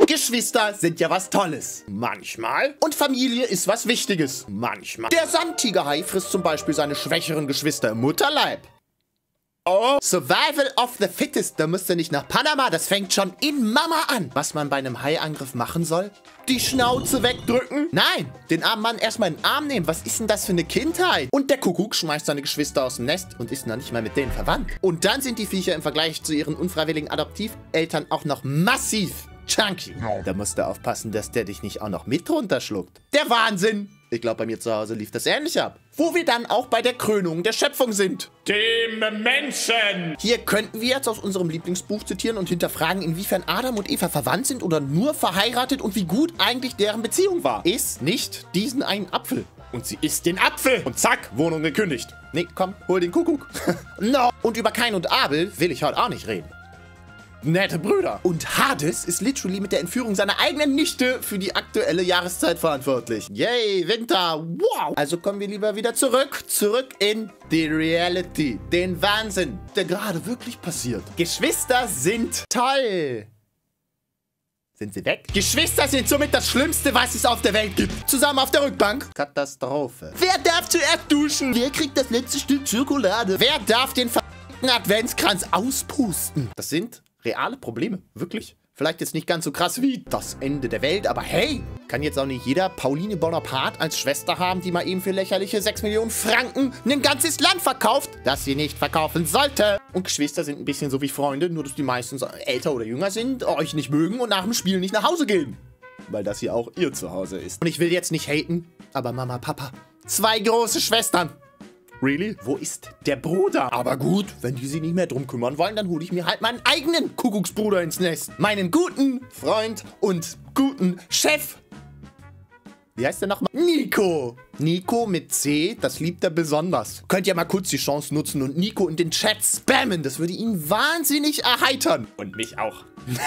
Geschwister sind ja was Tolles. Manchmal. Und Familie ist was Wichtiges. Manchmal. Der Sandtigerhai frisst zum Beispiel seine schwächeren Geschwister im Mutterleib. Oh, Survival of the Fittest, da müsst ihr nicht nach Panama, das fängt schon in Mama an. Was man bei einem Haiangriff machen soll? Die Schnauze wegdrücken? Nein, den armen Mann erstmal in den Arm nehmen. Was ist denn das für eine Kindheit? Und der Kuckuck schmeißt seine Geschwister aus dem Nest und ist noch nicht mal mit denen verwandt. Und dann sind die Viecher im Vergleich zu ihren unfreiwilligen Adoptiveltern auch noch massiv chunky. Da musst du aufpassen, dass der dich nicht auch noch mit runterschluckt. Der Wahnsinn! Ich glaube, bei mir zu Hause lief das ähnlich ab. Wo wir dann auch bei der Krönung der Schöpfung sind. Dem Menschen! Hier könnten wir jetzt aus unserem Lieblingsbuch zitieren und hinterfragen, inwiefern Adam und Eva verwandt sind oder nur verheiratet und wie gut eigentlich deren Beziehung war. Iss nicht diesen einen Apfel. Und sie isst den Apfel. Und zack, Wohnung gekündigt. Nee, komm, hol den Kuckuck. No. Und über Kain und Abel will ich heute auch nicht reden. Nette Brüder. Und Hades ist literally mit der Entführung seiner eigenen Nichte für die aktuelle Jahreszeit verantwortlich. Yay, Winter. Wow. Also kommen wir lieber wieder zurück in die Reality. Den Wahnsinn, der gerade wirklich passiert. Geschwister sind toll. Sind sie weg? Geschwister sind somit das Schlimmste, was es auf der Welt gibt. Zusammen auf der Rückbank. Katastrophe. Wer darf zuerst duschen? Wer kriegt das letzte Stück Schokolade? Wer darf den verdammten Adventskranz auspusten? Das sind reale Probleme, wirklich. Vielleicht jetzt nicht ganz so krass wie das Ende der Welt, aber hey, kann jetzt auch nicht jeder Pauline Bonaparte als Schwester haben, die mal eben für lächerliche 6 Millionen Franken ein ganzes Land verkauft, das sie nicht verkaufen sollte. Und Geschwister sind ein bisschen so wie Freunde, nur dass die meistens älter oder jünger sind, euch nicht mögen und nach dem Spiel nicht nach Hause gehen. Weil das hier auch ihr Zuhause ist. Und ich will jetzt nicht haten, aber Mama, Papa, 2 große Schwestern. Really? Wo ist der Bruder? Aber gut, wenn die sich nicht mehr drum kümmern wollen, dann hole ich mir halt meinen eigenen Kuckucksbruder ins Nest. Meinen guten Freund und guten Chef. Wie heißt der nochmal? Nico. Nico mit C, das liebt er besonders. Könnt ihr mal kurz die Chance nutzen und Nico in den Chat spammen. Das würde ihn wahnsinnig erheitern. Und mich auch.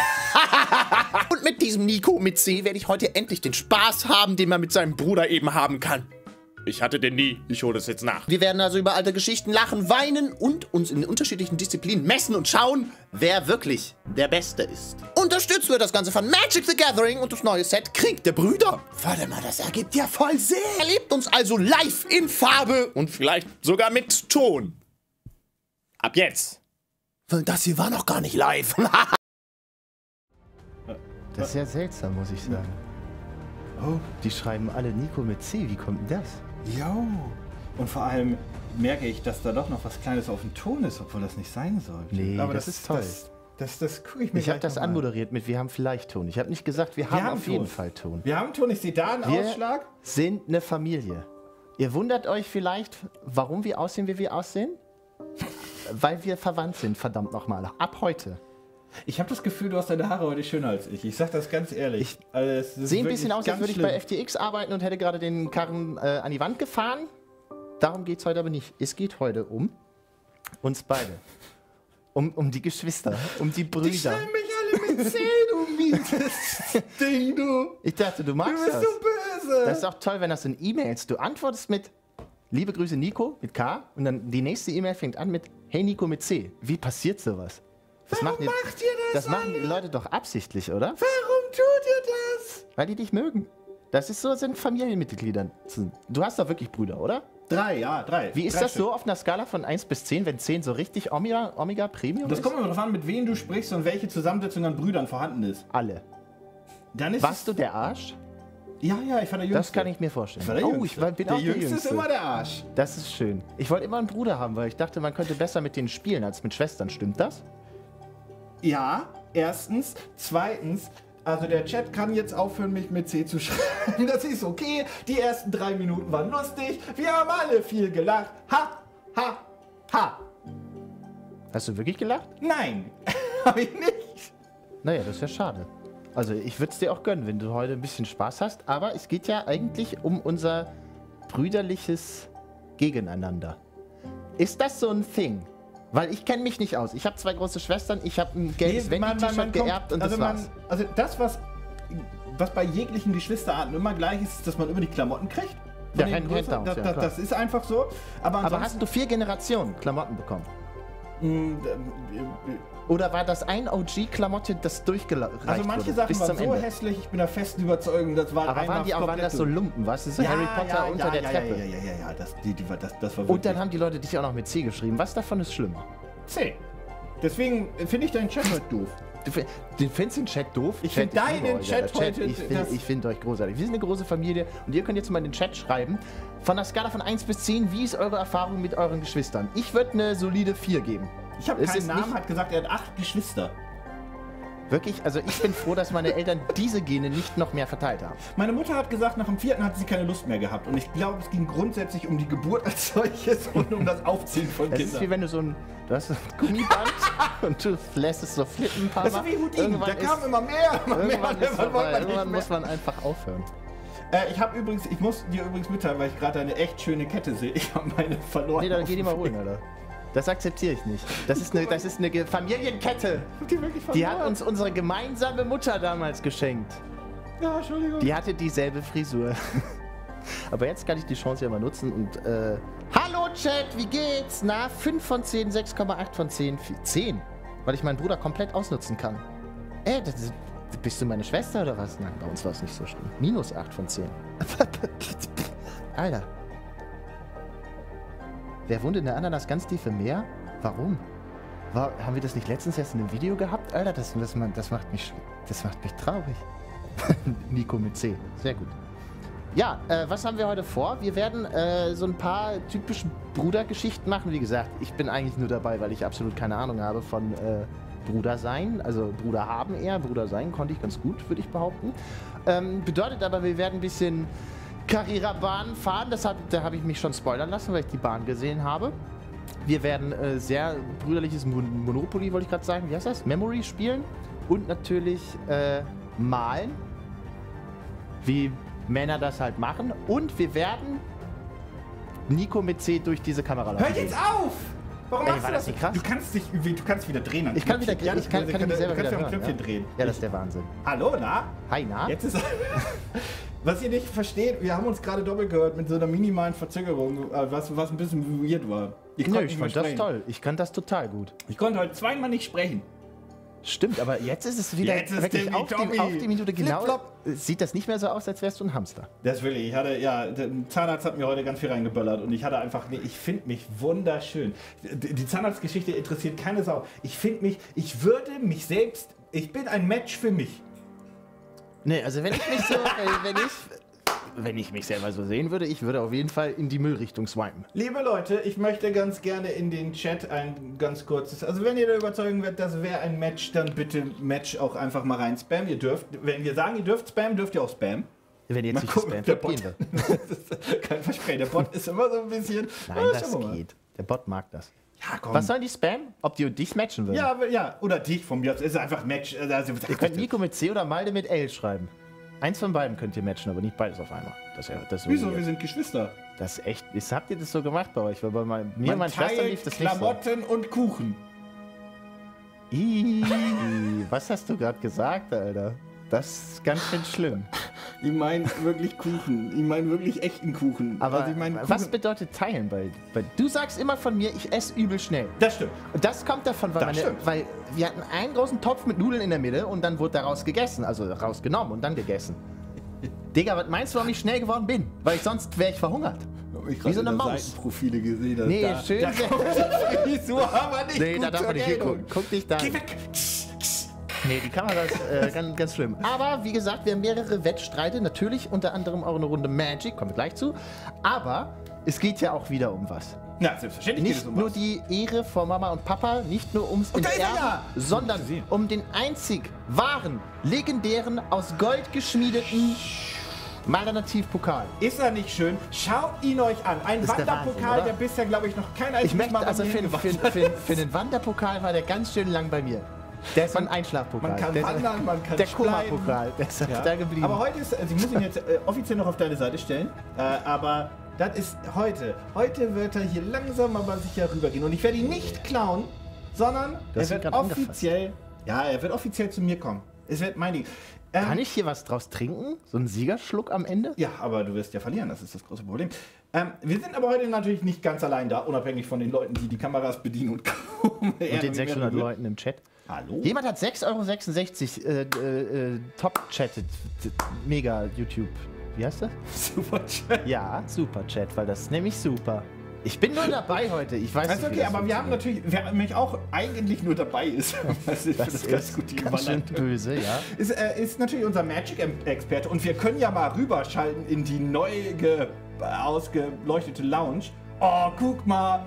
Und mit diesem Nico mit C werde ich heute endlich den Spaß haben, den man mit seinem Bruder eben haben kann. Ich hatte den nie. Ich hole das jetzt nach. Wir werden also über alte Geschichten lachen, weinen und uns in unterschiedlichen Disziplinen messen und schauen, wer wirklich der Beste ist. Unterstützt wird das Ganze von Magic the Gathering und das neue Set Krieg der Brüder. Warte mal, das ergibt ja voll Sinn. Erlebt uns also live in Farbe und vielleicht sogar mit Ton. Ab jetzt. Das hier war noch gar nicht live. Das ist ja seltsam, muss ich sagen. Oh, die schreiben alle Nico mit C. Wie kommt denn das? Jo. Und vor allem merke ich, dass da doch noch was Kleines auf dem Ton ist, obwohl das nicht sein sollte. Nee, aber das ist toll. Das gucke ich mir Ich habe das anmoderiert mit, wir haben vielleicht Ton. Ich habe nicht gesagt, wir haben auf jeden Fall Ton. Wir haben Ton, ich sehe da einen Ausschlag. Wir sind eine Familie. Ihr wundert euch vielleicht, warum wir aussehen, wie wir aussehen? Weil wir verwandt sind, verdammt nochmal. Ab heute. Ich habe das Gefühl, du hast deine Haare heute schöner als ich. Ich sag das ganz ehrlich. Ich sehe ein bisschen aus, als würde ich bei FTX arbeiten und hätte gerade den Karren an die Wand gefahren. Darum geht es heute aber nicht. Es geht heute um uns beide. Um die Geschwister, um die Brüder. Die schreiben mich alle mit C, du mieses Ding, du. Ich dachte, du magst das. Du bist so böse. Das ist auch toll, wenn das in E-Mails, du antwortest mit liebe Grüße Nico mit K und dann die nächste E-Mail fängt an mit hey Nico mit C. Wie passiert sowas? Warum macht ihr das? Das machen die Leute doch absichtlich, oder? Warum tut ihr das? Weil die dich mögen. Das ist so, sind Familienmitgliedern. Du hast doch wirklich Brüder, oder? 3, ja, 3. Wie ist das so auf einer Skala von 1 bis 10, wenn 10 so richtig Omega Premium ist? Das kommt immer darauf an, mit wem du sprichst und welche Zusammensetzung an Brüdern vorhanden ist. Alle. Dann ist Warst du der Arsch? Ja, ich war der Jüngste. Das kann ich mir vorstellen. Ich war der Jüngste. Bin auch der Jüngste. Jüngste ist immer der Arsch. Das ist schön. Ich wollte immer einen Bruder haben, weil ich dachte, man könnte besser mit denen spielen als mit Schwestern. Stimmt das? Ja, erstens. Zweitens, also der Chat kann jetzt aufhören, mich mit C zu schreiben. Das ist okay. Die ersten 3 Minuten waren lustig. Wir haben alle viel gelacht. Ha, ha, ha. Hast du wirklich gelacht? Nein, habe ich nicht. Naja, das wäre schade. Also ich würde es dir auch gönnen, wenn du heute ein bisschen Spaß hast. Aber es geht ja eigentlich um unser brüderliches Gegeneinander. Ist das so ein Thing? Weil ich kenne mich nicht aus. Ich habe 2 große Schwestern, ich habe ein gelbes Wendy-T-Shirt geerbt und das war's. Also das, was bei jeglichen Geschwisterarten immer gleich ist, dass man immer die Klamotten kriegt. Ja, Handdowns, das ist einfach so. Aber hast du 4 Generationen Klamotten bekommen? Oder war das ein OG-Klamotte, das durchgereicht Also manche wurde, Sachen bis waren zum so Ende? hässlich, ich bin der festen Überzeugung, das war Aber einmal waren das so Lumpen, was? Das ist so Harry Potter unter der Treppe. Ja, das war wirklich... Und dann haben die Leute dich auch noch mit C geschrieben. Was davon ist schlimmer? C. Deswegen finde ich deinen Chat heute doof. Du findest den Chat doof? Ich finde deinen Chat heute... Ich finde euch großartig. Wir sind eine große Familie und ihr könnt jetzt mal in den Chat schreiben. Von der Skala von 1 bis 10, wie ist eure Erfahrung mit euren Geschwistern? Ich würde eine solide 4 geben. Ich habe keinen Namen, hat gesagt, er hat 8 Geschwister. Wirklich? Also ich bin froh, dass meine Eltern diese Gene nicht noch mehr verteilt haben. Meine Mutter hat gesagt, nach dem 4. hat sie keine Lust mehr gehabt. Und ich glaube, es ging grundsätzlich um die Geburt als solches und um das Aufziehen von Das Kindern. ist wie wenn du du hast ein Gummiband und du lässt es so flippen ein paar Mal. Das ist wie Houdini, da kam immer mehr. Irgendwann muss man einfach aufhören. Ich muss dir übrigens mitteilen, weil ich gerade eine echt schöne Kette sehe. Ich habe meine verloren. Nee, dann geh die mal holen, Alter. Das akzeptiere ich nicht. Das ist eine Familienkette. Die hat uns unsere gemeinsame Mutter damals geschenkt. Ja, Entschuldigung. Die hatte dieselbe Frisur. Aber jetzt kann ich die Chance ja mal nutzen und hallo Chat, wie geht's? Na, 5 von 10, 6,8 von 10, 10. Weil ich meinen Bruder komplett ausnutzen kann. Bist du meine Schwester oder was? Nein, bei uns war es nicht so schlimm. Minus 8 von 10. Alter. Wer wohnt in der Ananas ganz tief im Meer? Warum? Haben wir das nicht letztens erst in einem Video gehabt? Alter, das macht mich traurig. Nico mit C. Sehr gut. Ja, was haben wir heute vor? Wir werden so ein paar typische Brudergeschichten machen. Wie gesagt, ich bin eigentlich nur dabei, weil ich absolut keine Ahnung habe von Bruder sein. Also Bruder haben eher. Bruder sein konnte ich ganz gut, würde ich behaupten. Bedeutet aber, wir werden ein bisschen Carrera-Bahn fahren. Da habe ich mich schon spoilern lassen, weil ich die Bahn gesehen habe. Wir werden sehr brüderliches Monopoly, wollte ich gerade sagen. Wie heißt das? Memory spielen. Und natürlich malen. Wie Männer das halt machen. Und wir werden Nico mit C durch diese Kamera laufen. Hör jetzt auf! Warum machst du das nicht krass? Du kannst wieder drehen. Ich kann mich selber du kannst wieder am Knöpfchen drehen. Ja, das ist der Wahnsinn. Hallo, na? Hi, na? Jetzt ist... Was ihr nicht versteht, wir haben uns gerade doppelt gehört mit so einer minimalen Verzögerung, was ein bisschen weird war. Ich fand das toll. Ich kann das total gut. Ich konnte heute zweimal nicht sprechen. Stimmt, aber jetzt ist es wieder wirklich auf die Minute genau. Sieht das nicht mehr so aus, als wärst du ein Hamster. Das will ich. Der Zahnarzt hat mir heute ganz viel reingeböllert und ich hatte einfach, ich finde mich wunderschön. Die Zahnarztgeschichte interessiert keine Sau. Ich bin ein Match für mich. Nee, also wenn ich mich selber so sehen würde, ich würde auf jeden Fall in die Müllrichtung swipen. Liebe Leute, ich möchte ganz gerne in den Chat ein ganz kurzes, also wenn ihr der Überzeugung werdet, das wäre ein Match, dann bitte Match auch einfach mal rein spammen. Ihr dürft, wenn wir sagen, ihr dürft spammen, dürft ihr auch spammen. Wenn ihr jetzt nicht spammt, gehen wir. Kein Versprechen, der Bot ist immer so ein bisschen... Nein, das geht. Der Bot mag das. Ja, komm. Was sollen die spammen? Ob die dich matchen würden? Ja, oder dich von mir aus. Ist einfach Match. Also, ihr könnt Nico mit C oder Malde mit L schreiben. Eins von beiden könnt ihr matchen, aber nicht beides auf einmal. Wieso? Wir sind Geschwister. Das ist echt. Habt ihr das so gemacht bei euch? Weil bei mir und meiner Schwester lief das Klamotten nicht so. Und Kuchen. Was hast du gerade gesagt, Alter? Das ist ganz schön schlimm. Ich meine wirklich Kuchen. Ich meine wirklich echten Kuchen. Aber also ich mein, was bedeutet teilen? Du sagst immer von mir, ich esse übel schnell. Das stimmt. Und das kommt davon, weil wir hatten einen großen Topf mit Nudeln in der Mitte und dann wurde daraus gegessen. Also rausgenommen und dann gegessen. Digga, was meinst du, warum ich schnell geworden bin? Weil sonst wäre ich verhungert. Wie so eine Maus. Profile gesehen. Nee, schön. Wieso aber nicht? Nee, da darf man nicht hingucken. Guck dich da. Geh weg. Nee, die Kamera ist ganz schlimm. Aber wie gesagt, wir haben mehrere Wettstreite. Natürlich unter anderem auch eine Runde Magic, kommen wir gleich zu. Aber es geht ja auch wieder um was. Ja, selbstverständlich geht es um was. Nicht nur die Ehre vor Mama und Papa, nicht nur ums Enterben, sondern um den einzig wahren, legendären, aus Gold geschmiedeten Malanativ-Pokal. Ist er nicht schön? Schaut ihn euch an. Ein Wanderpokal, der bisher, glaube ich, noch kein einziges Mal also für den Wanderpokal war der ganz schön lang bei mir. Der ist ein Einschlafpokal. Man kann wandern, man kann der Kummerpokal, der ist da geblieben. Aber heute ist, also ich muss ihn jetzt offiziell noch auf deine Seite stellen, aber das ist heute. Heute wird er hier langsam aber sicher rübergehen. Und ich werde ihn nicht klauen, sondern er wird offiziell zu mir kommen. Es wird mein Ding. Kann ich hier was draus trinken? So einen Siegerschluck am Ende? Ja, aber du wirst ja verlieren, das ist das große Problem. Wir sind aber heute natürlich nicht ganz allein da, unabhängig von den Leuten, die die Kameras bedienen und kaum. Und den 600 Leuten im Chat. Hallo? Jemand hat 6,66 € Top-Chatted. Mega YouTube. Wie heißt das? Super Chat. Ja, Super Chat, weil das ist nämlich super. Ich bin nur dabei heute. Ich weiß Das ist nicht, wie okay, das aber wir haben natürlich, wer nämlich auch eigentlich nur dabei ist. Das ist ganz schön böse, ja. Ist natürlich unser Magic-Experte und wir können ja mal rüberschalten in die neu ausgeleuchtete Lounge. Oh, guck mal.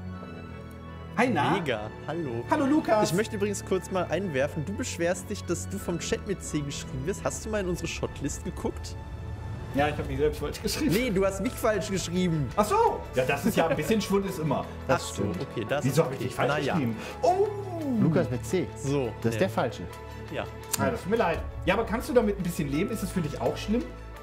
Hi, na? Mega, hallo. Hallo, Lukas. Ich möchte übrigens kurz mal einwerfen, du beschwerst dich, dass du vom Chat mit C geschrieben wirst. Hast du mal in unsere Shotlist geguckt? Ja, ich habe mich selbst falsch geschrieben. Nee, du hast mich falsch geschrieben. Ach so. Ja, das ist ja ein bisschen Schwund ist immer. Ach so, okay, das Wieso ist habe ich okay. dich falsch Na ja. geschrieben? Oh. Lukas mit C. So. Das ist der falsche. Ja. Ah, das tut mir leid. Ja, aber kannst du damit ein bisschen leben? Ist das für dich auch schlimm?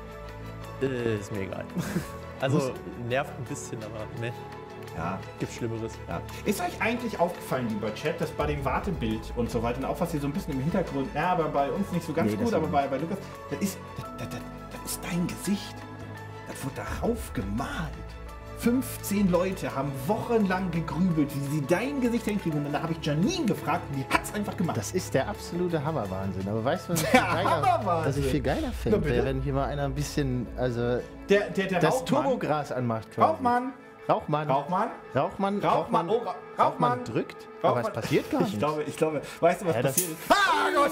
Ist mir egal. Also, nervt ein bisschen, aber ne, Ja. gibt Schlimmeres. Ja. Ist euch eigentlich aufgefallen, lieber Chat, dass bei dem Wartebild und so weiter und auch was hier so ein bisschen im Hintergrund, ja, aber bei uns nicht so ganz Nee, das gut, aber nicht. bei Lukas, das ist dein Gesicht. Das wurde darauf gemalt. 15 Leute haben wochenlang gegrübelt, wie sie dein Gesicht hinkriegen. Und dann habe ich Janine gefragt und die hat es einfach gemacht. Das ist der absolute Hammerwahnsinn. Aber weißt du, was ich Der viel geiler, Hammerwahnsinn. was ich viel geiler Na, finde? bitte? Wenn hier mal einer ein bisschen, also der das Rauchmann. Turbogras anmacht quasi. Rauchmann. Rauchmann. Rauchmann. Rauchmann. Rauchmann. Oh, Rauchmann. drückt, aber es passiert gar nicht. Ich glaube, weißt du, was Ja, das- passiert ist? Ah, Gott!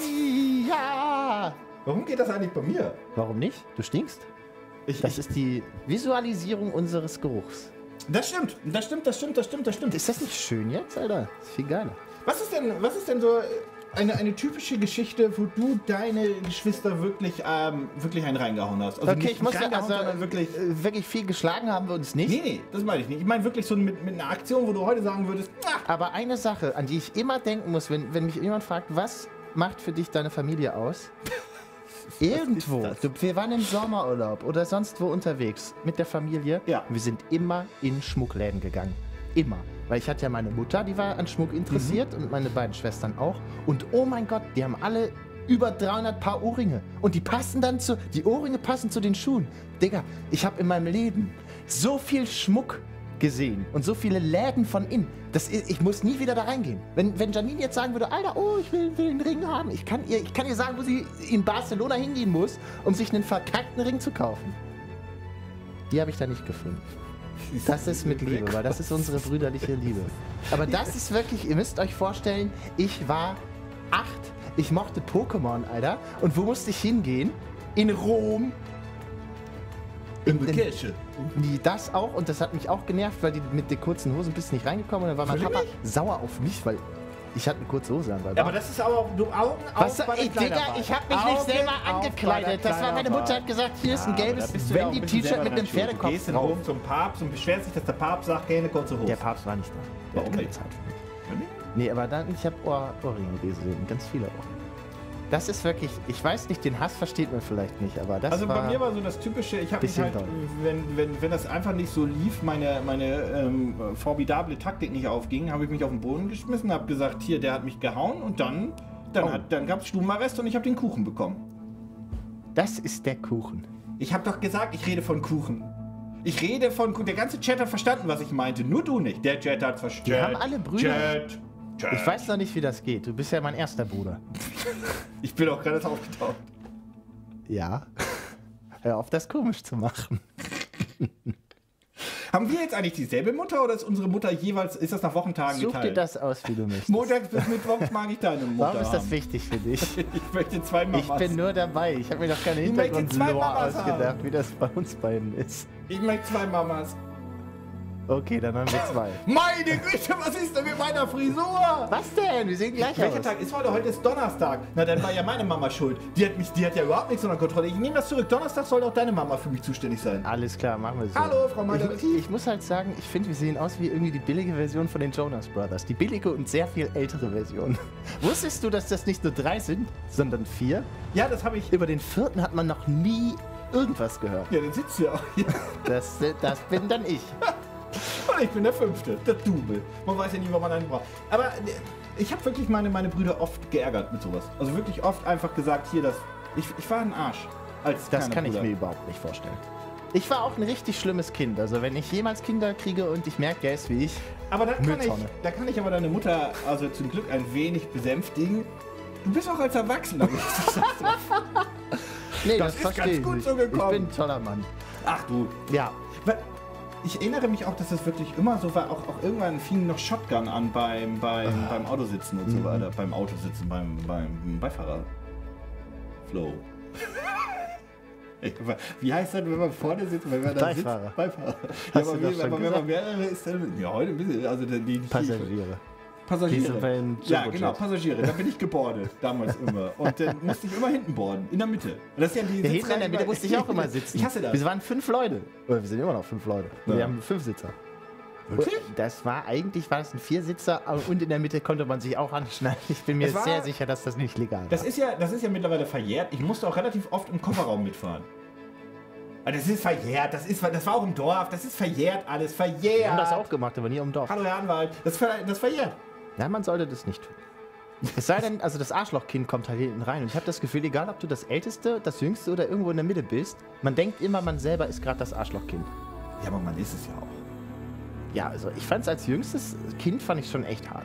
Ja! Warum geht das eigentlich bei mir? Warum nicht? Du stinkst? Das ist die Visualisierung unseres Geruchs. Das stimmt. Ist das nicht schön jetzt, Alter? Das ist viel geiler. Was ist denn so eine typische Geschichte, wo du deine Geschwister wirklich einen reingehauen hast? Also Okay, nicht ich muss reingehauen, also sondern wirklich. wirklich viel geschlagen haben wir uns nicht. Nee, das meine ich nicht. Ich meine wirklich so mit einer Aktion, wo du heute sagen würdest, Aber eine Sache, an die ich immer denken muss, wenn mich jemand fragt, was macht für dich deine Familie aus? Irgendwo. Wir waren im Sommerurlaub oder sonst wo unterwegs mit der Familie. Ja. Wir sind immer in Schmuckläden gegangen. Immer. Weil ich hatte ja meine Mutter, die war an Schmuck interessiert und meine beiden Schwestern auch. Und oh mein Gott, die haben alle über 300 Paar Ohrringe. Und die Ohrringe passen zu den Schuhen. Digga, ich habe in meinem Leben so viel Schmuck gesehen und so viele Läden von innen. Ich muss nie wieder da reingehen. Wenn Janine jetzt sagen würde, Alter, oh, ich will den Ring haben. Ich kann ihr sagen, wo sie in Barcelona hingehen muss, um sich einen verkackten Ring zu kaufen. Die habe ich da nicht gefunden. Das ist mit Liebe, weil das ist unsere brüderliche Liebe. Aber das ist wirklich, ihr müsst euch vorstellen, ich war 8, ich mochte Pokémon, Alter. Und wo musste ich hingehen? In Rom. in der Kirche. Nee, das auch, und das hat mich auch genervt, weil die mit den kurzen Hosen bist nicht reingekommen und dann war mein Wirklich? Papa sauer auf mich, weil ich hatte eine kurze Hose an. Weil Ja, aber das ist aber auch, du Augen was, auf bei der Digga, Kleiderwahl. ich hab mich nicht Augen selber auf bei angekleidet. der Das war meine Mutter, hat gesagt, hier ist ein gelbes Wendy-T-Shirt mit einem Du Pferdekopf gehst in drauf. Rom zum Papst und beschwerst dich, dass der Papst sagt, keine kurze Hose. Der Papst war nicht da. Der Warum hatte keine nicht? Zeit für mich. Nee, aber dann, ich habe Ohrringe gesehen, ganz viele Ohrringe. Das ist wirklich, ich weiß nicht, den Hass versteht man vielleicht nicht, aber das Also war... bei mir war so das Typische, ich habe mich bisschen halt, doll. wenn das einfach nicht so lief, meine formidable Taktik nicht aufging, habe ich mich auf den Boden geschmissen, habe gesagt, hier, der hat mich gehauen und dann gab es Stubenarrest und ich habe den Kuchen bekommen. Das ist der Kuchen. Ich habe doch gesagt, ich rede von Kuchen. Ich rede von Kuchen. Der ganze Chat hat verstanden, was ich meinte, nur du nicht. Der Chat hat verstanden. Die haben alle Brüder. Chat. Ich weiß noch nicht, wie das geht. Du bist ja mein erster Bruder. Ich bin auch gerade aufgetaucht. Ja. Hör auf, das komisch zu machen. Haben wir jetzt eigentlich dieselbe Mutter oder ist unsere Mutter jeweils, ist das nach Wochentagen Such geteilt? dir das aus, wie du möchtest. Montags bis Mittwochs mag ich deine Mutter Warum ist das haben. wichtig für dich? Ich möchte zwei Mamas. Ich bin nur dabei. Ich habe mir doch keine Ich möchte zwei Hintergrundlore Mamas ausgedacht, haben. wie das bei uns beiden ist. Ich möchte zwei Mamas. Okay, dann haben wir zwei. Meine Güte, was ist denn mit meiner Frisur? Was denn? Wir sehen gleich Welcher aus. Tag ist heute? Heute ist Donnerstag. Na, dann war ja meine Mama schuld. Die hat ja überhaupt nichts unter Kontrolle. Ich nehme das zurück. Donnerstag soll auch deine Mama für mich zuständig sein. Alles klar, machen wir so. Hallo, Frau Meider. Ich muss halt sagen, ich finde, wir sehen aus wie irgendwie die billige Version von den Jonas Brothers. Die billige und sehr viel ältere Version. Wusstest du, dass das nicht nur 3 sind, sondern 4? Ja, das habe ich. Über den 4. hat man noch nie irgendwas gehört. Ja, dann sitzt du ja auch hier. Das bin dann ich. Und ich bin der 5. Der Double. Man weiß ja nie, wann man einen braucht. Aber ich habe wirklich meine Brüder oft geärgert mit sowas. Also wirklich oft einfach gesagt, hier, das Ich war ein Arsch. Als Das kleiner kann ich Bruder. mir überhaupt nicht vorstellen. Ich war auch ein richtig schlimmes Kind. Also wenn ich jemals Kinder kriege und ich merke, der ist wie ich. Aber da Mülltonne. kann ich aber deine Mutter also zum Glück ein wenig besänftigen. Du bist auch als Erwachsener. Nee, Das ist verstehe ganz ich gut nicht. so gekommen. Ich bin ein toller Mann. Ach du. Ja. Ich erinnere mich auch, dass das wirklich immer so war. Auch irgendwann fing noch Shotgun an beim Autositzen und so weiter. Beim Autositzen, beim Beifahrer. Flow. Wie heißt das, wenn man vorne sitzt, wenn man da sitzt? Beifahrer. Beifahrer. Hast Ja, du das schon wenn man gesagt? mehrere ist, dann... Ja, heute ein bisschen. Also die Passagiere. Passagiere. Die sind beim Ja, Turbojet. genau, Passagiere. Da bin ich gebordet, damals immer. Und dann musste ich immer hinten borden, in der Mitte. Und das ist ja die Der hinten in der Sitzreihe Mitte bei- musste ich auch immer sitzen. Ich hasse das. Wir waren 5 Leute. Oder wir sind immer noch 5 Leute. Ja. Wir haben 5 Sitzer. Wirklich? Das war eigentlich ein 4-Sitzer und in der Mitte konnte man sich auch anschneiden. Ich bin mir Es war- sehr sicher, dass das nicht legal war. Das ist ja mittlerweile verjährt. Ich musste auch relativ oft im Kofferraum mitfahren. Aber das ist verjährt. Das war auch im Dorf. Das ist verjährt alles. Verjährt. Wir haben das auch gemacht, aber nie um Dorf. Hallo Herr Anwalt. Das verjährt. Ja, man sollte das nicht tun. Es sei denn, also das Arschlochkind kommt halt hinten rein. Und ich habe das Gefühl, egal ob du das Älteste, das Jüngste oder irgendwo in der Mitte bist, man denkt immer, man selber ist gerade das Arschlochkind. Ja, aber man ist es ja auch. Ja, also ich fand es als jüngstes Kind fand ich schon echt hart.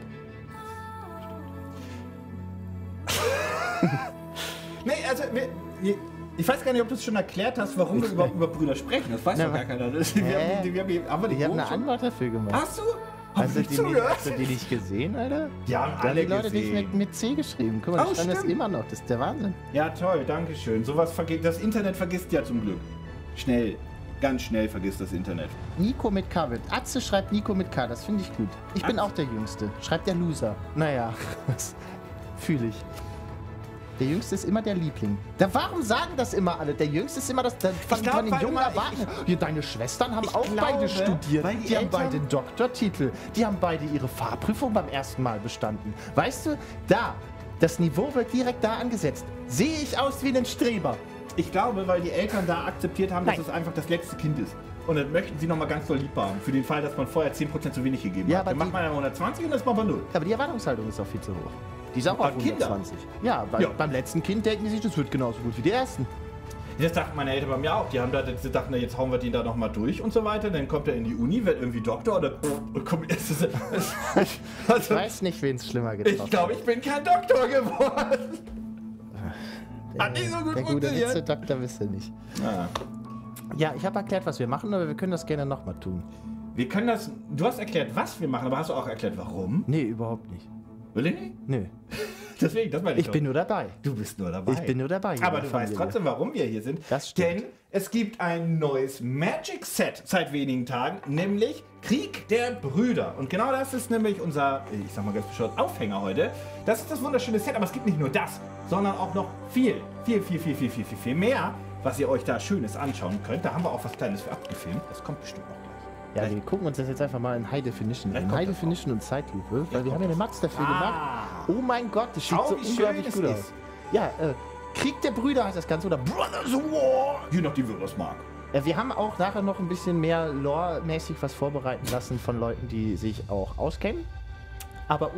Nee, also... Ich weiß gar nicht, ob du es schon erklärt hast, warum wir überhaupt über Brüder sprechen. Das weiß Na, doch gar keiner. Haben wir die Ich habe eine Bogen schon? Antwort dafür gemacht. Hast du? Hast du, nicht die, zugehört? hast du die nicht gesehen, Alter? Die haben Da haben alle die Leute dich gesehen. mit C geschrieben. Guck mal, Oh, da stand das stimmt. immer noch. Das ist der Wahnsinn. Ja, toll, danke schön. Sowas vergisst, das Internet vergisst ja zum Glück. Schnell, ganz schnell vergisst das Internet. Nico mit K wird. Atze schreibt Nico mit K, das finde ich gut. Ich bin Atze? auch der Jüngste. Schreibt der Loser. Naja, das fühle ich. Der Jüngste ist immer der Liebling. Da, warum sagen das immer alle? Der Jüngste ist immer das... Von glaub, den weil jungen immer- Erwachsenen. Hier, deine Schwestern haben auch glaube, beide studiert. weil die Die haben Eltern- beide Doktortitel. Die haben beide ihre Fahrprüfung beim ersten Mal bestanden. Weißt du, da, das Niveau wird direkt da angesetzt. Sehe ich aus wie ein Streber. Ich glaube, weil die Eltern da akzeptiert haben, dass Nein. es einfach das letzte Kind ist. Und dann möchten sie nochmal ganz doll lieb haben. Für den Fall, dass man vorher 10% zu wenig gegeben Ja, hat. aber Dann macht die- man ja 120 und das macht man 0. Aber die Erwartungshaltung ist auch viel zu hoch. Die ist auch Bei auf 120. Ja, Ja. beim letzten Kind denken die sich, das wird genauso gut wie die ersten. Das dachten meine Eltern bei mir auch. Die haben sie dachten, jetzt hauen wir den da nochmal durch und so weiter. Dann kommt er in die Uni, wird irgendwie Doktor oder... Und kommt, Ich also, weiß nicht, wen es schlimmer ich getroffen glaube, ich bin kein Doktor geworden. Hat nicht so gut Der gute funktioniert. Witze-Doktor wisst ihr nicht. Ah. Ja, ich habe erklärt, was wir machen, aber wir können das gerne nochmal tun. Wir können das... Du hast erklärt, was wir machen, aber hast du auch erklärt, warum? Nee, überhaupt nicht. Will ich nicht? Nö. Deswegen, das meine ich Ich bin nur dabei. Du bist nur dabei. Ich bin nur dabei. Aber in du der weißt Familie. trotzdem, warum wir hier sind. Das stimmt. Denn es gibt ein neues Magic-Set seit wenigen Tagen, nämlich Krieg der Brüder. Und genau das ist nämlich unser, ich sag mal ganz bescheuert, Aufhänger heute. Das ist das wunderschöne Set, aber es gibt nicht nur das, sondern auch noch viel mehr, was ihr euch da Schönes anschauen könnt. Da haben wir auch was Kleines für abgefilmt. Das kommt bestimmt noch gleich. Ja, wir gucken uns das jetzt einfach mal in High Definition Vielleicht an. kommt High das Definition und Zeitlupe, weil wir kommt haben ja eine das. Matz dafür Ah. gemacht. Oh mein Gott, das sieht Schau, so wie schön unglaublich es gut aus. ist. Ja, Krieg der Brüder heißt das Ganze oder Brothers War. Je nachdem, wer das mag. Wir haben auch nachher noch ein bisschen mehr Lore-mäßig was vorbereiten lassen von Leuten, die sich auch auskennen. Aber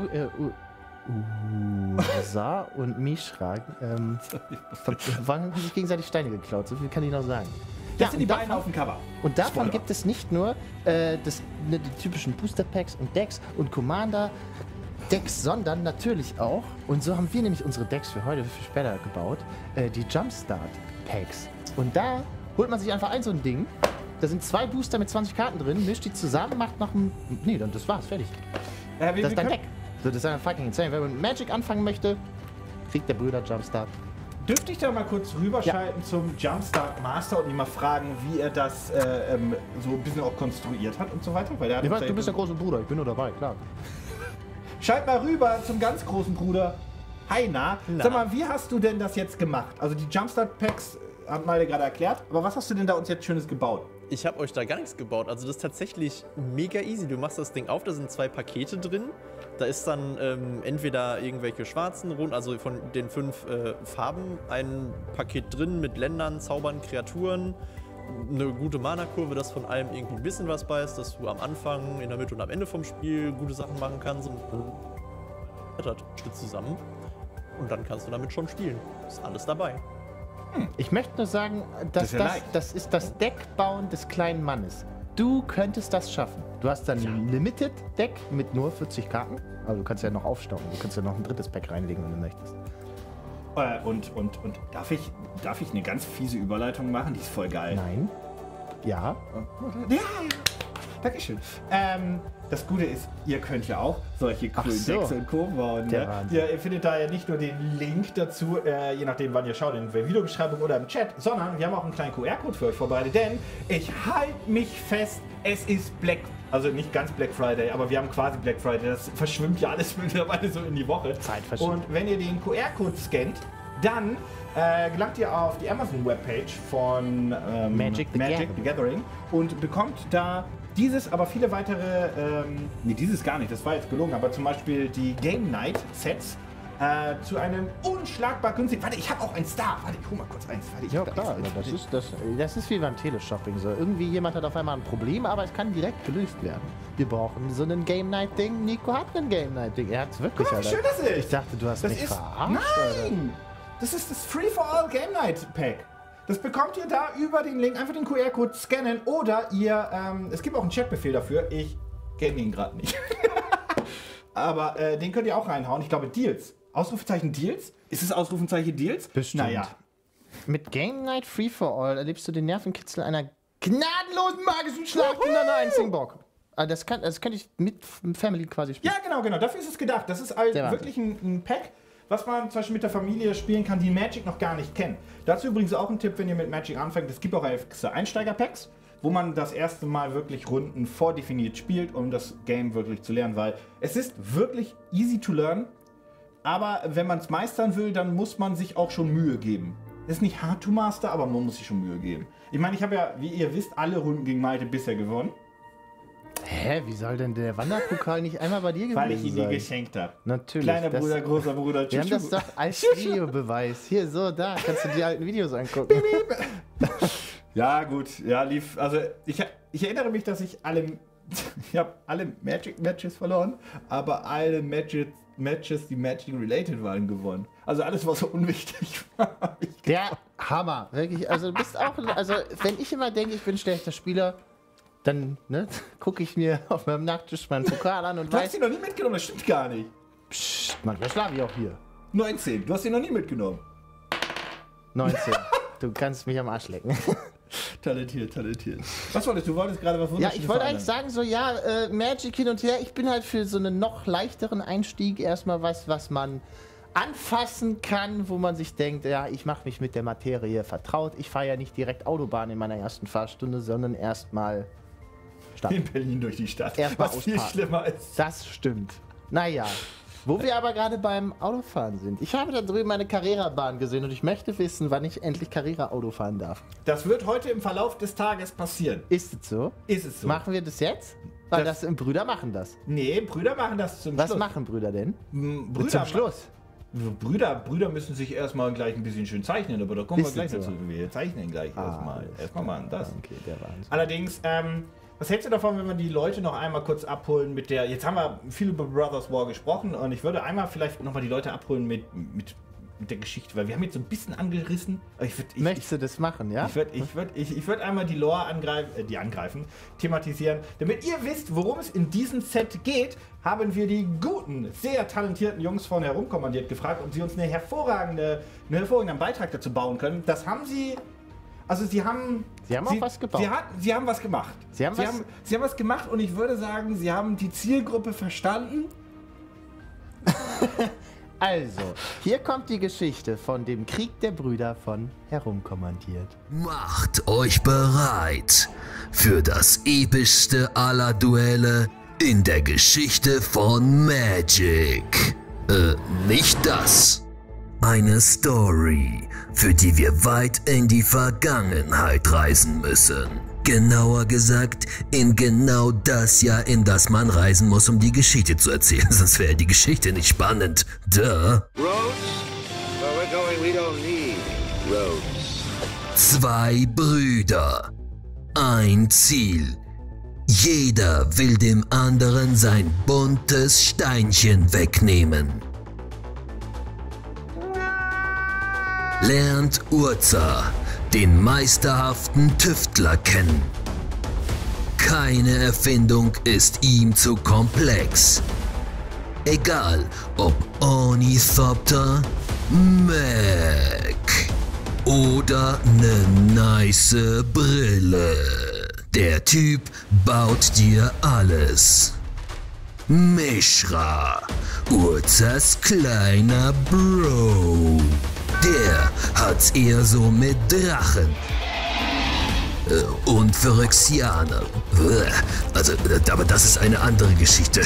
Sa und Mishra haben sich gegenseitig Steine geklaut. So viel kann ich noch sagen. Das sind die und beiden davon- auf dem Cover. Und davon Spoiler. gibt es nicht nur die typischen Booster Packs und Decks und Commander Decks, sondern natürlich auch, und so haben wir nämlich unsere Decks für heute, für später gebaut, die Jumpstart Packs. Und da holt man sich einfach so ein Ding. Da sind 2 Booster mit 20 Karten drin, mischt die zusammen, macht noch ein... Nee, dann das war's, fertig. Das ist dein Deck. So, das ist eine fucking insane. Wenn man mit Magic anfangen möchte, kriegt der Brüder Jumpstart. Dürfte ich da mal kurz rüberschalten zum Jumpstart Master und ihn mal fragen, wie er das so ein bisschen auch konstruiert hat und so weiter? Weil der hat uns Du bist der große Bruder, ich bin nur dabei, klar. Schalt mal rüber zum ganz großen Bruder Heiner. Sag mal, wie hast du denn das jetzt gemacht? Also die Jumpstart Packs hat Malte gerade erklärt, aber was hast du denn da uns jetzt Schönes gebaut? Ich habe euch da gar nichts gebaut. Also das ist tatsächlich mega easy. Du machst das Ding auf, da sind 2 Pakete drin. Da ist dann entweder irgendwelche schwarzen, rund, also von den 5 Farben, ein Paket drin mit Ländern, Zaubern, Kreaturen. Eine gute Mana-Kurve, dass von allem irgendwie ein bisschen was bei ist, dass du am Anfang, in der Mitte und am Ende vom Spiel gute Sachen machen kannst. Und das Schritt zusammen. Und dann kannst du damit schon spielen. Ist alles dabei. Ich möchte nur sagen, dass Das ist ja leicht. das ist das Deckbauen des kleinen Mannes. Du könntest das schaffen. Du hast dann ein Limited Deck mit nur 40 Karten. Aber du kannst ja noch aufstocken. Du kannst ja noch ein drittes Pack reinlegen, wenn du möchtest. Und darf ich eine ganz fiese Überleitung machen? Die ist voll geil. Nein. Ja. Ja, Dankeschön. Das Gute ist, ihr könnt ja auch solche coolen so. Decks und Co. bauen. Der Ne? Wahnsinn. Ihr findet da ja nicht nur den Link dazu, je nachdem wann ihr schaut, in der Videobeschreibung oder im Chat, sondern wir haben auch einen kleinen QR-Code für euch vorbereitet, denn ich halte mich fest, es ist also nicht ganz Black Friday, aber wir haben quasi Black Friday. Das verschwimmt ja alles mittlerweile so in die Woche. Zeitverschiebung. Und wenn ihr den QR-Code scannt, dann gelangt ihr auf die Amazon-Webpage von Magic the the Gathering und bekommt da dieses, aber viele weitere, nee, dieses gar nicht, das war jetzt gelogen, aber zum Beispiel die Game Night Sets zu einem unschlagbar günstigen. Warte, ich habe auch einen Star. Warte, ich hol mal kurz eins. Warte, ich Ja hab da klar, eins. aber das ist wie beim Teleshopping. So. Irgendwie jemand hat auf einmal ein Problem, aber es kann direkt gelöst werden. Wir brauchen so ein Game Night Ding. Nico hat ein Game Night Ding. Er hat's wirklich, Guck mal, wie schön das ist. Ich dachte, du hast Das mich ist. verarscht. Nein! Das ist das Free-for-All Game Night Pack. Das bekommt ihr da über den Link. Einfach den QR-Code scannen oder ihr. Es gibt auch einen Chatbefehl dafür. Ich kenne ihn gerade nicht. Aber den könnt ihr auch reinhauen. Ich glaube, Deals. Ausrufezeichen Deals? Ist es Ausrufezeichen Deals? Bestimmt. Naja. Mit Game Night Free for All erlebst du den Nervenkitzel einer gnadenlosen magischen Schlacht in einer einzigen Bock. Also das könnte ich mit Family quasi spielen. Ja, genau. Dafür ist es gedacht. Das ist halt Der Wahnsinn. wirklich ein Pack, was man zum Beispiel mit der Familie spielen kann, die Magic noch gar nicht kennen. Dazu übrigens auch ein Tipp, wenn ihr mit Magic anfängt. Es gibt auch extra Einsteiger-Packs, wo man das erste Mal wirklich Runden vordefiniert spielt, um das Game wirklich zu lernen, weil es ist wirklich easy to learn, aber wenn man es meistern will, dann muss man sich auch schon Mühe geben. Ist nicht hard to master, aber man muss sich schon Mühe geben. Ich meine, ich habe ja, wie ihr wisst, alle Runden gegen Malte bisher gewonnen, Hä, wie soll denn der Wanderpokal nicht einmal bei dir gewesen weil ich ihn dir sein? geschenkt habe. Natürlich. Kleiner das- Bruder, großer Bruder. Wir haben das doch als Videobeweis. Hier, so, da. Kannst du die alten Videos angucken. Ja, gut, ja, lief. Also ich erinnere mich, dass ich habe alle Magic-Matches verloren, aber alle Matches, die Magic-related waren, gewonnen. Also alles, was so unwichtig war. hab ich Der Hammer. Wirklich. Also, du bist auch. Also, wenn ich immer denke, ich bin ein schlechter Spieler, dann gucke ich mir auf meinem Nachttisch meinen Pokal an und Du hast weiß, ihn noch nie mitgenommen, das stimmt gar nicht. pssst, manchmal schlafe ich auch hier. 19, du hast ihn noch nie mitgenommen. 19. Du kannst mich am Arsch lecken. Talentiert. Was wolltest du? Du wolltest gerade was Ja, Wunderschönes ich wollte eigentlich sagen. sagen, so, ja, Magic hin und her. Ich bin halt für so einen noch leichteren Einstieg erstmal was man anfassen kann, wo man sich denkt, ja, ich mache mich mit der Materie vertraut. Ich fahre ja nicht direkt Autobahn in meiner ersten Fahrstunde, sondern erstmal Stadt. In Berlin durch die Stadt. Erstmal was viel ausparken. schlimmer ist. Das stimmt. Naja, wo wir aber gerade beim Autofahren sind. Ich habe da drüben eine Carrera-Bahn gesehen und ich möchte wissen, wann ich endlich Carrera-Auto fahren darf. Das wird heute im Verlauf des Tages passieren. Ist es so? Ist es so? Machen wir das jetzt? Weil Brüder machen das. Nee, Brüder machen das zum Was Schluss. machen Brüder denn? Brüder Zum Schluss. Brüder müssen sich erstmal gleich ein bisschen schön zeichnen, aber da kommen wir Ist gleich das so? dazu. Wir zeichnen gleich erstmal. Erstmal mal das. Okay, der Wahnsinn. Allerdings, was hältst du davon, wenn wir die Leute noch einmal kurz abholen mit der. Jetzt haben wir viel über Brothers War gesprochen und ich würde einmal vielleicht nochmal die Leute abholen mit der Geschichte, weil wir haben jetzt so ein bisschen angerissen. Aber Möchtest du das machen, ja? Ich würd einmal die Lore angreifen, thematisieren. Damit ihr wisst, worum es in diesem Set geht, haben wir die guten, sehr talentierten Jungs von Herumkommandiert gefragt, ob sie uns einen hervorragenden Beitrag dazu bauen können. Das haben sie. Also sie haben auch was gebaut. Sie haben was gemacht. Sie haben was gemacht und ich würde sagen, sie haben die Zielgruppe verstanden. Also, hier kommt die Geschichte von dem Krieg der Brüder von Herumkommandiert. Macht euch bereit für das epischste aller Duelle in der Geschichte von Magic. Nicht das. Eine Story, für die wir weit in die Vergangenheit reisen müssen. Genauer gesagt, in genau das Jahr, in das man reisen muss, um die Geschichte zu erzählen. Sonst wäre die Geschichte nicht spannend. Duh. Roads? Where we're going, we don't need roads. 2 Brüder. Ein Ziel. Jeder will dem anderen sein buntes Steinchen wegnehmen. lernt Urza, den meisterhaften Tüftler, kennen. Keine Erfindung ist ihm zu komplex. Egal ob Ornithopter, Mac oder ne nice Brille. Der Typ baut dir alles. Mishra, Urzas kleiner Bro. Der hat's eher so mit Drachen. Und Phyrexianer. Also, aber das ist eine andere Geschichte.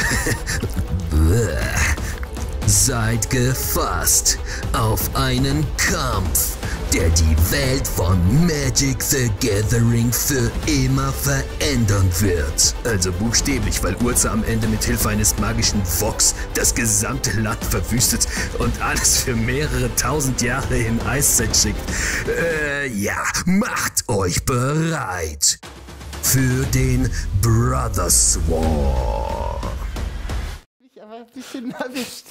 Seid gefasst auf einen Kampf, der die Welt von Magic the Gathering für immer verändern wird. Also buchstäblich, weil Urza am Ende mit Hilfe eines magischen Vox das gesamte Land verwüstet und alles für mehrere tausend Jahre in Eiszeit schickt. Ja, macht euch bereit für den Brothers War. Ich aber ein bisschen erwischt.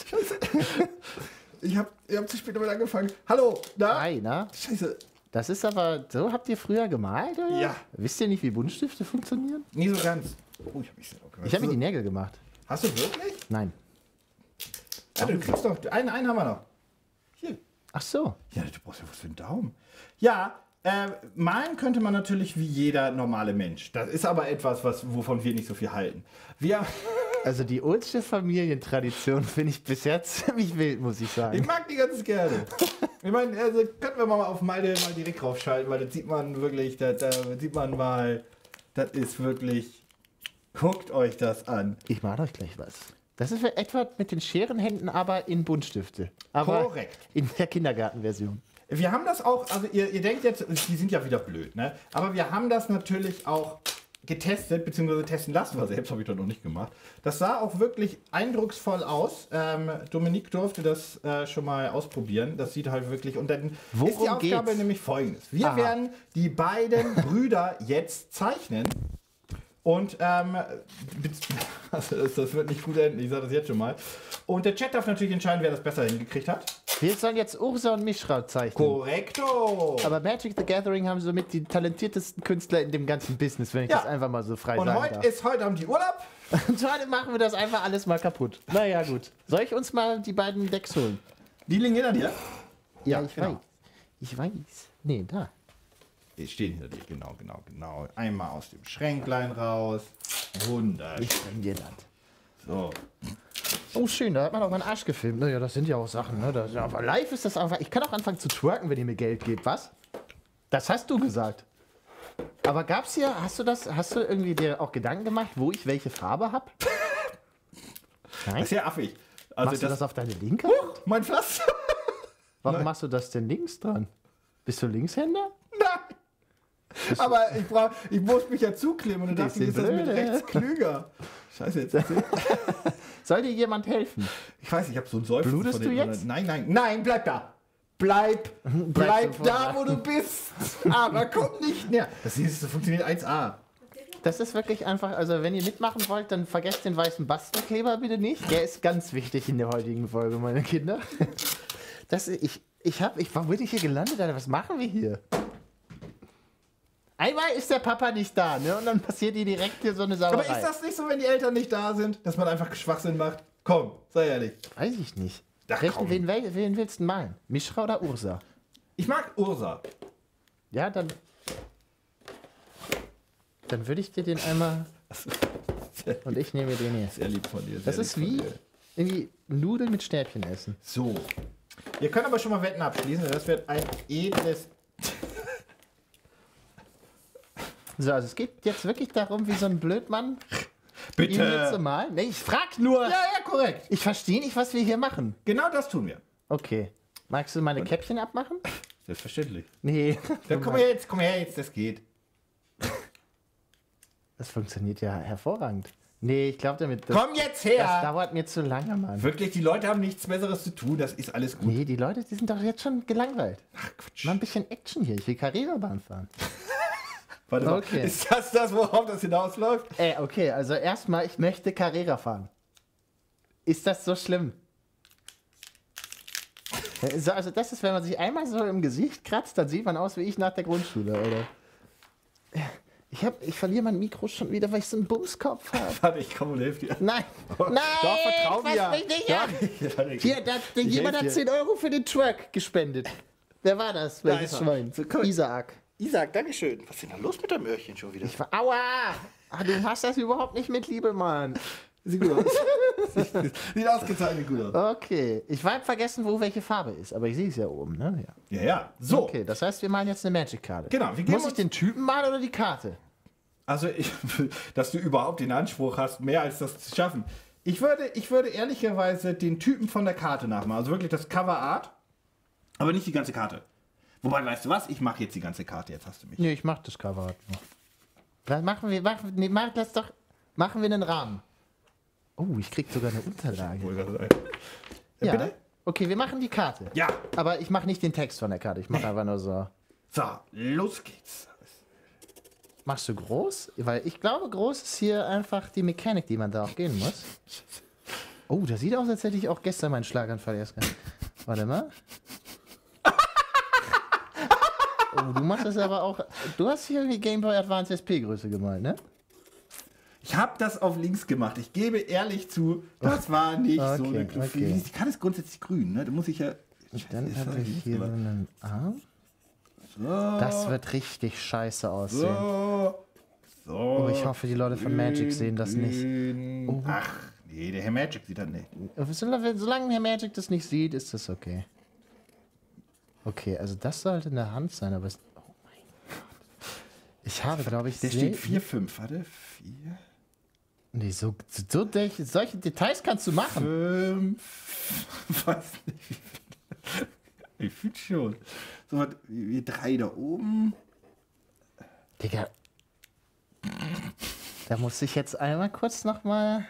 Ihr habt zu spät damit angefangen. Hallo, na? Hi, na? Scheiße. Das ist aber, so habt ihr früher gemalt, oder? Ja. Wisst ihr nicht, wie Buntstifte funktionieren? Nie so ganz. Oh, Ich habe mir die Nägel gemacht. Hast du wirklich? Nein. Ja, du kriegst doch. Einen haben wir noch. Hier. Ach so. Ja, du brauchst ja was für einen Daumen. Ja, malen könnte man natürlich wie jeder normale Mensch. Das ist aber etwas, wovon wir nicht so viel halten. Also die Ulsche Familientradition finde ich bisher ziemlich wild, muss ich sagen. Ich mag die ganz gerne. Ich meine, also könnten wir mal auf Malde mal direkt draufschalten, weil das sieht man wirklich, da sieht man mal, das ist wirklich, guckt euch das an. Ich mache euch gleich was. Das ist etwa mit den Scherenhänden, aber in Buntstifte. Aber Korrekt. in der Kindergartenversion. Wir haben das auch, also ihr denkt jetzt, die sind ja wieder blöd, ne? Aber wir haben das natürlich auch getestet, beziehungsweise testen lassen, weil selbst habe ich doch noch nicht gemacht. Das sah auch wirklich eindrucksvoll aus. Dominique durfte das schon mal ausprobieren. Das sieht halt wirklich, und dann ist die Aufgabe nämlich folgendes. Wir werden die beiden Brüder jetzt zeichnen. Und also das wird nicht gut enden, ich sage das jetzt schon mal. Und der Chat darf natürlich entscheiden, wer das besser hingekriegt hat. Wir sollen jetzt Ursa und Mishra zeichnen. Korrekto! Aber Magic the Gathering haben somit die talentiertesten Künstler in dem ganzen Business, wenn ich das einfach mal so frei sagen darf. Und heute haben die Urlaub. Und heute machen wir das einfach alles mal kaputt. Naja, gut. Soll ich uns mal die beiden Decks holen? Die liegen hinter dir? Ja, ich weiß. Ich weiß. Nee, da. Die stehen hinter dir, genau. Einmal aus dem Schränklein raus. Wunderschön. Ich bring dir das. So. Oh, schön, da hat man auch meinen Arsch gefilmt. Naja, das sind ja auch Sachen, ne? Aber live ist das einfach. Ich kann auch anfangen zu twerken, wenn ihr mir Geld gebt, was? Das hast du gesagt. Aber gab's hier, hast du irgendwie dir auch Gedanken gemacht, wo ich welche Farbe hab? Nein? Das ist ja affig. Also Machst du das auf deine linke Hand? Mein Pflaster? Warum machst du das denn links dran? Bist du Linkshänder? Nein. Aber ich muss mich ja zuklemmen und dann dachte ich, ist das mit rechts klüger. Scheiße, jetzt. Soll dir jemand helfen? Ich weiß, ich habe so einen Seufzen. Blutest du jetzt? Nein, bleib da. Bleib da, wo du bist. Aber komm nicht näher. Das funktioniert 1A. Das ist wirklich einfach, also wenn ihr mitmachen wollt, dann vergesst den weißen Bastelkleber bitte nicht. Der ist ganz wichtig in der heutigen Folge, meine Kinder. Warum bin ich hier gelandet, Alter? Was machen wir hier? Einmal ist der Papa nicht da, ne? Und dann passiert hier direkt hier so eine Sauerei. Aber ist das nicht so, wenn die Eltern nicht da sind, dass man einfach Schwachsinn macht? Komm, sei ehrlich. Weiß ich nicht. Ach, Wen willst du malen? Mishra oder Ursa? Ich mag Ursa. Ja, dann würde ich dir den einmal... Und ich nehme den hier. Sehr lieb von dir. Das ist wie irgendwie Nudeln mit Stäbchen essen. So. Ihr könnt aber schon mal Wetten abschließen. Das wird ein edles... So, also es geht jetzt wirklich darum, wie so ein Blödmann Bitte. ihn hier zu malen. Nee, ich frag nur. Ja, korrekt. Ich verstehe nicht, was wir hier machen. Genau das tun wir. Okay. Magst du meine Käppchen abmachen? Selbstverständlich. Nee. Dann komm her jetzt, das geht. Das funktioniert ja hervorragend. Nee, ich glaube damit... Komm jetzt her! Das dauert mir zu lange, Mann. Wirklich, die Leute haben nichts Besseres zu tun, das ist alles gut. Nee, die Leute, die sind doch jetzt schon gelangweilt. Ach, Quatsch. Mal ein bisschen Action hier. Ich will Carrera-Bahn fahren. Warte mal, Okay. ist das, worauf das hinausläuft? Okay, also erstmal, ich möchte Carrera fahren. Ist das so schlimm? Also das ist, wenn man sich einmal so im Gesicht kratzt, dann sieht man aus wie ich nach der Grundschule, Alter. Ich verliere mein Mikro schon wieder, weil ich so einen Bumskopf habe. Warte, ich komme und helfe dir. Nein, nein, Doch, vertrau mir. fass mich nicht an. Hier, jemand hat 10 Euro für den Truck gespendet. Wer war das? Welches Schwein? Isaac. Isaac, dankeschön. Was ist denn da los mit deinem Öhrchen schon wieder? Aua! Ah, du hast das überhaupt nicht mit Liebe, Mann. Sieht gut aus. Sieht ausgezeichnet gut aus. Okay, ich habe vergessen, wo welche Farbe ist, aber ich sehe es ja oben, ne? Ja. Ja. So. Okay, das heißt, wir malen jetzt eine Magic-Karte. Genau, wir geben Muss ich uns- den Typen malen oder die Karte? Also, dass du überhaupt den Anspruch hast, mehr als das zu schaffen. Ich würde ehrlicherweise den Typen von der Karte nachmachen. Also wirklich das Cover-Art, aber nicht die ganze Karte. Wobei, weißt du was? Ich mache jetzt die ganze Karte. Jetzt hast du mich. Nee, ich mach das Cover halt noch. Was machen wir? Machen wir einen Rahmen. Oh, ich krieg sogar eine Unterlage. Ja. Bitte? Okay, wir machen die Karte. Ja. Aber ich mache nicht den Text von der Karte. Ich mache einfach nur so. So, los geht's. Machst du groß? Weil ich glaube, groß ist hier einfach die Mechanik, die man da auch gehen muss. Oh, das sieht aus, als hätte ich auch gestern meinen Schlaganfall erst gehabt. Warte mal. Oh, du machst das aber auch. Du hast hier die Game Boy Advance SP-Größe gemalt, ne? Ich habe das auf links gemacht. Ich gebe ehrlich zu, das war nicht so eine Okay. Die Karte ist grundsätzlich grün, ne? Da muss ich ja. Dann habe ich hier so einen Arm. So, Das wird richtig scheiße aussehen. so. Oh, ich hoffe, die Leute von Magic sehen das nicht. Oh. Ach, nee, der Herr Magic sieht das nicht. Solange Herr Magic das nicht sieht, ist das okay. Okay, also das sollte in der Hand sein, aber es. Oh mein Gott. Ich habe, glaube ich, Der steht 4-5. Warte, 4. Nee, solche Details kannst du machen. 5. Weiß nicht. Ich finde schon. So was wie 3 da oben. Digga. Da muss ich jetzt einmal kurz nochmal.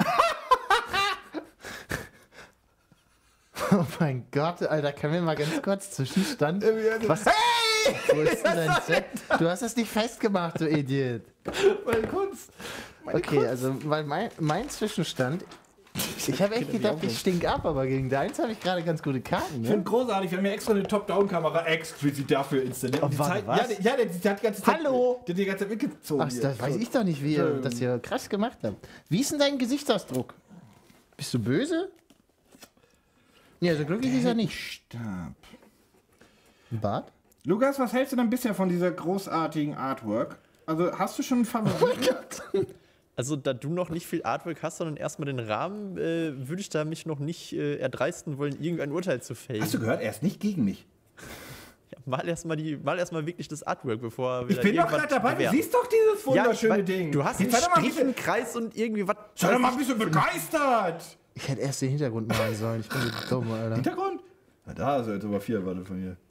Oh mein Gott, Alter, können wir mal ganz kurz Zwischenstand? Was? Hey! Wo ist denn dein Set? Du hast es nicht festgemacht, du Idiot. Meine Kunst. Okay, also weil mein Zwischenstand. Ich habe echt gedacht, ich stink ab, aber gegen deins habe ich gerade ganz gute Karten. Ich Ne? finde großartig, wir haben ja extra eine Top-Down-Kamera explizit dafür installiert. Oh, Und die warte, Zeit- was? Ja, der hat die ganze Zeit. Hallo? Der hat die ganze Zeit mitgezogen. Ach, hier. das weiß ich doch nicht, wie ihr das hier krass gemacht habt. Wie ist denn dein Gesichtsausdruck? Bist du böse? Ja, so glücklich ist er nicht. Stab. Ein Bart? Lukas, was hältst du denn bisher von dieser großartigen Artwork? Also, hast du schon einen Favoriten? Also, da du noch nicht viel Artwork hast, sondern erstmal den Rahmen, würde ich da mich noch nicht erdreisten wollen, irgendein Urteil zu fällen. Hast du gehört? Er ist nicht gegen mich. Ja, mal erstmal wirklich das Artwork, bevor wir Ich bin doch gerade dabei. Du siehst doch dieses wunderschöne Ding. Du hast Jetzt einen sei doch mal ein bisschen- Strichenkreis und irgendwie was. Sei doch mal ein bisschen begeistert. Ich hätte erst den Hintergrund malen sollen. Ich bin so dumm, Alter. Hintergrund? Na, da ist jetzt aber 4 Warte von hier.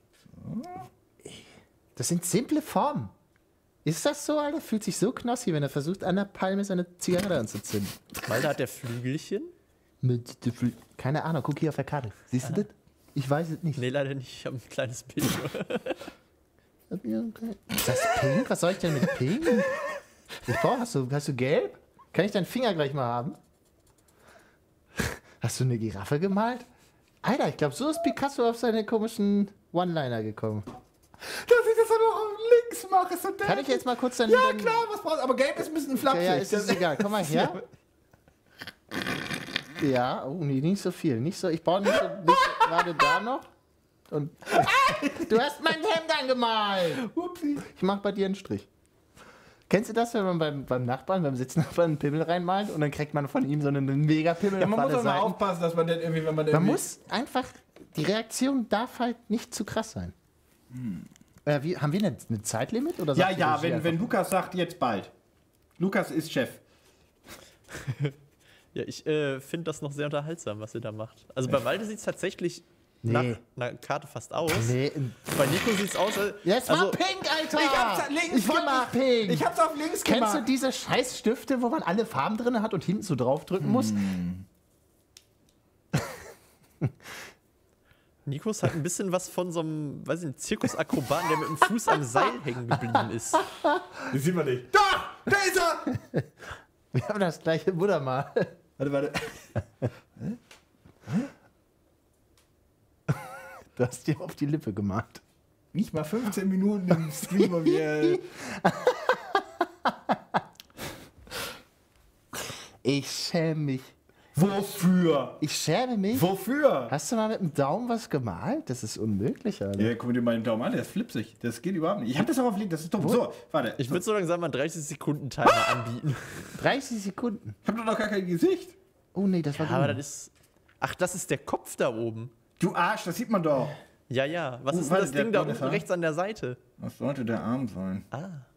Das sind simple Formen. Ist das so, Alter? Fühlt sich so knossi, wenn er versucht, an der Palme seine Zigarette anzuzünden. Walter hat der Flügelchen? Keine Ahnung, guck hier auf der Karte. Siehst du das? Ich weiß es nicht. Nee, leider nicht. Ich habe ein kleines Bild. Ist das pink? Was soll ich denn mit pink? Hast du gelb? Kann ich deinen Finger gleich mal haben? Hast du eine Giraffe gemalt? Alter, ich glaube, so ist Picasso auf seine komischen One-Liner gekommen. Dass ich das dann noch auf links mache, ist so Kann ich jetzt mal kurz dann... Ja, dann, klar, was brauchst du? Aber gelb ist ein bisschen Ja, flapsig. ja, ist egal. Komm mal her. Ja, oh nee, nicht so viel. Nicht so, ich brauche nicht gerade da noch. Und du hast mein Hemd angemalt. Upsi. Ich mach bei dir einen Strich. Kennst du das, wenn man beim Nachbarn, beim Sitznachbarn einen Pimmel reinmalt und dann kriegt man von ihm so einen Mega-Pimmel Ja, auf man muss alle auch mal Seiten? aufpassen, dass man dann irgendwie, wenn man Man irgendwie... muss einfach, die Reaktion darf halt nicht zu krass sein. Haben wir eine Zeitlimit? Oder Ja, sagt die ja, Regie wenn einfach- Lukas sagt, jetzt bald. Lukas ist Chef. Ja, ich finde das noch sehr unterhaltsam, was ihr da macht. Also bei Walter sieht es tatsächlich nach einer Karte fast aus. Nee, Bei Nico sieht es aus. ja, es Also, war pink, Alter! Ich hab's links Ich wollte gemacht. pink. Ich hab's auf links Kennst gemacht. du diese scheiß Stifte, wo man alle Farben drin hat und hinten so draufdrücken muss? Nikos hat ein bisschen was von so einem, weiß ich nicht, Zirkusakrobaten, der mit dem Fuß am Seil hängen geblieben ist. Das sieht man nicht. Da! Da ist er! Wir haben das gleiche Muttermal. Warte. Du hast dir auf die Lippe gemalt. Nicht mal 15 Minuten im Stream und wir... Ich schäme mich. Wofür? Ich schäme mich. Wofür? Hast du mal mit dem Daumen was gemalt? Das ist unmöglich, Alter. Ja, guck dir meinen Daumen an, der ist flipsig. Das geht überhaupt nicht. Ich hab das auch auf Link, das ist dumm. So, warte. Ich würde so langsam mal einen 30-Sekunden-Timer anbieten. 30 Sekunden. Ich hab doch noch gar kein Gesicht. Oh nee, das war Ja, aber grün. das ist. Ach, das ist der Kopf da oben. Du Arsch, das sieht man doch. Ja, ja. Was ist denn warte, das der Ding da hat unten blondes Haar. rechts an der Seite? Was sollte der Arm sein?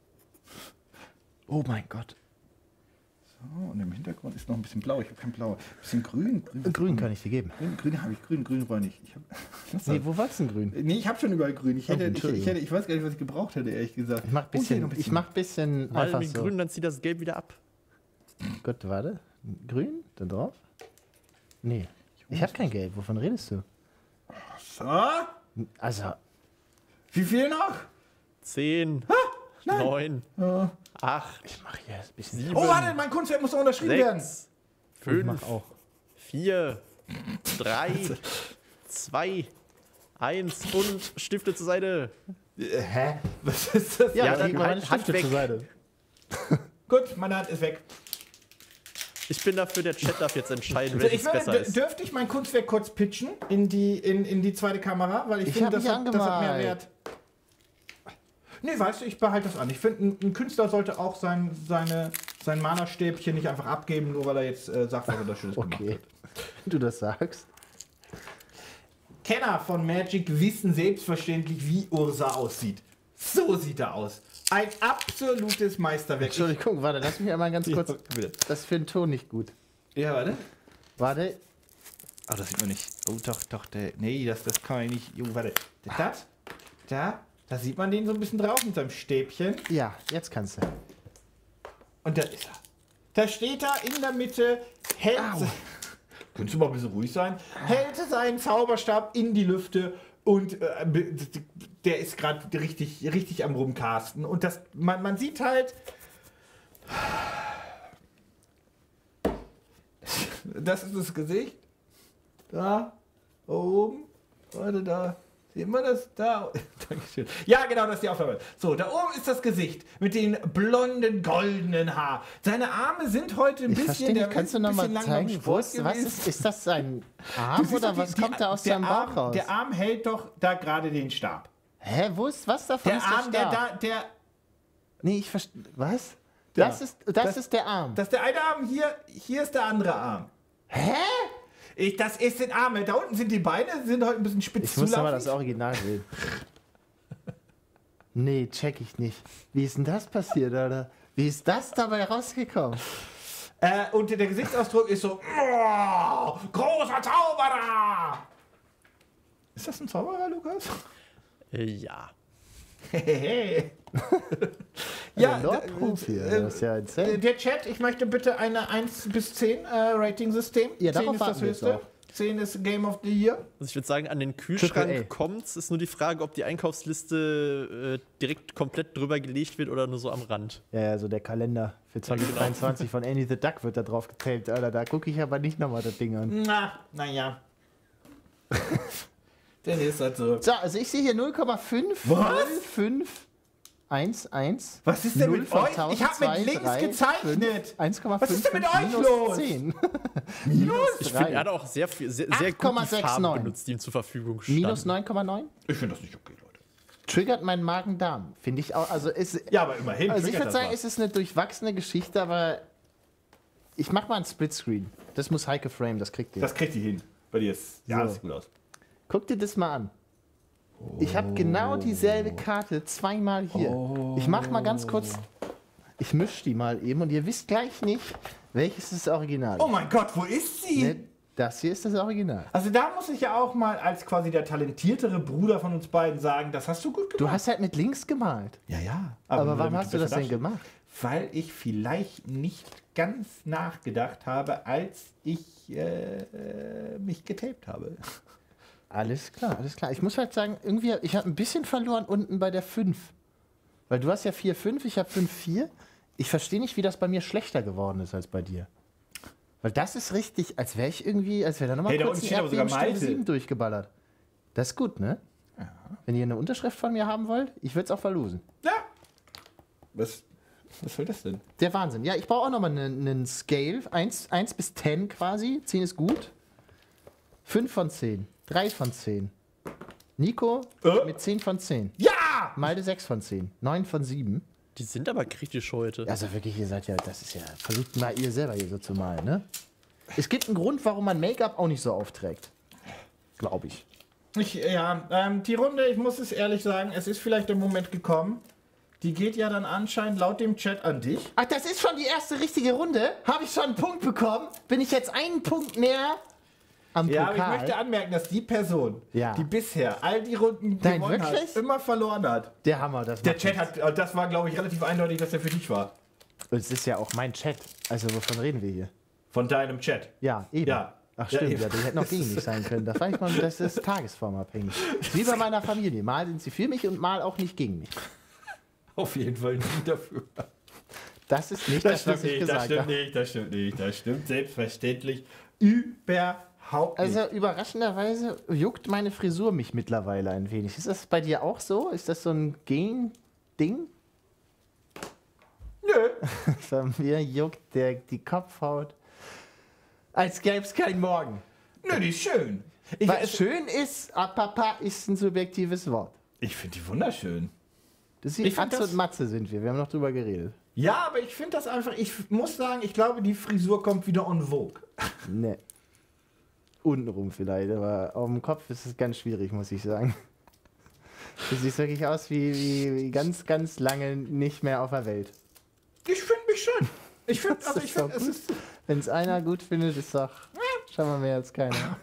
Oh mein Gott. Oh, und im Hintergrund ist noch ein bisschen blau. Ich habe kein Blau. Ein bisschen grün. Grün kann ich dir geben. Grün habe ich. Grün war nicht. Nee, wo war's denn grün? Nee, ich habe schon überall grün. Ich Entschuldigung. weiß gar nicht, was ich gebraucht hätte, ehrlich gesagt. Ich mach Oh, hier noch ein bisschen Mal einfach mit so. grün, dann zieht das Gelb wieder ab. Gut, warte. Grün, da drauf? Nee. Ich habe kein Gelb. Wovon redest du? So. Also, Wie viel noch? 10, 9, 8, ich mache hier ein bisschen. 7, Oh, warte, mein Kunstwerk muss noch unterschrieben werden. 6, Ich 5, mach auch. 4, 3, 2, 1 und Stifte zur Seite. Hä? Was ist das? Ja, Ja, dann dann leg mal halt- meine halt Stifte weg. zur Seite. Gut, meine Hand ist weg. Ich bin dafür, der Chat darf jetzt entscheiden, So, welches ich würde, besser ist. dürfte ich mein Kunstwerk kurz pitchen in die zweite Kamera? Weil ich Ich finde, hab das mich hat mehr angemalt. Wert. Nee, weißt du, ich behalte das an. Ich finde, ein Künstler sollte auch sein Mana-Stäbchen nicht einfach abgeben, nur weil er jetzt sagt, was er da Schönes gemacht Okay. hat. Wenn du das sagst. Kenner von Magic wissen selbstverständlich, wie Ursa aussieht. So sieht er aus. Ein absolutes Meisterwerk. Entschuldigung, warte, lass mich einmal ganz kurz. bitte. Das ist für den Ton nicht gut. Ja, warte. Warte. Oh, das sieht man nicht. Oh, doch, nee, das kann ich nicht. Junge, warte. Da sieht man den so ein bisschen drauf mit seinem Stäbchen. Ja, jetzt kannst du. Und da ist er. Da steht er in der Mitte, hält. Könntest du mal ein bisschen ruhig sein? Hält seinen Zauberstab in die Lüfte und der ist gerade richtig am Rumcasten. Und man sieht halt. Das ist das Gesicht. Da, oben. Warte, da. Sehen wir das? Da. Dankeschön. Ja, genau, das ist die Aufnahme. So, da oben ist das Gesicht mit den blonden, goldenen Haar. Seine Arme sind heute ein Ich bisschen. verstehe nicht, kannst du noch mal lang beim zeigen, Sport wo ist, was gewesen. ist das sein Du Arm siehst oder doch was kommt da aus seinem Bauch raus? Der Arm hält doch da gerade den Stab. Hä, wo ist, was davon Der ist Arm, der Stab? der. Nee, ich verstehe, was? Ja. Das ist der Arm. Das ist der eine Arm, hier ist der andere Arm. Hä? Das ist den Arm. Da unten sind die Beine, sind heute ein bisschen spitz Ich muss aber zulaufend. das Original sehen. Nee, check ich nicht. Wie ist denn das passiert, Alter? Wie ist das dabei rausgekommen? Und der Gesichtsausdruck ist so, oh, großer Zauberer! Ist das ein Zauberer, Lukas? Ja. Ja, Lord-Profi, das ist ja insane. Der Chat, ich möchte bitte eine 1 bis 10 Rating-System. Ja, 10 darauf ist das warten wir jetzt höchste. auch. 10 ist Game of the Year. Also ich würde sagen, an den Triple A. Kühlschrank kommt's. Ist nur die Frage, ob die Einkaufsliste direkt komplett drüber gelegt wird oder nur so am Rand. Ja, so der Kalender für 2023 von Annie the Duck wird da drauf getaped, Alter. Da gucke ich aber nicht nochmal das Ding an. Naja. Der ist halt so. So, also ich sehe hier 0,5. Was? 5,11. Was ist denn 0 mit von euch? Ich 1000, habe mit 2, links 3, gezeichnet. 1,5. Was ist denn mit euch minus los? 10. Ich finde, er hat auch sehr gute 8,69. Farben benutzt, die ihm zur Verfügung standen. Minus 9,9. Ich finde das nicht okay, Leute. Triggert meinen Magen-Darm. Finde ich auch. Also, Ja, aber immerhin. also ich triggert würde das sagen, was. es ist eine durchwachsene Geschichte, aber ich mach mal einen Splitscreen. Das muss Heike Frame, das kriegt ihr. Das kriegt die hin. Bei dir ist. Ja, So. das sieht gut aus. Guck dir das mal an. Ich habe genau dieselbe Karte zweimal hier. Ich mach mal ganz kurz. Ich mische die mal eben und ihr wisst gleich nicht, welches ist das Original. Oh mein Gott, wo ist sie? Ne, das hier ist das Original. Also da muss ich ja auch mal als quasi der talentiertere Bruder von uns beiden sagen, das hast du gut gemacht. Du hast halt mit links gemalt. Ja. Aber nur warum damit hast du das denn besser gemacht? dastehst. Weil ich vielleicht nicht ganz nachgedacht habe, als ich mich getaped habe. Alles klar, alles klar. Ich muss halt sagen, irgendwie, ich habe ein bisschen verloren unten bei der 5. Weil du hast ja 4,5, ich habe 5,4. Ich verstehe nicht, wie das bei mir schlechter geworden ist als bei dir. Weil das ist richtig, als wäre ich irgendwie, als wäre da nochmal Hey, da kurz unten die steht aber sogar Erdbeben Stufe Malte. 7 durchgeballert. Das ist gut, ne? Ja. Wenn ihr eine Unterschrift von mir haben wollt, ich würde es auch verlosen. Ja. Was soll das denn? Der Wahnsinn. Ja, ich brauche auch nochmal einen Scale. 1 bis 10 quasi. 10 ist gut. 5 von 10. 3 von 10. Nico mit 10 von 10. Ja! Malde 6 von 10. 9 von 7. Die sind aber kritisch heute. Also wirklich, ihr seid ja, das ist ja, versucht mal ihr selber hier so zu malen, ne? Es gibt einen Grund, warum man Make-up auch nicht so aufträgt. Glaube ich. Die Runde, ich muss es ehrlich sagen, es ist vielleicht der Moment gekommen. Die geht ja dann anscheinend laut dem Chat an dich. Ach, das ist schon die erste richtige Runde? Habe ich schon einen Punkt bekommen? Bin ich jetzt einen Punkt mehr am Ja, Pokal? aber ich möchte anmerken, dass die Person, Ja. die bisher all die Runden Nein, gewonnen wirklich? hat, immer verloren hat. Der Hammer, das Der macht Chat nichts. hat, das war, glaube ich, relativ eindeutig, dass er für dich war. Es ist ja auch mein Chat. Also wovon reden wir hier? Von deinem Chat. Ja, eben. Ja. Ach Ja, stimmt, eben. ja, die hätten auch gegen mich sein können. Das weiß ich mal, das ist tagesformabhängig. Wie bei meiner Familie. Mal sind sie für mich und mal auch nicht gegen mich. Auf jeden Fall nie dafür. Das ist nicht das, was ich gesagt habe. Das stimmt selbstverständlich überhaupt nicht. Also überraschenderweise juckt meine Frisur mich mittlerweile ein wenig. Ist das bei dir auch so? Ist das so ein Gen-Ding? Nö. Bei mir juckt die Kopfhaut, als gäbe es keinen Morgen. Nö, die ist schön. Weil schön ist, Papa ist ein subjektives Wort. Ich finde die wunderschön. Das ist Ich wie find Atze das- und Matze sind wir. Wir haben noch drüber geredet. Ja, aber ich finde das einfach, ich muss sagen, ich glaube, die Frisur kommt wieder en vogue. Ne. Untenrum vielleicht, aber auf dem Kopf ist es ganz schwierig, muss ich sagen. Du siehst wirklich aus wie ganz, ganz lange nicht mehr auf der Welt. Ich finde mich schön. Ich finde, Das also ist ich finde, doch es ist. Wenn es einer gut findet, ist doch schon mal mehr als keiner.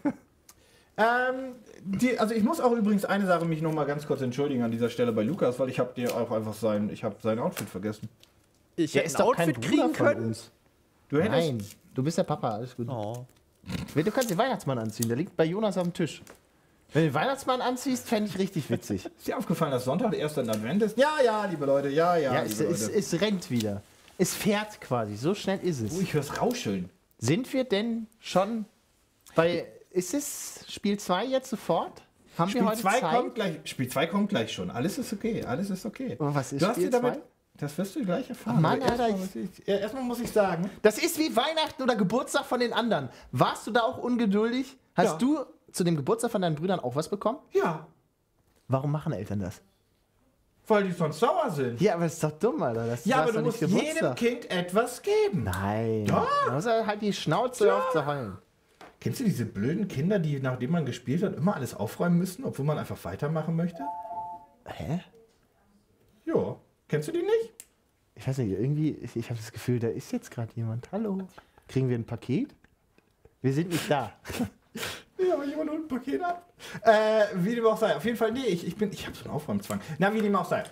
Also ich muss auch übrigens eine Sache mich noch mal ganz kurz entschuldigen an dieser Stelle bei Lukas, weil ich habe dir auch einfach sein Outfit vergessen. Ich Der hätte ist ein doch kein Outfit Bruder kriegen von können. uns. Du hättest. Nein, du bist der Papa, alles gut. Oh. Du kannst den Weihnachtsmann anziehen, der liegt bei Jonas auf dem Tisch. Wenn du den Weihnachtsmann anziehst, fände ich richtig witzig. Ist dir aufgefallen, dass Sonntag der erste Advent ist? Ja, ja, liebe Leute, ja, Ja, liebe Leute. es rennt wieder. Es fährt quasi, so schnell ist es. Oh, ich höre es rauscheln. Sind wir denn schon bei. Ist es Spiel 2 jetzt sofort? Haben wir Spiel heute 2 Zeit? kommt gleich. Spiel 2 kommt gleich schon. Alles ist okay, alles ist okay. Oh, was ist Du hast Spiel dir damit, 2? Das wirst du gleich erfahren. Ach Mann, Aber Alter, erstmal muss ich sagen, Das ist wie Weihnachten oder Geburtstag von den anderen. Warst du da auch ungeduldig? Hast Ja. du zu dem Geburtstag von deinen Brüdern auch was bekommen? ja, Warum machen Eltern das? weil die sonst sauer sind. Ja, aber das ist doch dumm, Alter. Das Ja, war aber doch du musst nicht jedem Geburtstag. Kind etwas geben. Nein. Ja. Da muss er halt die Schnauze auf zu heulen. Kennst du diese blöden Kinder, die, nachdem man gespielt hat, immer alles aufräumen müssen, obwohl man einfach weitermachen möchte? Hä? Ja. Kennst du die nicht? Ich weiß nicht, irgendwie, ich habe das Gefühl, da ist jetzt gerade jemand. Hallo. Kriegen wir ein Paket? Wir sind nicht da. Ja, aber jemand holt ein Paket ab. Wie dem auch sei. Auf jeden Fall, nee, ich habe so einen Aufräumzwang. Na, wie dem auch sei.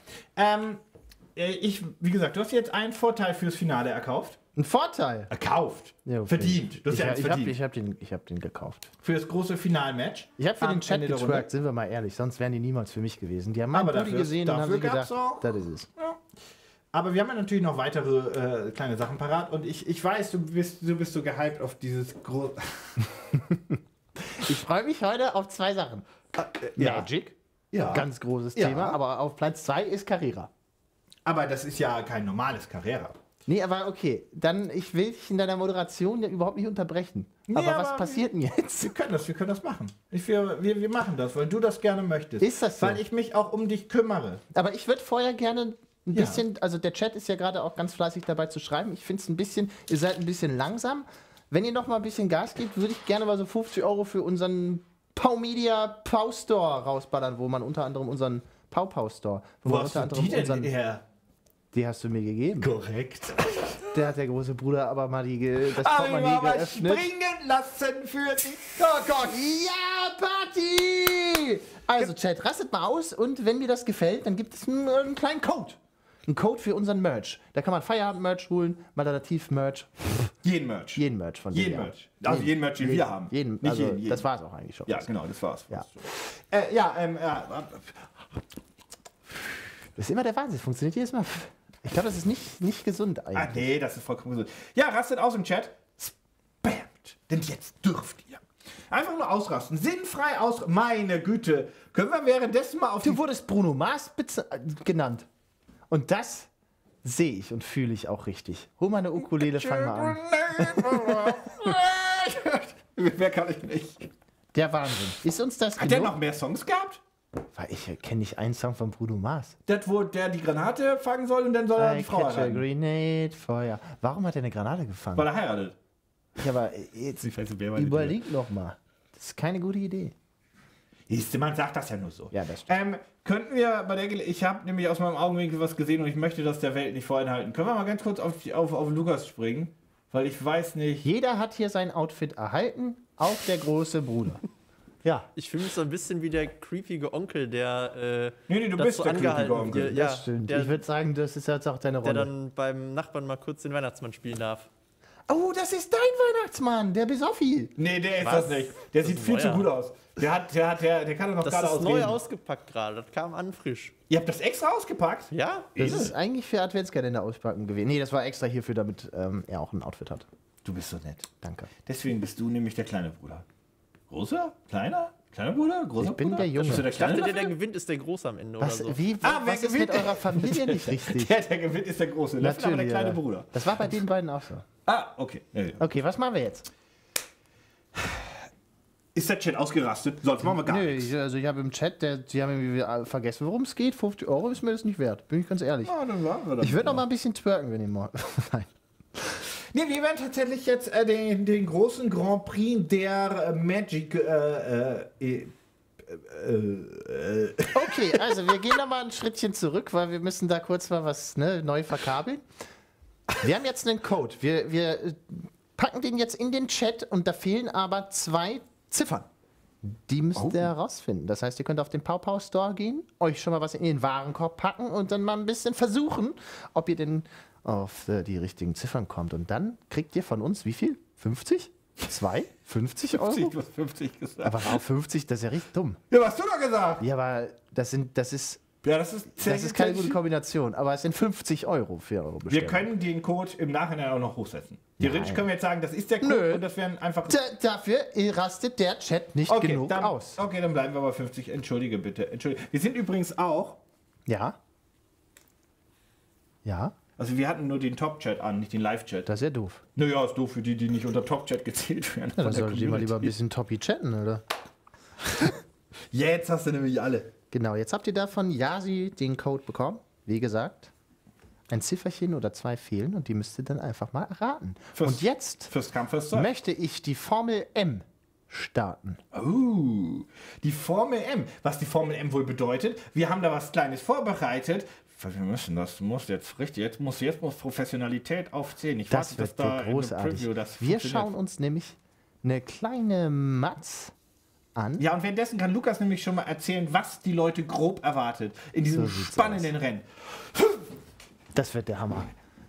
Wie gesagt, du hast jetzt einen Vorteil fürs Finale erkauft. Ein Vorteil. Erkauft. Ja, okay. Verdient. Du hast ja eins verdient. Ich hab den gekauft. Für das große Finalmatch. Ich habe für am den Chat Ende der getwerkt, Runde. sind wir mal ehrlich. Sonst wären die niemals für mich gewesen. Die haben meinen Aber Booty dafür- gesehen und haben dafür sich gedacht, gab's auch- das ist es. Ja. Aber wir haben ja natürlich noch weitere kleine Sachen parat. Und ich weiß, du bist so gehypt auf dieses große... Ich freue mich heute auf zwei Sachen. Magic, Ja. ganz großes Ja. Thema, aber auf Platz 2 ist Carrera. Aber das ist ja kein normales Carrera. Nee, aber okay, dann, ich will dich in deiner Moderation ja überhaupt nicht unterbrechen. aber was aber- passiert denn jetzt? Wir können das machen. Wir machen das, weil du das gerne möchtest. Ist das so? Weil ich mich auch um dich kümmere. Aber ich würde vorher gerne ein Ja. bisschen, also der Chat ist ja gerade auch ganz fleißig dabei zu schreiben. Ich finde es ein bisschen, ihr seid ein bisschen langsam. Wenn ihr noch mal ein bisschen Gas gebt, würde ich gerne mal so 50 € für unseren Pau Media Pau Store rausballern, wo man unter anderem unseren Pau Store, Wo hast du die denn her? die hast du mir gegeben. Korrekt. Der hat der große Bruder aber mal das Aber Portemonnaie wir mal geöffnet. springen lassen für dich. Oh Gott, ja, Party! Also, Chat, rastet mal aus und wenn mir das gefällt, dann gibt es einen kleinen Code. Ein Code für unseren Merch. Da kann man Feierabend-Merch holen, Maladativ-Merch, Jeden Merch. jeden Merch von Jeden denen. Merch. Also jeden Merch, den wir haben. Jeden, Nicht also, jeden. das war es auch eigentlich schon. Ja, genau, das war's. Ja. Das ist immer der Wahnsinn, funktioniert jedes Mal. Ich glaube, das ist nicht gesund eigentlich. Nee, das ist vollkommen gesund. Ja, rastet aus im Chat. Spammt. Denn jetzt dürft ihr. Einfach nur ausrasten. Sinnfrei ausrasten. Meine Güte. Können wir währenddessen mal auf Du die... wurdest Bruno Mars genannt. Und das sehe ich und fühle ich auch richtig. Hol mal eine Ukulele, fang mal an. Wer kann ich nicht? Der Wahnsinn. Ist uns das Hat der genug? noch mehr Songs gehabt? Weil ich kenne nicht einen Song von Bruno Mars. Das, wo der die Granate fangen soll und dann soll er die Frau catch a heiraten. grenade, Feuer. Warum hat er eine Granate gefangen? Weil er heiratet. Ja, aber jetzt überleg noch mal. Das ist keine gute Idee. Man sagt das ja nur so. Ja, das stimmt. Könnten wir bei der ich habe nämlich aus meinem Augenwinkel was gesehen und ich möchte das der Welt nicht vorenthalten. Können wir mal ganz kurz auf Lukas springen? Weil ich weiß nicht... Jeder hat hier sein Outfit erhalten, auch der große Bruder. Ja, Ich fühle mich so ein bisschen wie der creepige Onkel, der Nee, du das bist so der angehalten creepige Onkel. wird. Ja, das stimmt. Der, Ich würde sagen, das ist jetzt auch deine der Rolle. dann beim Nachbarn mal kurz den Weihnachtsmann spielen darf. Oh, das ist dein Weihnachtsmann, der Besoffi. Nee, der ist Was? das nicht. Der Das sieht ist viel zu neuer. gut aus. Der kann doch noch Das gerade ist neu ausreden. ausgepackt gerade. Das kam an frisch. Ihr habt das extra ausgepackt? Ja? Das ist eigentlich für Adventskalender auspacken gewesen. Nee, das war extra hierfür, damit er auch ein Outfit hat. Du bist so nett. Danke. Deswegen bist du nämlich der kleine Bruder. Großer? Kleiner? Kleiner Bruder? Großer Ich bin Bruder? der Junge. Bist du der Ich dachte, Kleine? der gewinnt, ist der Große am Ende Was, oder so. wie, Ah, wer was ist mit gewinnt? eurer Familie nicht richtig? Der gewinnt, ist der große. Leffe, aber der kleine ja. Bruder. Das war bei den beiden auch so. Ah, okay. Ja, ja. Okay, was machen wir jetzt? Ist der Chat ausgerastet? Sonst machen wir gar Nö, nichts. ich habe im Chat, die haben irgendwie vergessen, worum es geht. 50 € ist mir das nicht wert, bin ich ganz ehrlich. Ah, dann machen wir das. Ich würde noch mal ein bisschen twerken, wenn ihr mal... Nein. Nee, wir werden tatsächlich jetzt den großen Grand Prix der Magic Okay, also wir gehen noch mal ein Schrittchen zurück, weil wir müssen da kurz mal was neu verkabeln. Wir haben jetzt einen Code. Wir packen den jetzt in den Chat und da fehlen aber 2 Ziffern. Die müsst ihr herausfinden. Das heißt, ihr könnt auf den Pau Pau Store gehen, euch schon mal was in den Warenkorb packen und dann mal ein bisschen versuchen, ob ihr denn auf die richtigen Ziffern kommt. Und dann kriegt ihr von uns wie viel? 50? 2? 50 Euro? 50, du hast 50 gesagt. Aber auf 50, das ist ja richtig dumm. Ja, was hast du doch gesagt? Ja, aber das ist Ja, Das ist keine gute Kombination, aber es sind 50 Euro für eure Wir Bestellung. können den Code im Nachhinein auch noch hochsetzen. Theoretisch können wir jetzt sagen, das ist der Code Nö. und das wären einfach... Dafür rastet der Chat nicht genug dann, aus. Okay, dann bleiben wir bei 50. Entschuldige bitte. Entschuldige. Wir sind übrigens auch... Ja? Ja? Also wir hatten nur den Top-Chat an, nicht den Live-Chat. Das ist ja doof. Naja, ist doof für die, die nicht unter Top-Chat gezählt werden. Ja, dann von der solltet ihr mal lieber ein Community. bisschen Topi chatten, oder? Jetzt hast du nämlich alle. Genau, jetzt habt ihr davon Yasi den Code bekommen. Wie gesagt, ein Zifferchen oder 2 fehlen und die müsst ihr dann einfach mal erraten. Und jetzt First come, first serve. möchte ich die Formel M starten. Die Formel M. Was die Formel M wohl bedeutet, wir haben da was Kleines vorbereitet. Wir müssen das, jetzt muss Professionalität aufzählen. Ich Das warte, wird dass da in der großartig. Preview das Wir funktioniert. schauen uns nämlich eine kleine Matz an. Ja, und währenddessen kann Lukas nämlich schon mal erzählen, was die Leute grob erwartet in diesem So sieht's spannenden Rennen. Das wird der Hammer.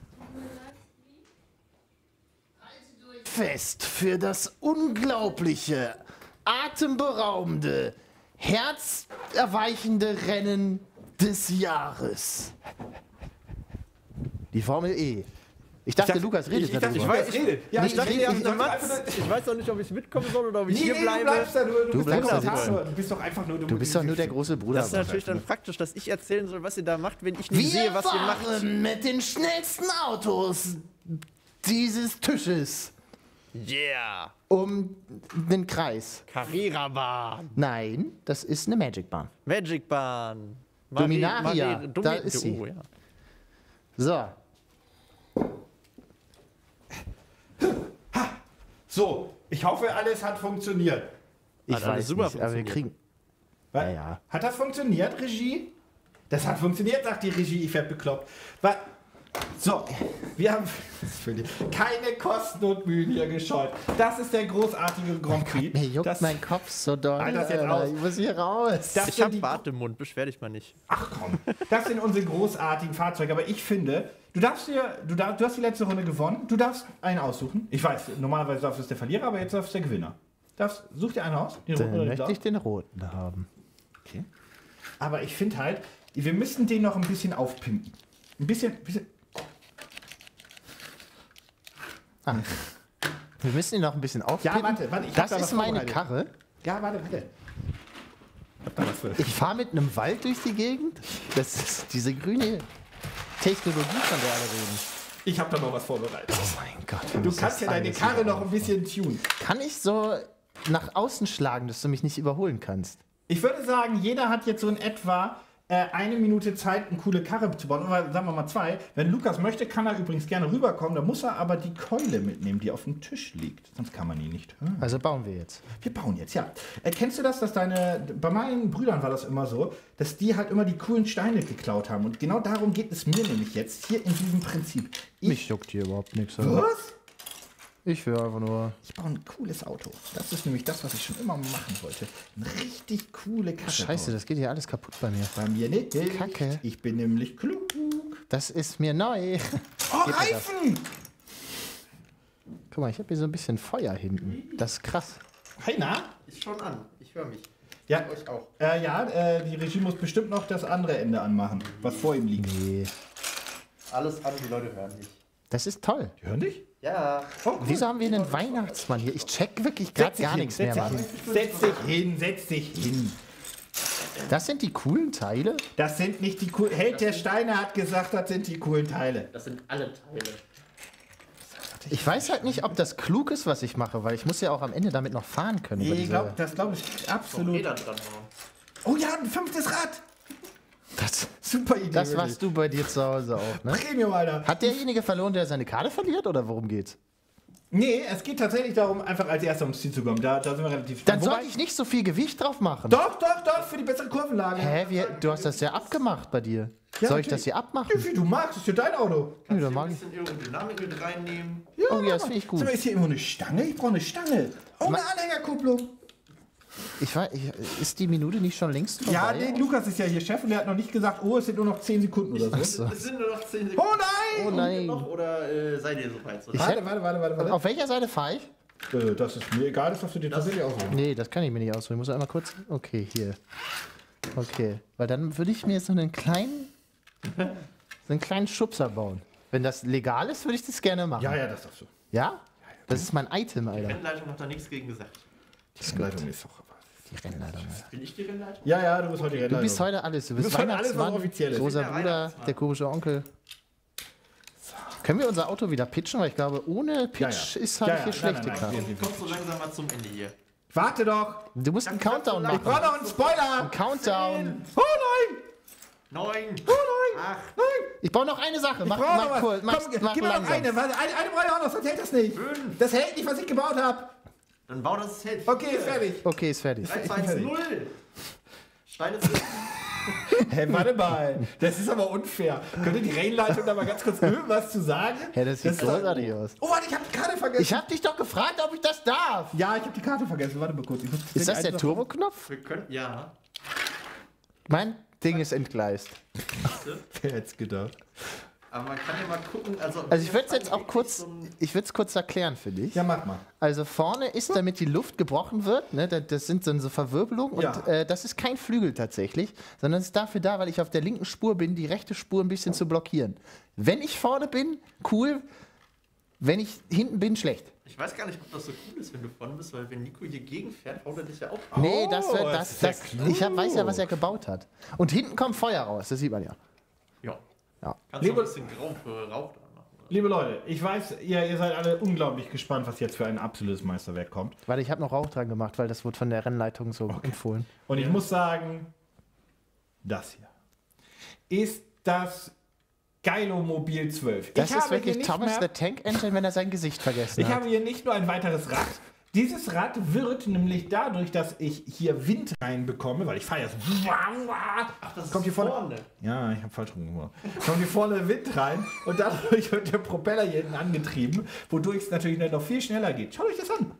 Fest für das unglaubliche, atemberaubende, herzerweichende Rennen des Jahres. Die Formel E. Ich dachte, Lukas redet darüber. Ich weiß, ja, Ich dachte, ihr habt eine dachte Matz. einfach nur- Ich weiß auch nicht, ob ich mitkommen soll oder ob ich Nee, hier du bleibe. bleibst da nur. Du bleibst da Kommentator. Du bist doch einfach nur... Du bist doch nur der große Bruder. Das ist natürlich dann praktisch, dass ich erzählen soll, was ihr da macht, wenn ich nicht Wir sehe, was ihr macht. fahren mit den schnellsten Autos dieses Tisches Yeah! um den Kreis. Carrera-Bahn. Nein, das ist eine Magic-Bahn. Magic-Bahn. Dominaria, da ist sie. Oh, ja. So, So, ich hoffe, alles hat funktioniert. ich Hat alles weiß super nicht, aber wir funktioniert. kriegen... Was? Ja, ja. Hat das funktioniert, Regie? Das hat funktioniert, sagt die Regie. Ich werde bekloppt. So, wir haben keine Kosten und Mühen hier gescheut. Das ist der großartige Grand Prix. Mir juckt Das- mein Kopf so doll. Halt das jetzt Alter. aus. Ich muss hier raus. Das Ich sind hab die- Bart im Mund, beschwer dich mal nicht. Ach komm, das sind unsere großartigen Fahrzeuge. Aber ich finde, du hast die letzte Runde gewonnen. Du darfst einen aussuchen. Ich weiß, normalerweise darfst du der Verlierer, aber jetzt darfst du der Gewinner. Such dir einen aus. Den roten oder Dann den möchte blauen. ich den roten haben. Okay. Aber ich finde halt, wir müssen den noch ein bisschen aufpimpen. Ein bisschen. Wir müssen ihn noch ein bisschen aufpippen. Ja, warte, ich hab Das da was ist meine vorbereitet. Karre. Ja, warte. Hab da was für. Ich fahre mit einem Wald durch die Gegend. Das ist diese grüne Technologie, von der alle reden. Ich hab da noch was vorbereitet. Oh mein Gott. wir Du müssen kannst das ja deine alles Karre wieder noch ein bisschen tunen. Kann ich so nach außen schlagen, dass du mich nicht überholen kannst? Ich würde sagen, jeder hat jetzt so in etwa 1 Minute Zeit, eine coole Karre zu bauen. Oder sagen wir mal 2. Wenn Lukas möchte, kann er übrigens gerne rüberkommen. Da muss er aber die Keule mitnehmen, die auf dem Tisch liegt. Sonst kann man ihn nicht hören. Also bauen wir jetzt. Wir bauen jetzt, ja. Kennst du das, dass bei meinen Brüdern war das immer so, dass die halt immer die coolen Steine geklaut haben. Und genau darum geht es mir nämlich jetzt, hier in diesem Prinzip. Mich juckt hier überhaupt nichts. Also. Was? Ich will einfach nur... Ich baue ein cooles Auto. Das ist nämlich das, was ich schon immer machen wollte. Eine richtig coole Karre. Scheiße, bauen. das geht hier alles kaputt bei mir. Bei mir nicht. Kacke. Ich bin nämlich klug. Das ist mir neu. Oh, Geht mir das? Reifen! Guck mal, ich habe hier so ein bisschen Feuer hinten. Das ist krass. Hey, na? Ist schon an. Ich höre mich. Ja, Euch auch. die Regie muss bestimmt noch das andere Ende anmachen, was vor ihm liegt. Nee. Alles an, die Leute hören dich. Das ist toll. Die hören dich? Ja. Oh, cool. Wieso haben wir einen Weihnachtsmann hier? Ich check wirklich gerade gar nichts mehr, Mann. Setz dich hin. Das sind die coolen Teile? Das sind nicht die coolen... Held der Steine hat gesagt, das sind die coolen Teile. Das sind alle Teile. Ich weiß halt nicht, ob das klug ist, was ich mache, weil ich muss ja auch am Ende damit noch fahren können. Über Das glaube ich absolut. Räder dran machen. Oh ja, ein 5. Rad. das, Super Idee. das wirklich. warst du bei dir zu Hause auch, ne? Premium, Alter. Hat derjenige verloren, der seine Karte verliert, oder worum geht's? Nee, es geht tatsächlich darum, einfach als Erster ums Ziel zu kommen. Da sind wir relativ Dann Wobei- sollte ich nicht so viel Gewicht drauf machen. Doch, für die bessere Kurvenlage. Hä, du hast das ja abgemacht bei dir. Ja, Soll ich das natürlich. hier abmachen? Ja, wie du magst, ist ja dein Auto. Nö, Hier dann ein mag ich. bisschen Aerodynamik mit reinnehmen. Oh ja, das finde ich gut. Sag mal, ist hier irgendwo eine Stange? Ich brauche eine Stange. Oh, eine Anhängerkupplung. Ist die Minute nicht schon längst vorbei? Ja, nee, Lukas ist ja hier Chef und der hat noch nicht gesagt, oh, es sind nur noch 10 Sekunden oder so. Es sind nur noch 10 Sekunden. Oh nein! Oh nein. Noch, oder seid ihr soweit? So? Warte. Auf welcher Seite fahre ich? Das ist mir egal, das darfst du dir tatsächlich aussuchen. Nee, das kann ich mir nicht aussuchen. Ich muss einmal kurz. Okay, hier. Okay. Weil dann würde ich mir so einen kleinen Schubser bauen. Wenn das legal ist, würde ich das gerne machen. Ja, das darfst du. Ja? Das ist mein Item, Die Alter. Rennleitung hat da nichts gegen gesagt. Die Leitung ist doch aber. Die Rennleitung. Bin ich die Rennleitung? Ja, du bist heute die Du Rennleitung. bist heute alles. Du bist bist heute alles, was Weihnachtsmann, offiziell ist. großer Ich bin der Bruder, Weihnachtsmann. der komische Onkel. Können wir unser Auto wieder pitchen? Weil ich glaube, ohne Pitch ist halt hier schlechte nein. Karte. Kommst so langsam mal zum Ende hier. Warte doch! Du musst einen Countdown Ich machen. brauche noch einen Spoiler! Countdown. Oh nein! 9. Oh nein! 8. Nein! Ich brauche noch eine Sache. Ich Mach, brauche noch mach, was. cool. Mach, Komm, mach gib mir noch langsam. eine. Warte, eine brauche ich auch noch, sonst hält das nicht. 5. Das hält nicht, was ich gebaut habe. Dann bau das Set. Okay, fertig. Okay, ist fertig. 3, 2, bin 1, fertig. 0. Steine zu. Hey, warte mal. Das ist aber unfair. Könnt ihr die Rennleitung da mal ganz kurz irgendwas zu sagen? Hey, das sieht ist doch- großartig aus. Oh, warte, ich habe die Karte vergessen. Ich habe dich doch gefragt, ob ich das darf. Ja, ich habe die Karte vergessen. Warte mal kurz. Ich muss Ist das der eine Sache- Turboknopf? Wir können, ja. Mein Ding ist entgleist. Wer hätte es gedacht? Aber man kann ja mal gucken. Also Also ich würde es jetzt auch kurz, ich würde es kurz erklären für dich. Ja, mach mal. Also vorne ist, damit die Luft gebrochen wird, ne, das sind so Verwirbelungen Ja. und das ist kein Flügel tatsächlich, sondern es ist dafür da, weil ich auf der linken Spur bin, die rechte Spur ein bisschen zu blockieren. Wenn ich vorne bin, cool. Wenn ich hinten bin, schlecht. Ich weiß gar nicht, ob das so cool ist, wenn du vorne bist, weil wenn Nico hier gegenfährt, haut er dich ja auch. Nee, das wird das ist ja klug. weiß ja, was er gebaut hat. Und hinten kommt Feuer raus, das sieht man ja. Ja. Ja. Kannst du Liebe- ein bisschen grau für Rauch da machen. Oder? Liebe Leute, ich weiß, ihr seid alle unglaublich gespannt, was jetzt für ein absolutes Meisterwerk kommt. Warte, ich habe noch Rauch dran gemacht, weil das wurde von der Rennleitung so empfohlen. Und ich muss sagen, das hier ist das Geilomobil 12. Das ich ist habe hier wirklich nicht Thomas mehr- the Tank Engine, wenn er sein Gesicht vergessen Ich hat. habe hier nicht nur ein weiteres Rad. Dieses Rad wird nämlich dadurch, dass ich hier Wind reinbekomme, weil ich fahre jetzt. Ach, das Kommt hier ist vorne. vorne. Ja, ich habe falsch rum gemacht. Kommt hier vorne Wind rein und dadurch wird der Propeller hier hinten angetrieben, wodurch es natürlich noch viel schneller geht. Schaut euch das an.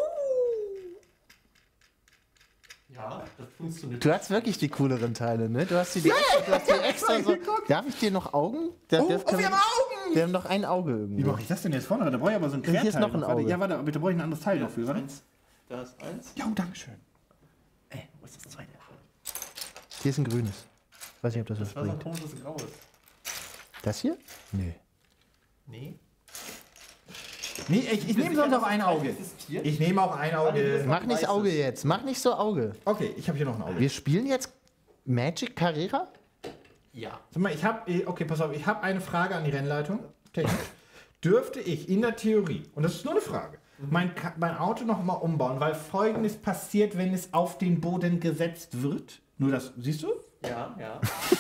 Ja, das funktioniert. Du hast wirklich die cooleren Teile, ne? Du hast die extra so. Darf ich dir noch Augen? Wir haben Augen! Wir haben noch ein Auge Wie irgendwo. mache ich das denn jetzt vorne? Da brauche ich aber so ein Hier ist Querteil. noch ein Warte, Auge. ja, warte, bitte brauche ich ein anderes Teil dafür, warte. Da ist 1. Ja, dankeschön. Wo ist das zweite? Hier ist ein grünes. Weiß nicht, ob das was Das war so ein bringt. komisches Graues. Das hier? Nee. Nee. Nee, ich nehme sonst auch ein Auge. Ich nehme auch ein Auge. Mach nicht Auge jetzt. Mach nicht so Auge. Okay, ich habe hier noch ein Auge. Wir spielen jetzt Magic Carrera? Ja. Sag mal, okay, pass auf, ich habe eine Frage an die Rennleitung. Technisch. Dürfte ich in der Theorie, und das ist nur eine Frage, mein Auto noch mal umbauen, weil Folgendes passiert, wenn es auf den Boden gesetzt wird? Nur das, siehst du? Ja, ja.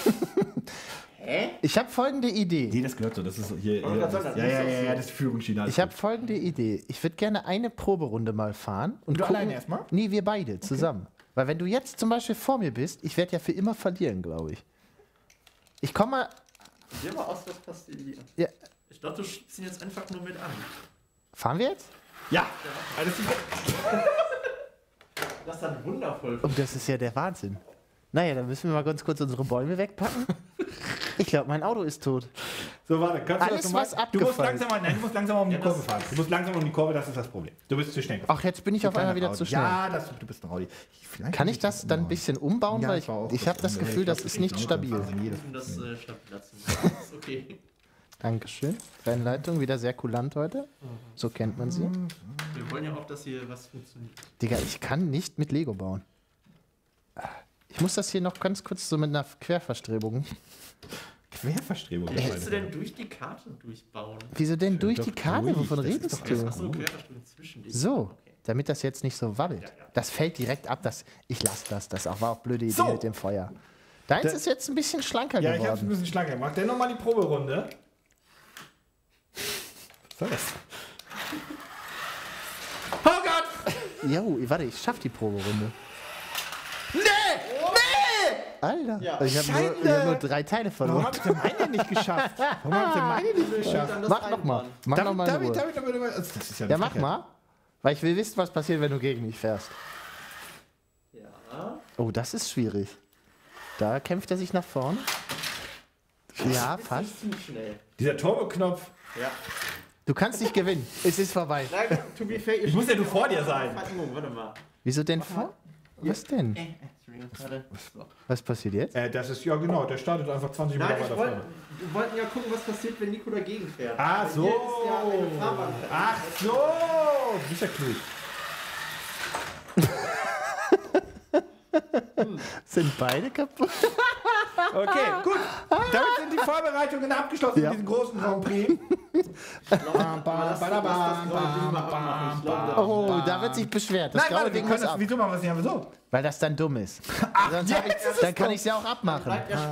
Ich habe folgende Idee. Nee, das gehört so, das ist hier. Das ist Führungsschiene. Ich habe folgende Idee. Ich würde gerne eine Proberunde mal fahren. Und Du gucken, alleine erstmal? Nee, wir beide zusammen. Weil wenn du jetzt zum Beispiel vor mir bist, ich werde ja für immer verlieren, glaube ich. Ich komme mal... Sieh mal aus, was passiert hier. Ja. Ich glaube, du schiebst ihn jetzt einfach nur mit an. Fahren wir jetzt? Ja, alles Das ist dann wundervoll. Oh, das ist ja der Wahnsinn. Naja, dann müssen wir mal ganz kurz unsere Bäume wegpacken. Ich glaube, mein Auto ist tot. So, warte, kannst du Alles, das nochmal? was Du musst abgefallen langsam mal, nein, du musst langsam um die Kurve fahren. Du musst langsam um die Kurve, das ist das Problem. Du bist zu schnell gefahren. Ach, jetzt bin ich auf einmal wieder zu schnell. Ja, du bist ein Audi. Kann ich das dann ein bisschen umbauen? Ja, weil ich war auch ich habe das kurz Gefühl, drin. das ist nicht stabil. Um das stabiler zu machen. Das ist okay. Dankeschön. Rennleitung, wieder sehr kulant heute. So kennt man sie. Wir wollen ja auch, dass hier was funktioniert. Digga, ich kann nicht mit Lego bauen. Ich muss das hier noch ganz kurz so mit einer Querverstrebung. Querverstrebung. Wie willst du denn durch die Karte durchbauen? Wieso denn durch die Karte? Wovon das ist redest doch du? Achso, Querverstrebung zwischen den. So, damit das jetzt nicht so wabbelt. Das fällt direkt ab. Ich lasse das. Das war auch blöde Idee So. mit dem Feuer. Deins ist jetzt ein bisschen schlanker Ja, ich hab's ein geworden. bisschen schlanker gemacht. Dann nochmal die Proberunde. Was soll das? Oh Gott! Jo, warte, ich schaff die Proberunde. Nee! Alter, Ja. ich habe nur 3 Teile Warum verloren. habt ihr meine nicht geschafft? Warum habt ihr meine nicht geschafft? Mach nochmal. Mach nochmal in Ruhe. Das ist ja Ja, mach mal. Weil ich will wissen, was passiert, wenn du gegen mich fährst. Ja. Oh, das ist schwierig. Da kämpft er sich nach vorne. Ja, fast. Zu schnell. Dieser Turbo-Knopf. Ja. Du kannst nicht gewinnen. Es ist vorbei. Nein, to be fair, Ich muss ja du vor dir sein. Warte mal. Wieso denn vor? Was denn? Entschuldigung, warte. So. Was passiert jetzt? Das ist, ja genau, der startet einfach 20 Meter Nein, weiter vorne. wir wollten ja gucken, was passiert, wenn Nico dagegen fährt. Ah, Weil so. hier ist ja eine Fahrbahn. Ach so. Du bist ja klug. Sind beide kaputt? Okay, gut. Damit sind die Vorbereitungen abgeschlossen Ja. für diesen großen Grand Prix. Oh, da wird sich beschwert. Das Nein, graue warte, wir Ding können muss das, ab. wieso machen wir es nicht einfach so? Weil das dann dumm ist. Dann kann ich es ja auch abmachen.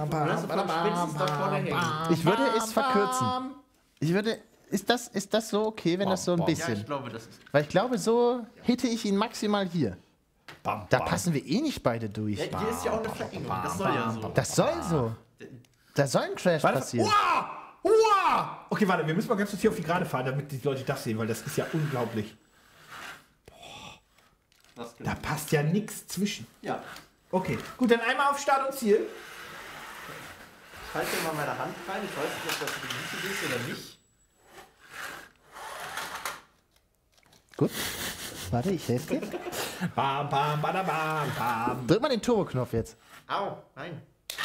Ich würde es verkürzen. Ist das so okay, wenn das so ein Ja, ich bisschen? glaube, das ist. Weil ich glaube, so hitte ich ihn maximal hier. Bam, Da bam. passen wir eh nicht beide durch. Ja, hier ist ja auch eine Verengung. Das soll ja so. Das soll so. Da soll ein Crash Warte, passieren. Uah! Uah! Okay, warte, wir müssen mal ganz kurz hier auf die Gerade fahren, damit die Leute das sehen, weil das ist ja unglaublich. Das Da passt ja nichts zwischen. Ja. Okay, gut, dann einmal auf Start und Ziel. Ich halte mal meine Hand rein. Ich weiß nicht, ob das richtig ist oder nicht. Gut. Warte, ich helfe dir. Bam, bam, bam, bam, bam. Drück mal den Turbo-Knopf jetzt. Au, nein.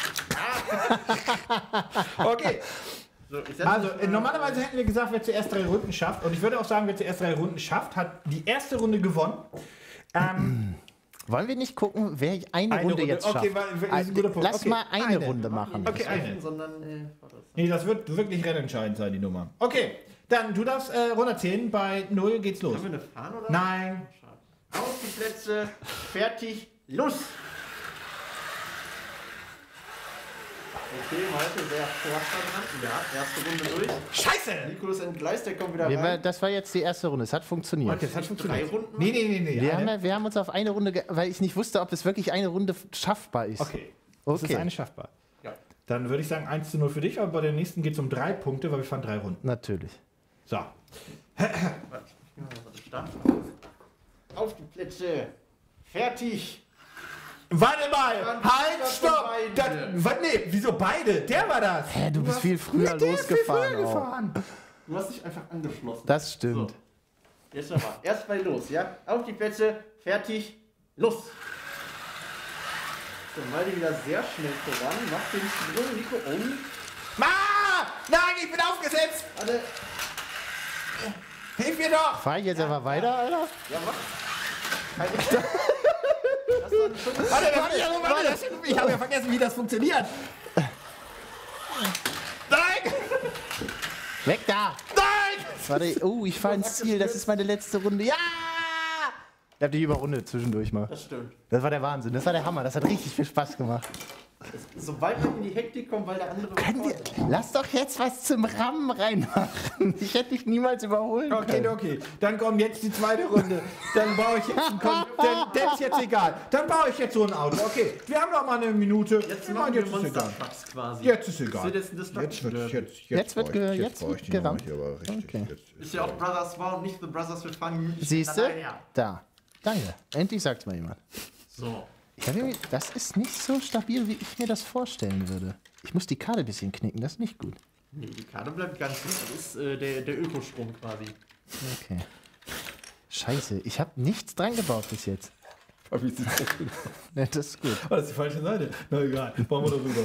Okay, So, ich setze also mich mal- normalerweise hätten wir gesagt, wer zuerst 3 Runden schafft. Und ich würde auch sagen, wer zuerst 3 Runden schafft, hat die erste Runde gewonnen. Wollen wir nicht gucken, wer eine Runde jetzt schafft? Okay, das ist ein guter Punkt. Lass Okay, mal eine Runde machen. Okay, eine. sondern Nee, das wird wirklich rennentscheidend sein, die Nummer. Okay, dann du darfst runterzählen. Bei 0 geht's los. haben wir eine Fahne oder? Nein. Schade. Auf die Plätze, fertig, los! Okay, Malte, sehr fortschrittlich. Ja, erste Runde durch. Scheiße! Nico ist entgleist, der kommt wieder rein. Das war jetzt die erste Runde. Es hat funktioniert. Okay, das hat funktioniert. 3 Runden? Nee. Wir haben uns auf eine Runde, weil ich nicht wusste, ob es wirklich eine Runde schaffbar ist. Okay. Das ist Okay. eine schaffbar. Ja. Dann würde ich sagen 1:0 für dich, aber bei der nächsten geht es um 3 Punkte, weil wir fahren 3 Runden. Natürlich. So. Warte, ich mach mal den Start. Auf die Plätze, fertig. Warte mal! Dann Halt, das stopp! beide. Nee, wieso beide? Der war das! Hä, du bist viel früher Der ist viel losgefahren. früher auch. gefahren. Du hast dich einfach angeschlossen. Das stimmt. So. Jetzt nochmal. Erst mal los, ja? Auf die Plätze, fertig, los! So, Malte wieder sehr schnell voran. Macht den Sprung, Nico, um. Ma! Nein, ich bin aufgesetzt! Warte. Hilf mir doch! Fahr ich jetzt einfach weiter, Alter? Warte, ich habe ja vergessen, wie das funktioniert. Nein! Weg da! Nein! Warte, oh, ich fahr ins Ziel. Das ist meine letzte Runde. Ja! Ich hab die Überrunde zwischendurch mal. Das stimmt. Das war der Wahnsinn. Das war der Hammer. Das hat richtig viel Spaß gemacht. Sobald man in die Hektik kommt, weil der andere... Lass doch jetzt was zum Rammen reinmachen. Ich hätte dich niemals überholen können. Okay. Dann kommt jetzt die zweite Runde. Dann baue ich jetzt der ist jetzt egal. Dann baue ich jetzt so ein Auto. Okay, wir haben noch mal eine Minute. Jetzt Ich machen meine, wir jetzt ist egal. Monster-Trucks quasi. Jetzt ist egal. Das wird jetzt ein Destruction. Jetzt wird gerammt. Okay. Ist ja auch Brothers War und nicht The Brothers Wir fangen. Siehst du? Da. Danke. Endlich sagt's mal jemand. So. Ich hab irgendwie, das ist nicht so stabil, wie ich mir das vorstellen würde. Ich muss die Karte ein bisschen knicken, das ist nicht gut. Nee, die Karte bleibt ganz gut. Das ist der Ökosprung quasi. Okay. Scheiße, ich habe nichts dran gebaut bis jetzt. Ja, das ist gut. Oh, das ist die falsche Seite. Na egal, bauen wir darüber.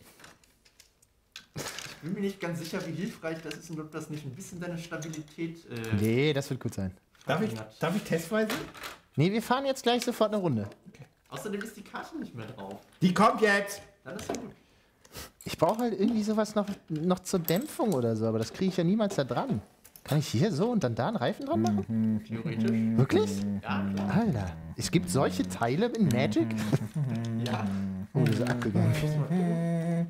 Ich bin mir nicht ganz sicher, wie hilfreich das ist und ob das nicht ein bisschen deine Stabilität... Nee, das wird gut sein. Darf ich testweise? Nee, wir fahren jetzt gleich sofort eine Runde. Außerdem ist die Karte nicht mehr drauf. Die kommt jetzt! Dann ist ja gut. Ich brauche halt irgendwie sowas noch zur Dämpfung oder so, aber das kriege ich ja niemals da dran. Kann ich hier so und dann da einen Reifen dran machen? Theoretisch. Wirklich? Ja, klar. Alter, es gibt solche Teile in Magic? Ja. Oh, die ist abgegangen.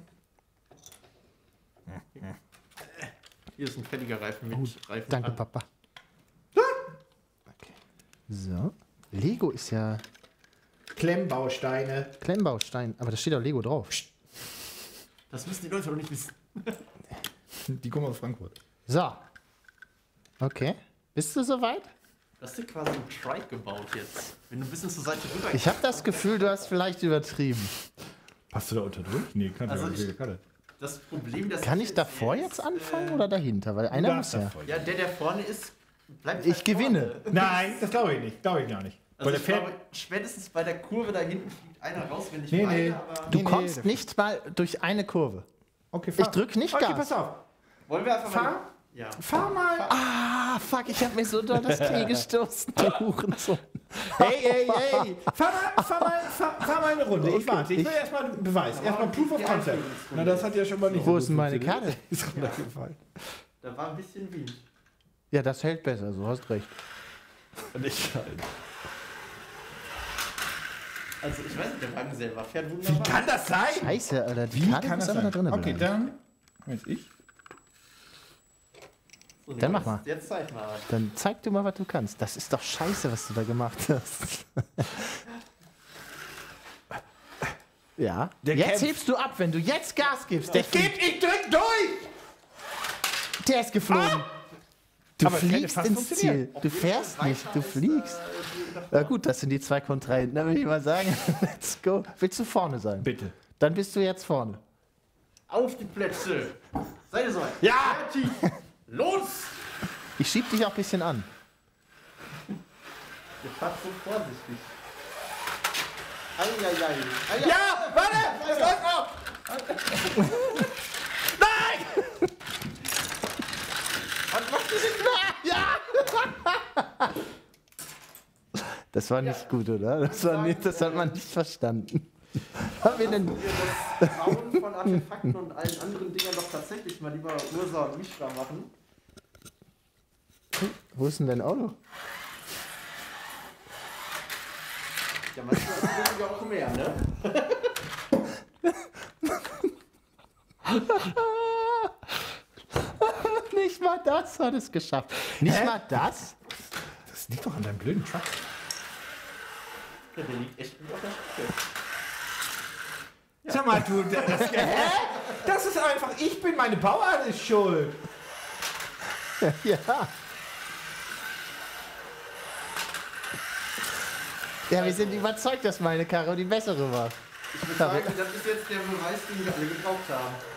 Hier ist ein fälliger Reifen mit Reifen. Danke, dran. Papa. Okay. So. Lego ist ja Klemmbausteine. Klemmbaustein, aber da steht auch Lego drauf. Das müssen die Leute doch nicht wissen. Die kommen aus Frankfurt. So. Okay. Bist du soweit? Du hast dir quasi einen Trike gebaut jetzt. Wenn du ein bisschen zur Seite rüber... Ich habe das Gefühl, du hast vielleicht übertrieben. Passt du da unter durch? Nee, kann Also ich ich- Das Problem, das Kann ich davor jetzt anfangen oder dahinter? Weil einer muss ja. Ja, der vorne ist, bleibt Ich halt gewinne. vorne. Nein, das glaube ich nicht. Glaube ich gar nicht. Also Weil ich der fährt. glaube, spätestens bei der Kurve da hinten fliegt einer raus, wenn ich Nee, beide, nee. aber... Du Nee, kommst nee, nicht mal durch eine Kurve. Okay, Ich drück nicht okay, Gas. pass auf. Wollen wir einfach Fahr. mal... Ja. Fahr mal. Ah, fuck, ich habe mir so doll das Knie gestoßen, du Hurensohn. Hey. Fahr mal eine Runde. Ich warte. Ich will erstmal einen Beweis. Erstmal Proof of Concept. Na, das hat ja schon mal nicht Wo so ist denn meine funktioniert. Karte? Ist runtergefallen. Da war ein bisschen Wind. Ja, das hält besser, so hast recht. Nicht halt. Also ich weiß nicht, der Wagen selber fährt Wie wunderbar. kann das sein? Scheiße, Alter, die Wie Karte kann muss das aber da sein? drin Okay, bleiben. dann. Jetzt ich. So, Dann mach mal. Jetzt zeig mal. Dann zeig du mal, was du kannst. Das ist doch scheiße, was du da gemacht hast. Ja. Der Jetzt kämpft. hebst du ab, wenn du jetzt Gas gibst. Der, Ich drück durch! der ist geflogen. Du Aber es hätte fliegst fast ins Ziel. funktioniert. Du fährst nicht, du fliegst. Na gut, das sind die zwei Kontrahenten. Dann würde ich mal sagen, let's go. Willst du vorne sein? Bitte. Dann bist du jetzt vorne. Auf die Plätze. Seid ihr soweit? Ja! Fertig. Los! Ich schieb dich auch ein bisschen an. Ihr fahrt so vorsichtig. Eieiei. Ja! Warte! Es läuft auf! Nein! Was macht ihr denn? Ja! Das war nicht gut, oder? Das hat man nicht verstanden. Haben wir denn... Das Bauen von Artefakten und allen anderen Dingern doch tatsächlich mal lieber Ursa und Mishra machen. Wo ist denn dein Auto? Ja, manchmal ist es weniger auch mehr, ne? Nicht mal das hat es geschafft. Nicht mal das? Das liegt doch an deinem blöden Truck. Ja, der liegt echt gut auf der Strecke. Sag mal, du, hä? Das ist einfach, ich bin meine Bauart ist schuld. Ja. Ja, wir sind überzeugt, dass meine Karre die bessere war. Ich würde sagen, das ist jetzt der Beweis, den wir alle gebraucht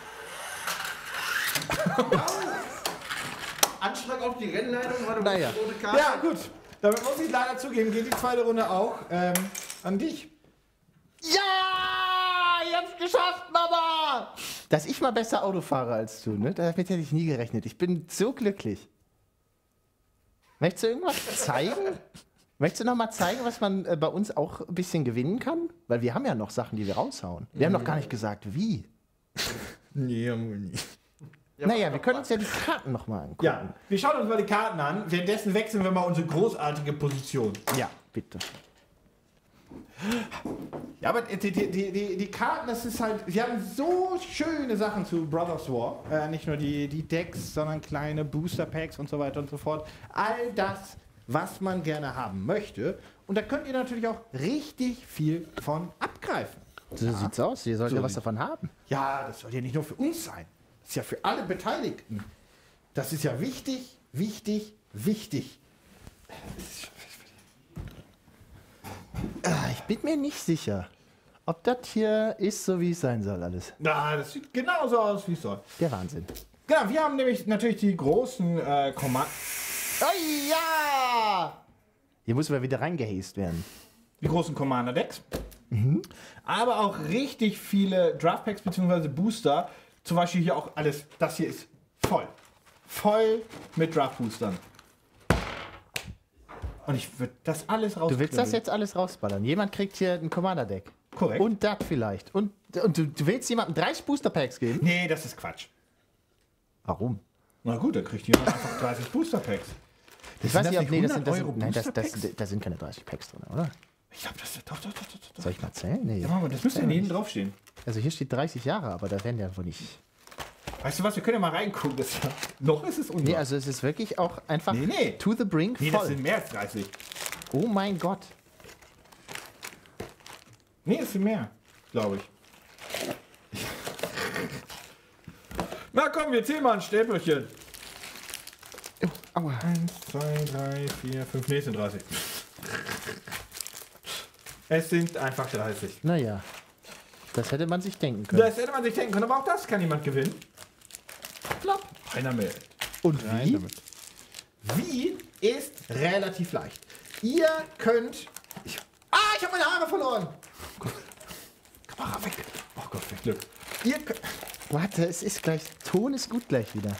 haben. Anschlag auf die Rennleitung, war Naja. rote Karte. Ja, gut. Damit muss ich leider zugeben, geht die zweite Runde auch an dich. Ja! Ich hab's geschafft, Mama! Dass ich mal besser Auto fahre als du, ne? Damit hätte ich nie gerechnet. Ich bin so glücklich. Möchtest du irgendwas zeigen? Möchtest du noch mal zeigen, was man bei uns auch ein bisschen gewinnen kann? Weil wir haben ja noch Sachen, die wir raushauen. Wir haben noch gar nicht gesagt, wie. Nee, haben wir nicht. Naja, wir können uns ja die Karten noch mal angucken. Ja, wir schauen uns mal die Karten an. Währenddessen wechseln wir mal unsere großartige Position. Ja, bitte. Ja, aber die Karten, das ist halt, sie haben so schöne Sachen zu Brothers War. Nicht nur die Decks, sondern kleine Booster Packs und so weiter und so fort. All das, was man gerne haben möchte. Und da könnt ihr natürlich auch richtig viel von abgreifen. So sieht's aus. Ihr sollt ja So was sieht- davon haben. Ja, das soll ja nicht nur für uns sein. Das ist ja für alle Beteiligten. Das ist ja wichtig, wichtig, wichtig. Ich bin mir nicht sicher, ob das hier ist, so wie es sein soll alles. Na, das sieht genauso aus, wie es soll. Der Wahnsinn. Genau, wir haben nämlich natürlich die großen Oh ja! Hier muss mal wieder reingehäst werden. die großen Commander-Decks. Aber auch richtig viele Draft-Packs bzw. Booster. Zum Beispiel hier auch alles. Das hier ist voll. Voll mit Draft-Boostern. Und ich würde das alles raus. Du willst das jetzt alles rausballern. Jemand kriegt hier ein Commander-Deck. Korrekt. Und das vielleicht. Und du willst jemandem 30 Booster-Packs geben? Nee, das ist Quatsch. Warum? Na gut, dann kriegt jemand einfach 30 Booster-Packs. Ich weiß nicht, ob. Nee, das sind, 100 Euro nein, Booster-Packs? da sind keine 30 Packs drin, oder? Ich glaube, das ist doch. Soll ich mal zählen? Nee. Ja, Mama, das müsste ja neben draufstehen. Also hier steht 30 Jahre, aber da werden ja wohl nicht. Weißt du was, wir können ja mal reingucken. Das ist ja, noch ist es unwahr. Nee, also es ist wirklich auch einfach Nee. to the brink Nee, das voll. sind mehr als 30. Oh mein Gott. Nee, es sind mehr, glaube ich. Na komm, wir zählen mal ein Stäbelchen. Aua. 1, 2, 3, 4, 5, nee, es sind 30. Es sind einfach 30. Naja, das hätte man sich denken können. Das hätte man sich denken können, aber auch das kann jemand gewinnen. Plopp. Einer mehr. Und wie? Wie ist relativ leicht. Ihr könnt... Ich habe meine Haare verloren. Kamera weg. Oh Gott, viel Glück. Ihr könnt... Warte, es ist gleich. Ton ist gut gleich wieder.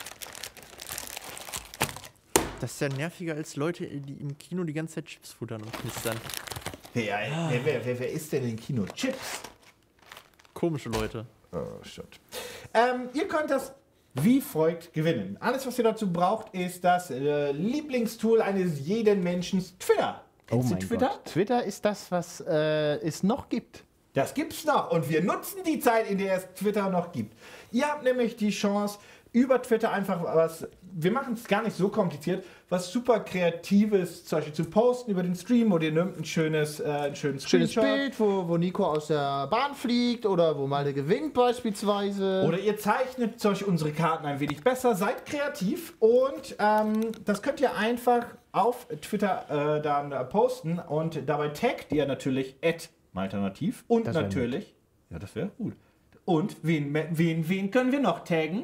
Das ist ja nerviger als Leute, die im Kino die ganze Zeit Chips futtern und knistern. Wer ist denn im Kino? Chips. Komische Leute. Oh, shit. Ihr könnt das wie folgt gewinnen. Alles, was ihr dazu braucht, ist das Lieblingstool eines jeden Menschen, Twitter. Oh Kennst du mein Twitter? Gott. Twitter ist das, was es noch gibt. Das gibt's noch und wir nutzen die Zeit, in der es Twitter noch gibt. Ihr habt nämlich die Chance, über Twitter einfach was, wir machen es gar nicht so kompliziert, was super Kreatives zum Beispiel zu posten über den Stream, oder ihr nehmt ein schönes Schönes Screenshot. Bild, wo Nico aus der Bahn fliegt oder wo Malte gewinnt beispielsweise. Oder ihr zeichnet zum Beispiel unsere Karten ein wenig besser, seid kreativ und das könnt ihr einfach auf Twitter dann posten und dabei taggt ihr natürlich @malternativ und Das wär natürlich, ja das wäre gut. Und wen können wir noch taggen?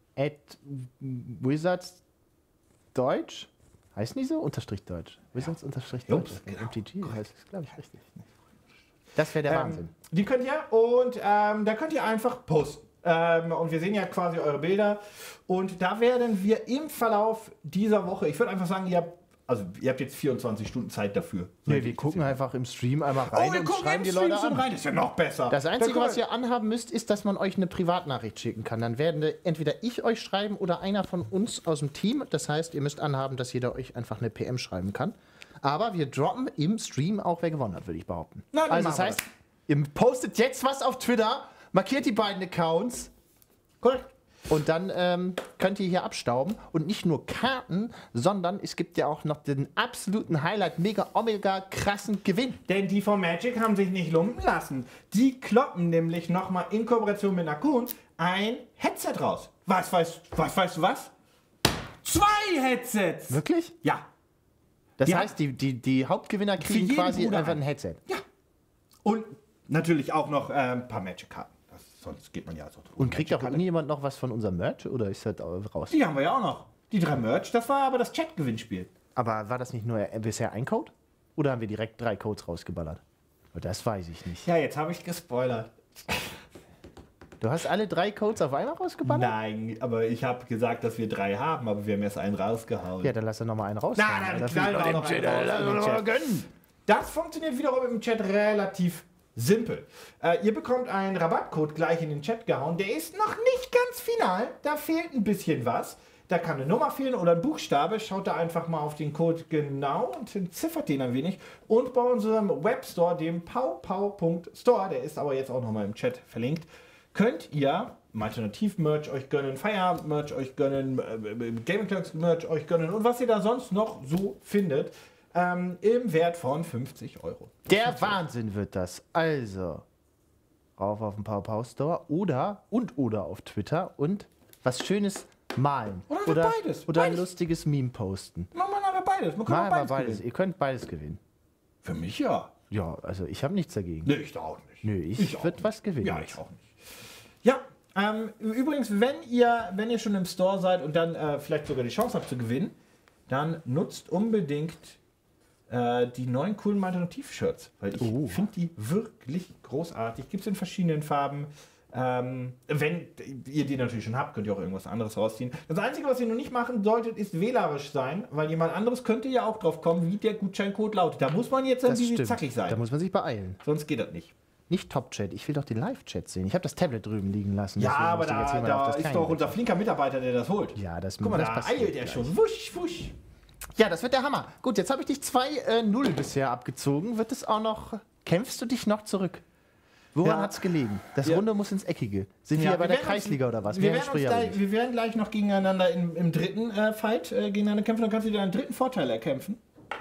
@Wizards Deutsch. Heißt nicht so? Unterstrich Deutsch. Wizards Unterstrich Deutsch. Ups, Okay, MTG heißt es, glaube ich, richtig. Das wäre der Wahnsinn. Die könnt ihr und da könnt ihr einfach posten. Und wir sehen ja quasi eure Bilder. Und da werden wir im Verlauf dieser Woche, ich würde einfach sagen, ihr habt jetzt 24 Stunden Zeit dafür. Nee, wir gucken einfach im Stream einmal rein wir und gucken schreiben im die Stream Leute schon an. rein. Das ist ja noch besser. Das Einzige, Dann was ihr anhaben müsst, ist, dass man euch eine Privatnachricht schicken kann. Dann werden entweder ich euch schreiben oder einer von uns aus dem Team. Das heißt, ihr müsst anhaben, dass jeder euch einfach eine PM schreiben kann. Aber wir droppen im Stream auch, wer gewonnen hat, würde ich behaupten. Na, dann Also das machen wir heißt, ihr postet jetzt was auf Twitter, markiert die beiden Accounts Korrekt. und dann könnt ihr hier abstauben. Und nicht nur Karten, sondern es gibt ja auch noch den absoluten Highlight, mega, omega, krassen Gewinn. Denn die von Magic haben sich nicht lumpen lassen. Die kloppen nämlich nochmal in Kooperation mit Nakun ein Headset raus. Weißt du was? 2 Headsets! Wirklich? Ja. Das Ja. heißt, die Hauptgewinner kriegen jeden quasi Bruder einfach ein. ein Headset. Und natürlich auch noch ein paar Magic-Karten. Sonst geht man ja so. Und kriegt auch irgendjemand noch was von unserem Merch oder ist das raus? Die haben wir ja auch noch. Die 3 Merch, das war aber das Chat-Gewinnspiel. Aber war das nicht nur bisher ein Code? Oder haben wir direkt 3 Codes rausgeballert? Das weiß ich nicht. Ja, jetzt habe ich gespoilert. Du hast alle 3 Codes auf einmal rausgeballert? Nein, aber ich habe gesagt, dass wir 3 haben, aber wir haben erst einen rausgehauen. Ja, dann lass doch noch mal einen raus. Nein, knallen wir auch noch einen raus in den Chat. gönnen. Das funktioniert wiederum im Chat relativ simpel. Ihr bekommt einen Rabattcode gleich in den Chat gehauen. Der ist noch nicht ganz final. Da fehlt ein bisschen was. Da kann eine Nummer fehlen oder ein Buchstabe. Schaut da einfach mal auf den Code genau und entziffert den ein wenig. Und bei unserem Webstore, dem paupau.store, der ist aber jetzt auch nochmal im Chat verlinkt, könnt ihr Alternativ-Merch euch gönnen, Fire-Merch euch gönnen, Gaming Clerks-Merch euch gönnen und was ihr da sonst noch so findet, im Wert von 50 Euro. Der Wahnsinn wird das. Also, rauf auf den Pau-Pau-Store oder auf Twitter und was Schönes malen. Oder beides. Oder ein Beides. lustiges Meme posten. Machen wir aber beides. Man kann Mal auch aber beides beides. gewinnen. Ihr könnt beides gewinnen. Für mich ja. Ja, also ich habe nichts dagegen. Nee, ich auch nicht. Nö, ich auch würde nicht. was gewinnen. Ja, ich auch nicht. Ja, übrigens, wenn ihr schon im Store seid und dann vielleicht sogar die Chance habt zu gewinnen, dann nutzt unbedingt die neuen coolen Alternativ-Shirts. Weil ich finde die wirklich großartig. Gibt es in verschiedenen Farben. Wenn ihr die natürlich schon habt, könnt ihr auch irgendwas anderes rausziehen. Das Einzige, was ihr noch nicht machen solltet, ist wählerisch sein, weil jemand anderes könnte ja auch drauf kommen, wie der Gutscheincode lautet. Da muss man jetzt ein Das bisschen stimmt. zackig sein. Da muss man sich beeilen. Sonst geht das nicht. Nicht Top-Chat. Ich will doch den Live-Chat sehen. Ich habe das Tablet drüben liegen lassen. Ja, deswegen aber musste ich jetzt hier mal da auf das ist Kleine doch unser wechseln. flinker Mitarbeiter, der das holt. Ja, das Guck mal, das da passiert eilt er gleich. schon. Wusch, wusch. Ja, das wird der Hammer. Gut, jetzt habe ich dich 2-0 bisher abgezogen. Wird es auch noch... Kämpfst du dich noch zurück? Woran Ja. hat es gelegen? Das Ja. Runde muss ins Eckige. Sind wir Ja, ja bei der werden Kreisliga oder was? Wir Mehr werden, uns Sprüher gleich, wir werden gleich noch gegeneinander im dritten Fight gegeneinander kämpfen. Dann kannst du dir einen dritten Vorteil erkämpfen.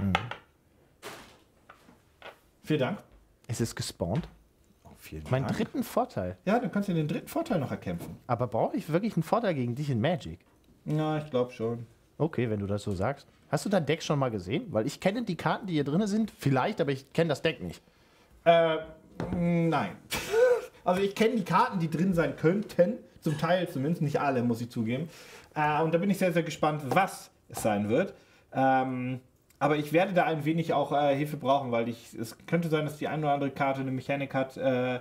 Vielen Dank. Es ist gespawnt. Vielen Mein dritten Vorteil. Ja, dann kannst du den dritten Vorteil noch erkämpfen. Aber brauche ich wirklich einen Vorteil gegen dich in Magic? Ja, ich glaube schon. Okay, wenn du das so sagst. Hast du dein Deck schon mal gesehen? Weil ich kenne die Karten, die hier drin sind, vielleicht, aber ich kenne das Deck nicht. Nein. Also ich kenne die Karten, die drin sein könnten. Zum Teil zumindest, nicht alle, muss ich zugeben. Und da bin ich sehr, sehr gespannt, was es sein wird. Aber ich werde da ein wenig auch Hilfe brauchen, weil es könnte sein, dass die eine oder andere Karte eine Mechanik hat.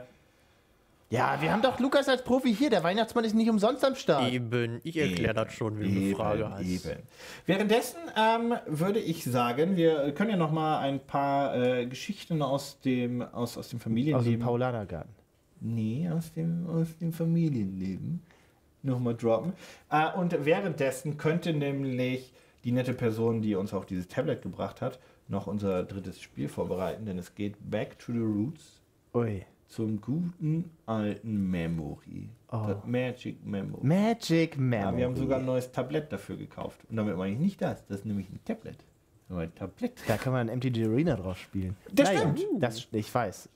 Ja, wir haben doch Lukas als Profi hier. Der Weihnachtsmann ist nicht umsonst am Start. Eben, ich erkläre das schon, wenn du eine Frage hast. Währenddessen würde ich sagen, wir können ja noch mal ein paar Geschichten aus dem Aus dem Familienleben. Paulanergarten. Nee, aus dem Familienleben nochmal droppen. Und währenddessen könnte nämlich die nette Person, die uns auch dieses Tablet gebracht hat, noch unser drittes Spiel vorbereiten, denn es geht back to the roots Ui. zum guten alten Memory. Das Magic Memory. Magic Memory. Ja, wir haben sogar ein neues Tablett dafür gekauft. Und damit meine ich nicht das ist nämlich ein Tablet. Aber ein Tablett. Da kann man MTG Arena drauf spielen. Das stimmt. Ich weiß.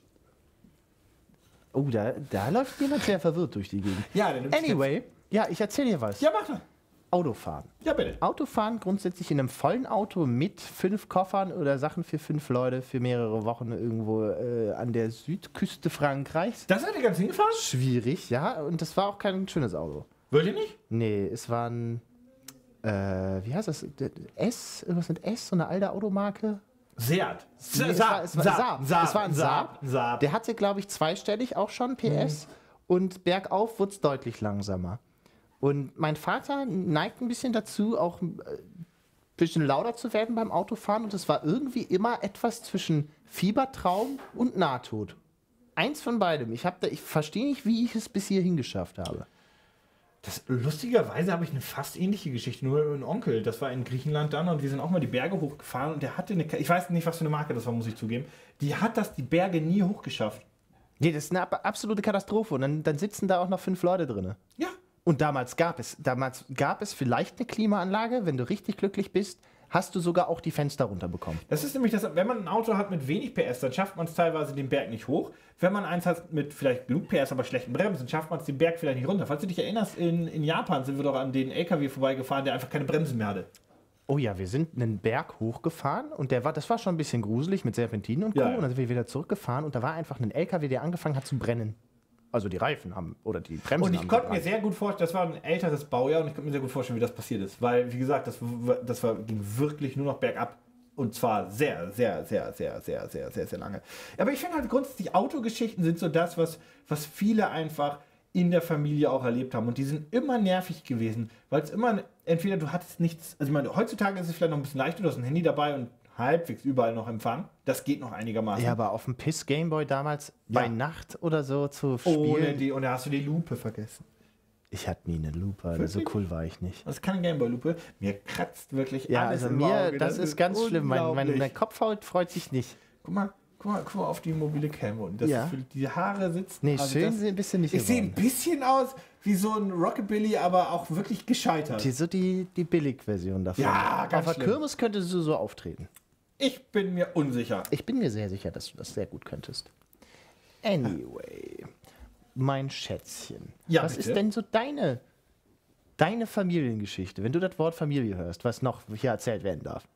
Oh, da läuft jemand sehr verwirrt durch die Gegend. Ja, dann nimmst du Anyway, ja, ich erzähle dir was. Ja, mach doch. Autofahren. Ja, bitte. Autofahren grundsätzlich in einem vollen Auto mit 5 Koffern oder Sachen für 5 Leute für mehrere Wochen irgendwo an der Südküste Frankreichs. Das seid ihr ganz hingefahren? Schwierig, ja. Und das war auch kein schönes Auto. Wollt ihr nicht? Nee, es war ein, wie heißt das? Irgendwas mit S, so eine alte Automarke. Seat. Nee, es war ein Saab. Der hatte, glaube ich, zweistellig auch schon PS. Und bergauf wurde es deutlich langsamer. Und mein Vater neigt ein bisschen dazu, auch ein bisschen lauter zu werden beim Autofahren. Und es war irgendwie immer etwas zwischen Fiebertraum und Nahtod. Eins von beidem. Ich verstehe nicht, wie ich es bis hierhin geschafft habe. Lustigerweise habe ich eine fast ähnliche Geschichte, nur mit einem Onkel. Das war in Griechenland dann und wir sind auch mal die Berge hochgefahren und der hatte ich weiß nicht, was für eine Marke das war, muss ich zugeben. Die hat die Berge nie hochgeschafft. Nee, das ist eine absolute Katastrophe. Und dann sitzen da auch noch 5 Leute drin. Ja. Und damals gab es vielleicht eine Klimaanlage. Wenn du richtig glücklich bist, hast du sogar auch die Fenster runterbekommen. Das ist nämlich das, wenn man ein Auto hat mit wenig PS, dann schafft man es teilweise den Berg nicht hoch. Wenn man eins hat mit vielleicht genug PS, aber schlechten Bremsen, schafft man es den Berg vielleicht nicht runter. Falls du dich erinnerst, in Japan sind wir doch an den LKW vorbeigefahren, der einfach keine Bremsen mehr hatte. Oh ja, wir sind einen Berg hochgefahren und das war schon ein bisschen gruselig mit Serpentinen und Co. Ja, ja. Und dann sind wir wieder zurückgefahren und da war einfach ein LKW, der angefangen hat zu brennen. Also die Reifen haben, oder die Bremsen Und ich haben konnte mir gebrannt. sehr gut vorstellen, das war ein älteres Baujahr und ich konnte mir sehr gut vorstellen, wie das passiert ist. Weil, wie gesagt, ging wirklich nur noch bergab. Und zwar sehr, sehr, sehr, sehr, sehr, sehr, sehr, sehr lange. Aber ich finde halt grundsätzlich, Autogeschichten sind so das, was viele einfach in der Familie auch erlebt haben. Und die sind immer nervig gewesen, weil es immer, entweder du hattest nichts, also ich meine, heutzutage ist es vielleicht noch ein bisschen leichter, du hast ein Handy dabei und halbwegs überall noch Empfang. Das geht noch einigermaßen. Ja, aber auf dem Piss Gameboy damals bei Nacht oder so zu Ohne spielen. die, und da hast du die Lupe vergessen. Ich hatte nie eine Lupe, also so cool war ich nicht. Das ist keine Gameboy-Lupe. Mir kratzt wirklich Ja, alles also im mir, Auge. das ist ganz schlimm. Meine unglaublich. Kopfhaut freut sich nicht. Guck mal auf die mobile Cam unten. Das Ja. ist, die Haare sitzen. Nee, also schön das, sehen ein bisschen nicht ich sehe ein geworden. bisschen aus wie so ein Rockabilly, aber auch wirklich gescheitert. Die Billig-Version davon. Ja, ganz Auf der schlimm. Kirmes könntest du so auftreten. Ich bin mir unsicher. Ich bin mir sehr sicher, dass du das sehr gut könntest. Anyway, mein Schätzchen. Ja, was bitte? ist denn so deine Familiengeschichte, wenn du das Wort Familie hörst, was noch hier erzählt werden darf?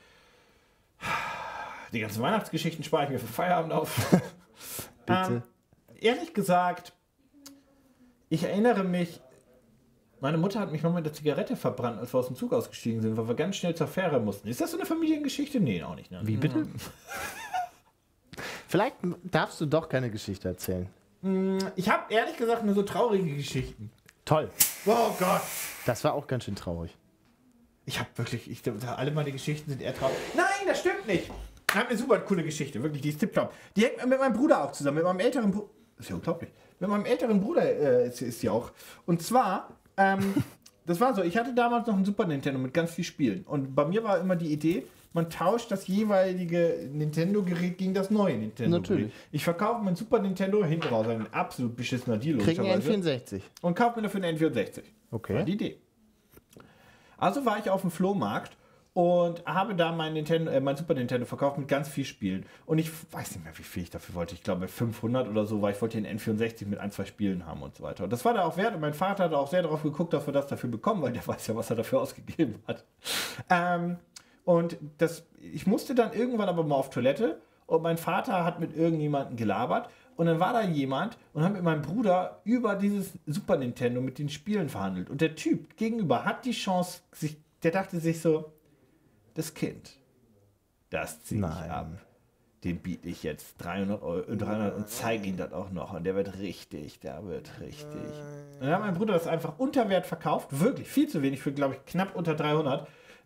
Die ganzen Weihnachtsgeschichten spare ich mir für Feierabend auf. Bitte. Ehrlich gesagt, ich erinnere mich, meine Mutter hat mich mal mit der Zigarette verbrannt, als wir aus dem Zug ausgestiegen sind, weil wir ganz schnell zur Fähre mussten. Ist das so eine Familiengeschichte? Nee, auch nicht. Ne? Wie bitte? Vielleicht darfst du doch keine Geschichte erzählen. Ich habe ehrlich gesagt nur so traurige Geschichten. Toll. Oh Gott. Das war auch ganz schön traurig. Ich habe wirklich, alle meine Geschichten sind eher traurig. Nein, das stimmt nicht. Ich habe eine super coole Geschichte, wirklich, die ist tipptopp. Die hängt mit meinem Bruder auch zusammen, mit meinem älteren Bruder. Das ist ja unglaublich. Mit meinem älteren Bruder ist die auch. Und zwar, das war so, ich hatte damals noch ein Super Nintendo mit ganz viel Spielen. Und bei mir war immer die Idee, man tauscht das jeweilige Nintendo-Gerät gegen das neue Nintendo-Gerät. Natürlich. Ich verkaufe mein Super Nintendo hinten raus, ein absolut beschissener Deal. Kriegen logischerweise. N64. Und kaufe mir dafür einen N64. Okay. War die Idee. Also war ich auf dem Flohmarkt und habe da mein Super Nintendo verkauft mit ganz viel Spielen. Und ich weiß nicht mehr, wie viel ich dafür wollte. Ich glaube 500 oder so, weil ich wollte den N64 mit 1, 2 Spielen haben und so weiter. Und das war da auch wert. Und mein Vater hat auch sehr darauf geguckt, dass wir das dafür bekommen, weil der weiß ja, was er dafür ausgegeben hat. Ich musste dann irgendwann aber mal auf Toilette und mein Vater hat mit irgendjemandem gelabert. Und dann war da jemand und hat mit meinem Bruder über dieses Super Nintendo mit den Spielen verhandelt. Und der Typ gegenüber hat die Chance, der dachte sich so, das Kind, das ziehe ich Nein. ab. Den biete ich jetzt 300 und zeige ihm das auch noch. Und der wird richtig. Und dann hat mein Bruder das einfach unter Wert verkauft. Wirklich, viel zu wenig, für, glaube ich, knapp unter 300.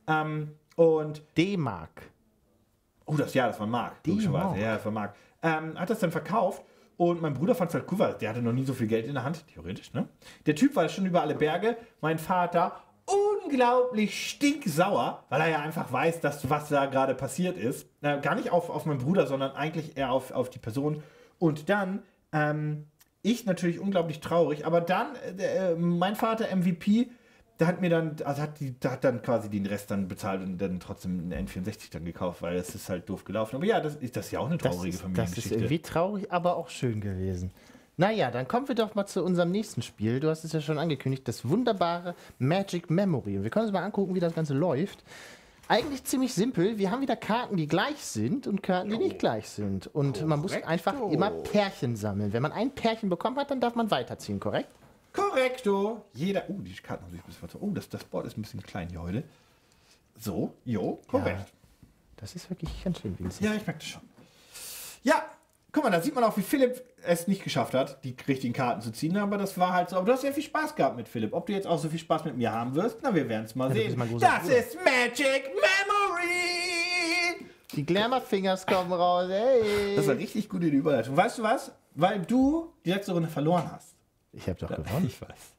Und D-Mark. oh, das war Mark, logischerweise. Ja, das war Mark. Hat das dann verkauft und mein Bruder fand es halt cool, weil der hatte noch nie so viel Geld in der Hand, theoretisch, ne? Der Typ war schon über alle Berge. Mein Vater unglaublich stinksauer, weil er ja einfach weiß, was da gerade passiert ist. Gar nicht auf meinen Bruder, sondern eigentlich eher auf die Person. Und dann, ich natürlich unglaublich traurig, aber dann, mein Vater MVP, der hat mir dann, hat dann quasi den Rest dann bezahlt und dann trotzdem eine N64 dann gekauft, weil es ist halt doof gelaufen. Aber ja, das ist ja auch eine traurige Das ist Familiengeschichte. irgendwie traurig, aber auch schön gewesen. Naja, dann kommen wir doch mal zu unserem nächsten Spiel. Du hast es ja schon angekündigt, das wunderbare Magic Memory. Und wir können uns mal angucken, wie das Ganze läuft. Eigentlich ziemlich simpel. Wir haben wieder Karten, die gleich sind und Karten, die nicht gleich sind. Und man muss einfach immer Pärchen sammeln. Wenn man ein Pärchen bekommen hat, dann darf man weiterziehen, korrekt? Korrekto. Die Karten haben sich ein bisschen verzogen. Oh, das Board ist ein bisschen klein hier heute. So, korrekt. Das ist wirklich ganz schön winzig. Ja, ich merke das schon. Ja, guck mal, da sieht man auch, wie Philipp es nicht geschafft hat, die richtigen Karten zu ziehen. Aber das war halt so. Aber du hast sehr viel Spaß gehabt mit Philipp. Ob du jetzt auch so viel Spaß mit mir haben wirst, na, wir werden es mal du sehen. bist mein großer Das Bruder. ist Magic Memory. Die Glamour-Fingers kommen raus, ey. Das war richtig gut in die Überleitung. Weißt du was? Weil du die letzte Runde verloren hast. Ich habe doch gewonnen. Ich weiß.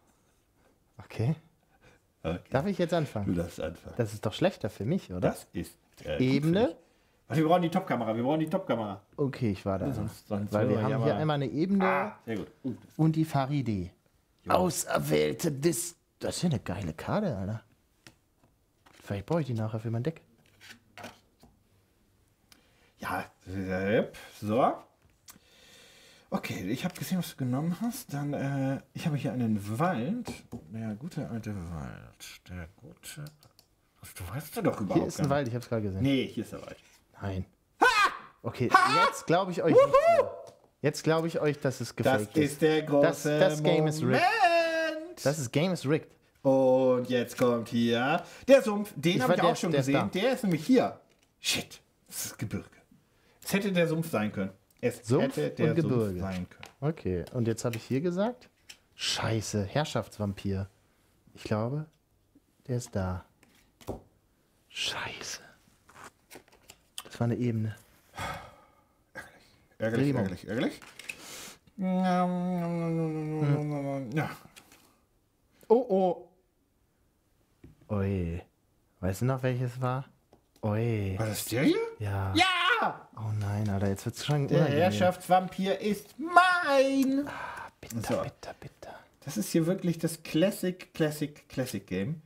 Okay. Darf ich jetzt Du anfangen? darfst anfangen. Das ist doch schlechter für mich, oder? Das ist gut Ebene. für dich. Warte, wir brauchen die Top-Kamera. Okay, ich war da. Sonst Weil wir ja haben hier einmal eine Ebene Sehr gut. und die Farideh. Auserwählte Das ist ja eine geile Karte, Alter. Vielleicht brauche ich die nachher für mein Deck. Ja, so. Okay, ich habe gesehen, was du genommen hast. Dann, ich habe hier einen Wald. Der gute alte Wald. Der gute... Du weißt ja doch überhaupt Hier ist ein gar Wald, ich habe es gerade gesehen. nicht. Nee, hier ist der Wald. Nein. Okay, jetzt glaube ich euch nicht mehr. Jetzt glaube ich euch, dass es Das gefaked ist. ist der große Das Game is rigged. Moment. Das ist Game is rigged. Und jetzt kommt hier der Sumpf. Den habe ich auch schon der ist gesehen. da. Der ist nämlich hier. Shit, das ist Gebirge. Es hätte der Sumpf sein können. Es Sumpf hätte der und Gebirge. Sumpf sein können. Okay, und jetzt habe ich hier gesagt, Scheiße, Herrschaftsvampir. Ich glaube, der ist da. Scheiße. Das war eine Ebene. Ärgerlich. Ja. Oh. Ui. Weißt du noch, welches war? Ui. War das der hier? Ja. Ja! Oh nein, Alter, jetzt wird's schon Der unangenehm. Herrschaftsvampir ist mein! Bitter, So. bitter. Das ist hier wirklich das Classic Game.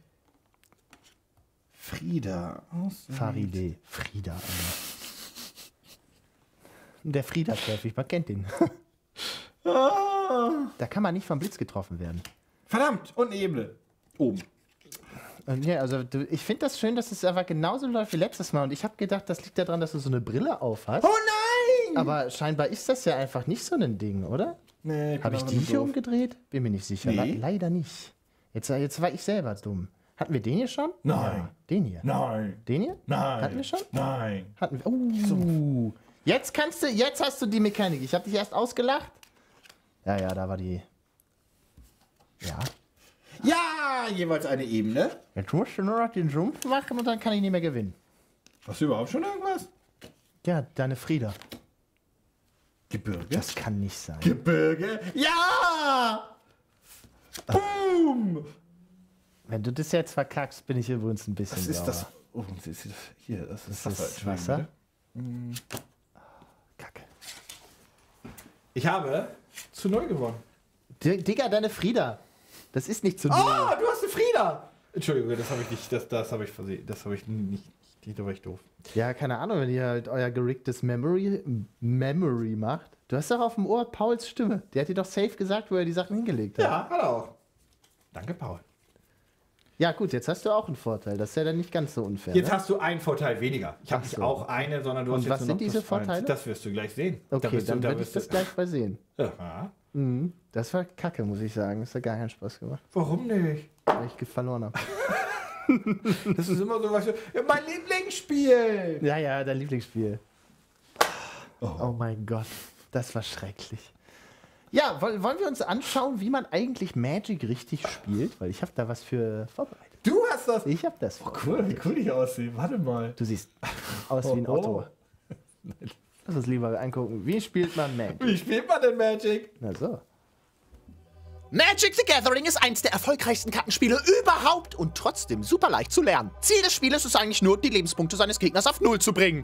Frieda. Farideh. Frieda, Alter. Der Frieda-Käfig, man kennt den. Da kann man nicht vom Blitz getroffen werden. Verdammt! Und eine Ebene. Oben. Und ja, also ich finde das schön, dass es einfach genauso läuft wie letztes Mal. Und ich habe gedacht, das liegt daran, dass du so eine Brille auf hast. Oh nein! Aber scheinbar ist das ja einfach nicht so ein Ding, oder? Nee, Habe ich die hier umgedreht? Bin mir nicht sicher. Nee. Leider nicht. Jetzt war ich selber dumm. Hatten wir den hier schon? Nein. Ja, den hier. Nein. Den hier? Nein. Hatten wir schon? Nein. Hatten wir. Jetzt hast du die Mechanik. Ich habe dich erst ausgelacht. Ja, da war die. Ja. Ja, jeweils eine Ebene. Jetzt musst du nur noch den Sumpf machen und dann kann ich nicht mehr gewinnen. Hast du überhaupt schon irgendwas? Ja, deine Frieda. Gebirge. Das kann nicht sein. Gebirge. Ja! Boom! Wenn du das jetzt verkackst, bin ich übrigens ein bisschen Was ist sauer. das? Oh, hier, das ist Das Wasser? Kacke. Ich habe zu 0 gewonnen. Digga, deine Frieda. Das ist nicht zu null. Oh, du hast eine Frieda! Entschuldigung, das habe ich nicht, das habe ich versehen. Das habe ich nicht, da war ich doof. Ja, keine Ahnung, wenn ihr halt euer geriggtes Memory macht. Du hast doch auf dem Ohr Pauls Stimme. Der hat dir doch safe gesagt, wo er die Sachen hingelegt hat. Ja, hat er auch. Danke, Paul. Ja, gut, jetzt hast du auch einen Vorteil. Das ist ja dann nicht ganz so unfair. Jetzt ne? hast du einen Vorteil weniger. Ich habe Ach nicht so. auch eine, sondern du Und hast jetzt was nur sind noch diese plus eins. Vorteile? Das wirst du gleich sehen. Okay, dann da würde ich wirst du- das gleich mal sehen. Aha. Das war kacke, muss ich sagen. Das hat gar keinen Spaß gemacht, Warum nicht? weil ich verloren habe. Das ist immer so was. Ja, mein Lieblingsspiel! Ja, dein Lieblingsspiel. Oh mein Gott, das war schrecklich. Ja, wollen wir uns anschauen, wie man eigentlich Magic richtig spielt? Weil ich habe da was für vorbereitet. Du hast das. Ich habe das. Cool, wie cool ich aussehe. Warte mal. Du siehst aus wie ein Otto. Lass uns lieber angucken. Wie spielt man Magic? Wie spielt man denn Magic? Na so. Magic the Gathering ist eins der erfolgreichsten Kartenspiele überhaupt und trotzdem super leicht zu lernen. Ziel des Spieles ist eigentlich nur, die Lebenspunkte seines Gegners auf 0 zu bringen.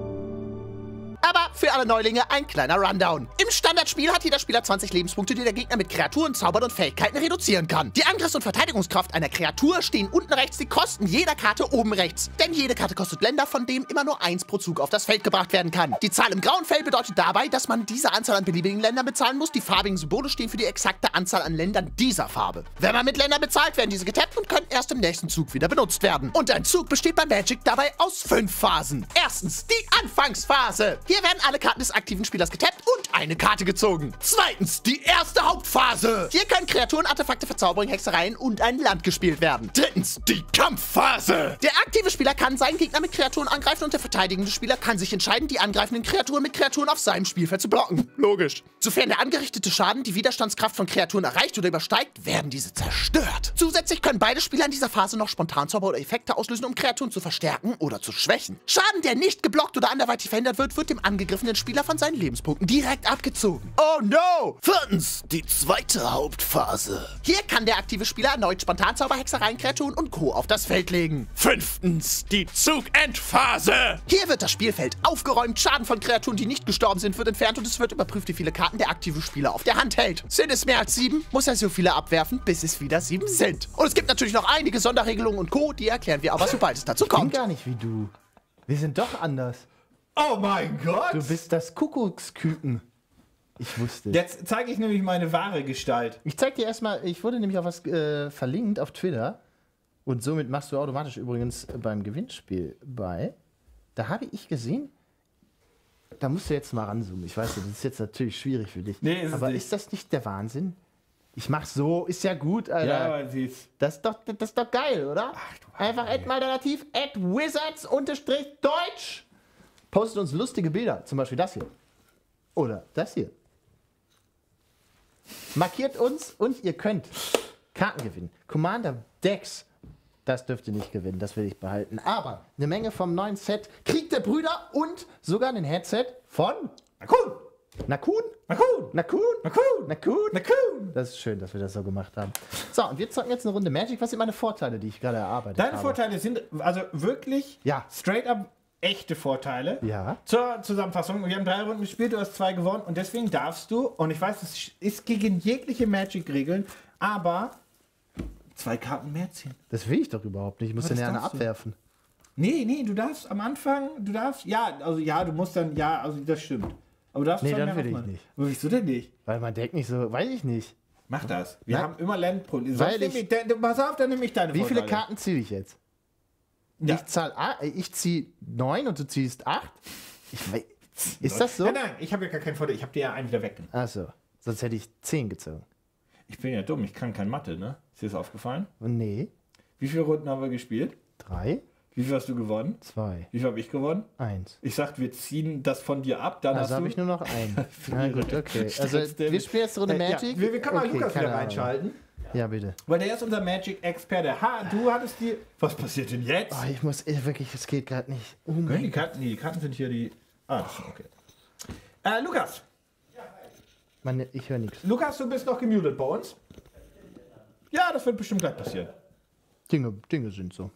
Aber für alle Neulinge ein kleiner Rundown. Im Standardspiel hat jeder Spieler 20 Lebenspunkte, die der Gegner mit Kreaturen, Zaubern und Fähigkeiten reduzieren kann. Die Angriffs- und Verteidigungskraft einer Kreatur stehen unten rechts, die Kosten jeder Karte oben rechts. Denn jede Karte kostet Länder, von dem immer nur 1 pro Zug auf das Feld gebracht werden kann. Die Zahl im grauen Feld bedeutet dabei, dass man diese Anzahl an beliebigen Ländern bezahlen muss. Die farbigen Symbole stehen für die exakte Anzahl an Ländern dieser Farbe. Wenn man mit Ländern bezahlt, werden diese getappt und können erst im nächsten Zug wieder benutzt werden. Und ein Zug besteht bei Magic dabei aus 5 Phasen. Erstens, die Anfangsphase. Hier werden alle Karten des aktiven Spielers getappt und eine Karte gezogen. Zweitens, die erste Hauptphase. Hier können Kreaturen, Artefakte, Verzauberungen, Hexereien und ein Land gespielt werden. Drittens, die Kampfphase. Der aktive Spieler kann seinen Gegner mit Kreaturen angreifen und der verteidigende Spieler kann sich entscheiden, die angreifenden Kreaturen mit Kreaturen auf seinem Spielfeld zu blocken. Logisch. Sofern der angerichtete Schaden die Widerstandskraft von Kreaturen erreicht oder übersteigt, werden diese zerstört. Zusätzlich können beide Spieler in dieser Phase noch Spontanzauber oder Effekte auslösen, um Kreaturen zu verstärken oder zu schwächen. Schaden, der nicht geblockt oder anderweitig verhindert wird, wird dem angegriffenen Spieler von seinen Lebenspunkten direkt abgezogen. Oh no! Viertens, die zweite Hauptphase. Hier kann der aktive Spieler erneut Spontanzauber, Hexereien, Kreaturen und Co. auf das Feld legen. Fünftens, die Zugendphase. Hier wird das Spielfeld aufgeräumt, Schaden von Kreaturen, die nicht gestorben sind, wird entfernt und es wird überprüft, wie viele Karten der aktive Spieler auf der Hand hält. Sind es mehr als 7, muss er so viele abwerfen, bis es wieder 7 sind. Und es gibt natürlich noch einige Sonderregelungen und Co., die erklären wir aber, sobald es dazu Ich bin kommt. gar nicht wie du. Wir sind doch anders. Oh mein Gott! Du bist das Kuckucksküken. Ich wusste. Jetzt zeige ich nämlich meine wahre Gestalt. Ich zeig dir erstmal, ich wurde nämlich auf was verlinkt auf Twitter. Und somit machst du automatisch übrigens beim Gewinnspiel bei. Da habe ich gesehen, da musst du jetzt mal ranzoomen. Ich weiß, das ist jetzt natürlich schwierig für dich. Nee, ist es aber nicht. ist das nicht der Wahnsinn? Ich mach so, ist ja gut, Alter. Ja, man sieht's. Das ist doch geil, oder? Einfach @malternativ @wizards_Deutsch. Postet uns lustige Bilder, zum Beispiel das hier. Oder das hier. Markiert uns und ihr könnt Karten gewinnen. Commander Decks, das dürft ihr nicht gewinnen, das will ich behalten. Aber eine Menge vom neuen Set, Krieg der Brüder und sogar ein Headset von Nakun! Nakun. Nakun! Nakun. Nakun! Nakun. Nakun! Das ist schön, dass wir das so gemacht haben. So, und wir zocken jetzt eine Runde Magic. Was sind meine Vorteile, die ich gerade erarbeitet habe? Deine Vorteile sind also wirklich Ja. straight up echte Vorteile. Ja. Zur Zusammenfassung, wir haben 3 Runden gespielt, du hast 2 gewonnen und deswegen darfst du, und ich weiß, es ist gegen jegliche Magic-Regeln, aber 2 Karten mehr ziehen. Das will ich doch überhaupt nicht. Ich muss Aber den das ja eine darfst du. abwerfen. Nee, du darfst am Anfang, du musst dann, also das stimmt. Aber du darfst Nee, zwei dann mehr will ich aufmachen. nicht. Aber wieso denn nicht? Weil mein Deck nicht so, weiß ich nicht. Mach das. Wir Na, haben immer Landprobleme. weil Sonst nehme ich, pass auf, dann nehme ich deine Wie viele Vorteile. Karten ziehe ich jetzt? Ja. Ich ziehe 9 und du ziehst 8? Ist das so? Nein, ich habe ja gar keinen Vorteil. Ich habe dir ja einen wieder weg. Achso, sonst hätte ich 10 gezogen. Ich bin ja dumm, ich kann kein Mathe, ne? Ist dir das aufgefallen? Nee, Wie viele Runden haben wir gespielt? 3, Wie viel hast du gewonnen? 2, Wie viel habe ich gewonnen? 1. Ich sagte, wir ziehen das von dir ab, dann Also hast habe du... ich nur noch einen. Na gut, okay. Also Stellst wir spielen jetzt eine Runde Magic. Ja, wir können mal Okay, Lukas keine wieder Ahnung. reinschalten, Ja, bitte. weil der ist unser Magic-Experte. Ha, du hattest die... Was passiert denn jetzt? Oh, ich muss wirklich, es geht gerade nicht. Oh Können mein die Karten? Nee, die Karten sind hier die... Ah, okay. Lukas. Mann, ich höre nichts. Lukas, du bist noch gemutet bei uns. Ja, das wird bestimmt gleich passieren. Dinge sind so.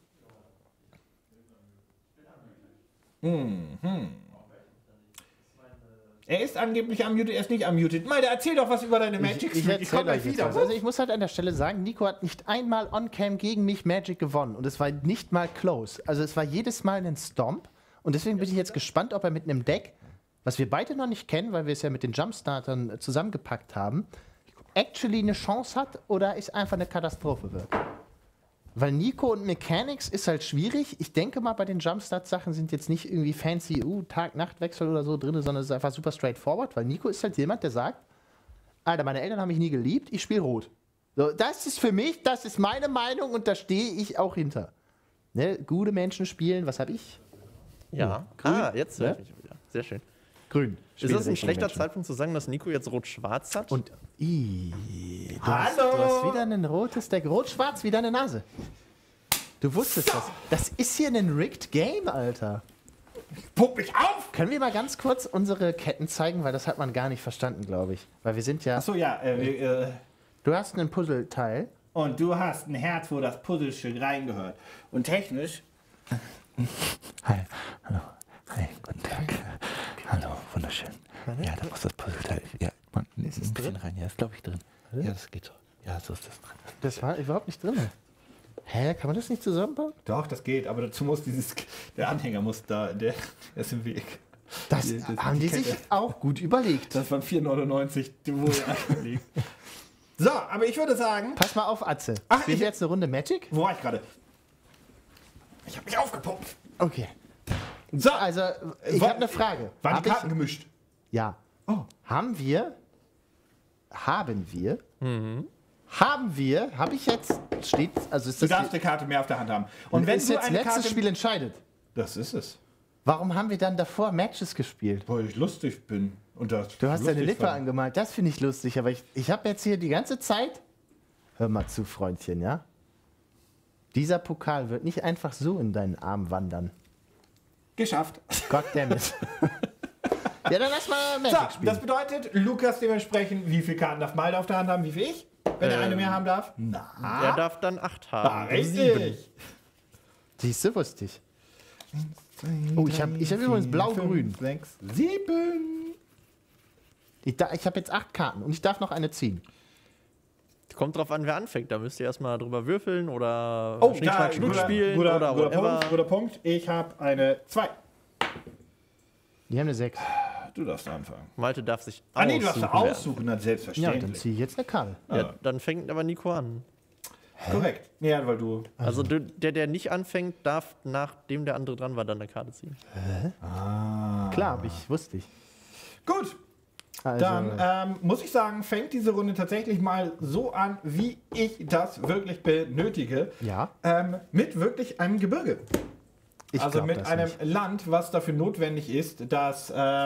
Er ist angeblich unmuted, er ist nicht unmuted. Malte, erzähl doch was über deine Magic Ich Streak. Ich erzähle komm euch gleich jetzt wieder. was. Also ich muss halt an der Stelle sagen, Nico hat nicht einmal on-cam gegen mich Magic gewonnen. Und es war nicht mal close. Also es war jedes Mal ein Stomp. Und deswegen bin ich jetzt gespannt, ob er mit einem Deck, was wir beide noch nicht kennen, weil wir es ja mit den Jumpstartern zusammengepackt haben, actually eine Chance hat oder es einfach eine Katastrophe wird. Weil Nico und Mechanics ist halt schwierig. Ich denke mal, bei den Jumpstart-Sachen sind jetzt nicht irgendwie fancy, Tag-Nacht-Wechsel oder so drin, sondern es ist einfach super straightforward, weil Nico ist halt jemand, der sagt, Alter, meine Eltern haben mich nie geliebt, ich spiele rot. So, das ist für mich, das ist meine Meinung und da stehe ich auch hinter. Ne? Gute Menschen spielen, was habe ich? Ja. Jetzt höre ich mich wieder. Sehr schön. Grün. Ist das ein schlechter Zeitpunkt zu sagen, dass Nico jetzt rot-schwarz hat? Und du hast Hallo! wieder ein rotes Deck. Rot-schwarz wie deine Nase. Du wusstest das. Das ist hier ein rigged Game, Alter. Puck mich auf! Können wir mal ganz kurz unsere Ketten zeigen, weil das hat man gar nicht verstanden, glaube ich. Weil wir sind ja... Achso, ja, Du hast einen Puzzleteil. und du hast ein Herz, wo das Puzzlestück reingehört. Und technisch... Hi, hallo. Hi, guten Tag. Hallo, wunderschön. Ja, da muss das Puzzleteil. Ja, man, ist es drin rein? Ja, ist glaube ich drin. Ja, das geht so. Ja, so ist das drin. Das war überhaupt nicht drin. Hä, kann man das nicht zusammenbauen? Doch, das geht, aber dazu muss der Anhänger muss da, der ist im Weg. Das haben die sich auch gut überlegt. Das waren 4,99, wo er liegt. So, aber ich würde sagen, Pass mal auf, Atze. Ach, Spielen ich- wir jetzt eine Runde Magic? wo war ich gerade? Ich habe mich aufgepumpt. Okay. So, Also, ich Wa- habe eine Frage. waren Hab die ich- Karten gemischt? Ja. Oh. Haben wir, habe ich jetzt, steht, also ist Du das, darfst eine Karte mehr auf der Hand haben. Und wenn ist du jetzt eine letztes Karte... Spiel entscheidet. Das ist es. Warum haben wir dann davor Matches gespielt? Weil ich lustig bin. Und das Du hast deine lustig Lippe fand. angemalt, das finde ich lustig, aber ich habe jetzt hier die ganze Zeit, hör mal zu, Freundchen, ja? Dieser Pokal wird nicht einfach so in deinen Arm wandern. Geschafft. Goddammit. Ja, dann lass mal So, Magic spielen. das bedeutet, Lukas dementsprechend, wie viele Karten darf Malte auf der Hand haben, wie viel ich? Wenn er eine mehr haben darf? Er darf dann 8 Ah, haben. richtig. Siehst du, wusste ich. Oh, ich hab übrigens blau-grün. 6, 7. Ich habe jetzt 8 Karten und ich darf noch eine ziehen. Kommt drauf an, wer anfängt. Da müsst ihr erstmal drüber würfeln oder Oh, Schnick, Schnack, Schnuck spielen oder guter whatever. Punkt, guter Punkt. Ich habe eine 2. Die haben eine 6. Du darfst anfangen. Malte darf sich Ah nee, du darfst aussuchen, wer- aussuchen, dann Ja, selbstverständlich. dann ziehe ich jetzt eine Karte. Ja, dann fängt aber Nico an. Korrekt. Ja, weil du... Also der nicht anfängt, darf, nachdem der andere dran war, dann eine Karte ziehen. Klar, wusste ich. Gut, Also, dann muss ich sagen, fängt diese Runde tatsächlich mal so an, wie ich das wirklich benötige. ja, Mit wirklich einem Gebirge. ich Also glaub mit das einem nicht. Land, was dafür notwendig ist, dass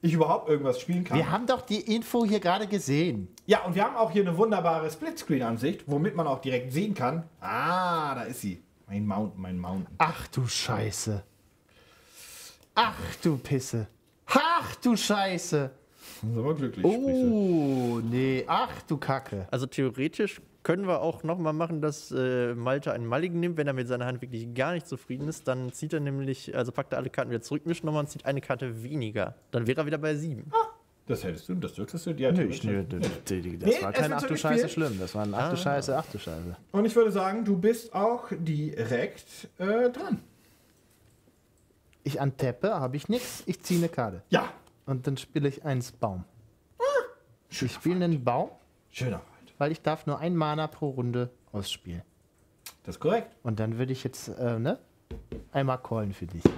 ich überhaupt irgendwas spielen kann. Wir haben doch die Info hier gerade gesehen. Ja, und wir haben auch hier eine wunderbare Splitscreen-Ansicht, womit man auch direkt sehen kann. Ah, da ist sie. Mein Mountain. Ach du Scheiße. Ach du Pisse. Ach du Scheiße. Das ist aber glücklich. Oh, nee. Ach du Kacke. Also theoretisch können wir auch nochmal machen, dass Malte einen Mulligan nimmt, wenn er mit seiner Hand wirklich gar nicht zufrieden ist. Dann zieht er nämlich, also packt er alle Karten wieder zurück, mischt nochmal und zieht eine Karte weniger. Dann wäre er wieder bei 7. Das hättest du, das dürftest du. Ja, Das Nee, war es kein wird Ach so du Scheiße gespielt. schlimm. Das war ein Ach du Scheiße, Ach du Scheiße. Und ich würde sagen, du bist auch direkt dran. Ich antappe, habe ich nichts. Ich ziehe eine Karte. Ja, Und dann spiele ich einen Baum. Ich spiele einen Baum, schöner Wald. weil ich darf nur ein Mana pro Runde ausspielen. Das ist korrekt. Und dann würde ich jetzt einmal callen für dich.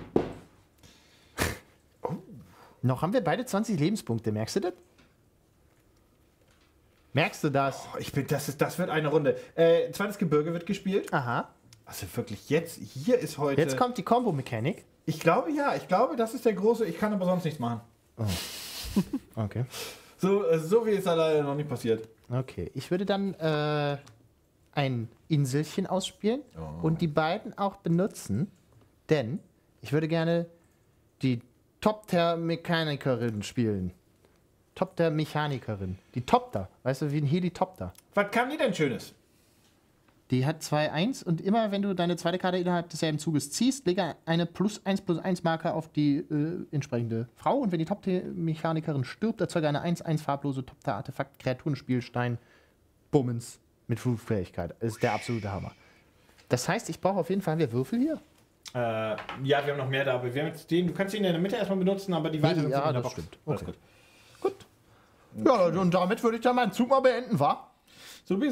Noch haben wir beide 20 Lebenspunkte. Merkst du das? Merkst du das? Oh, das wird eine Runde. Zweites Gebirge wird gespielt. Aha. Also wirklich jetzt, hier ist heute... Jetzt kommt die Combo-Mechanik. Ich glaube, ja. Ich glaube, das ist der große... Ich kann aber sonst nichts machen. Okay. So wie es da leider noch nicht passiert. Okay. Ich würde dann ein Inselchen ausspielen und die beiden auch benutzen, denn ich würde gerne die Top-Ter-Mechanikerin spielen. Top-Ter-Mechanikerin. Die Topter. Weißt du, wie ein Helikopter. Was kann die denn Schönes? Die hat 2-1 und immer wenn du deine zweite Karte innerhalb desselben Zuges ziehst, lege eine +1/+1 Marker auf die entsprechende Frau und wenn die Top-Mechanikerin stirbt, erzeuge eine 1/1 farblose Top-Artefakt, Kreaturenspielstein, Bummens mit Flugfähigkeit. Das ist der absolute Hammer. Das heißt, ich brauche auf jeden Fall, wir Würfel hier. Ja, wir haben noch mehr da, aber wir haben jetzt den, du kannst ihn in der Mitte erstmal benutzen, aber die weiteren ja, sind in der das Box. stimmt. Alles Okay. gut. Ja, und damit würde ich dann meinen Zug mal beenden, wa? Supi.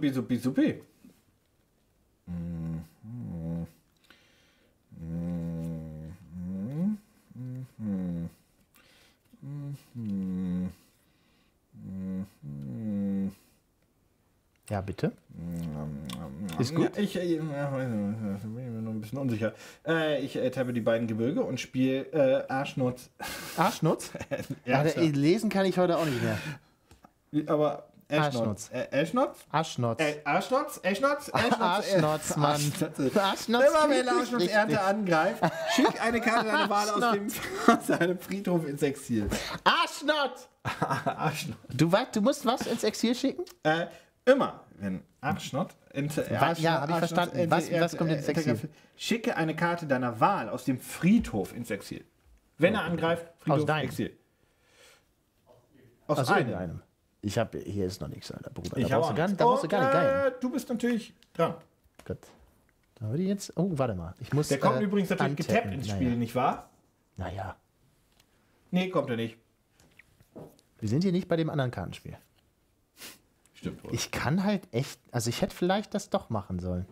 Ja, bitte. Ist gut. Ich bin mir noch ein bisschen unsicher. Ich tappe die beiden Gebirge und spiele Arschnutz. Arschnutz? Ja, Ja, lesen kann ich heute auch nicht mehr. aber Arschnutz. Arschnutz? Arschnutz. Arschnutz, Arschnutz, Mann. Arschnutz. Immer wenn richtig, Arschnutzernte richtig. angreift, schick eine Karte deiner Wahl aus seinem Friedhof ins Exil. Arschnutz! Arschnutz. Du musst was ins Exil schicken? Immer, wenn Arschnott ja, hab ich verstanden. Was kommt ins Exil? Schicke eine Karte deiner Wahl aus dem Friedhof ins Exil. Wenn er angreift, Friedhof, Aus deinem? Exil. Aus Achso, in einem. einem. Hier ist noch nichts, Alter, Bruder. Ich Da brauchst du gar nicht geil. Du bist natürlich dran. Gut. Da würde ich jetzt. Oh, warte mal. Ich muss. Der kommt übrigens natürlich antappen. getappt ins Spiel, nicht wahr? Naja. Nee, kommt er nicht. Wir sind hier nicht bei dem anderen Kartenspiel. Stimmt wohl. Ich kann halt echt. Also, ich hätte vielleicht das doch machen sollen.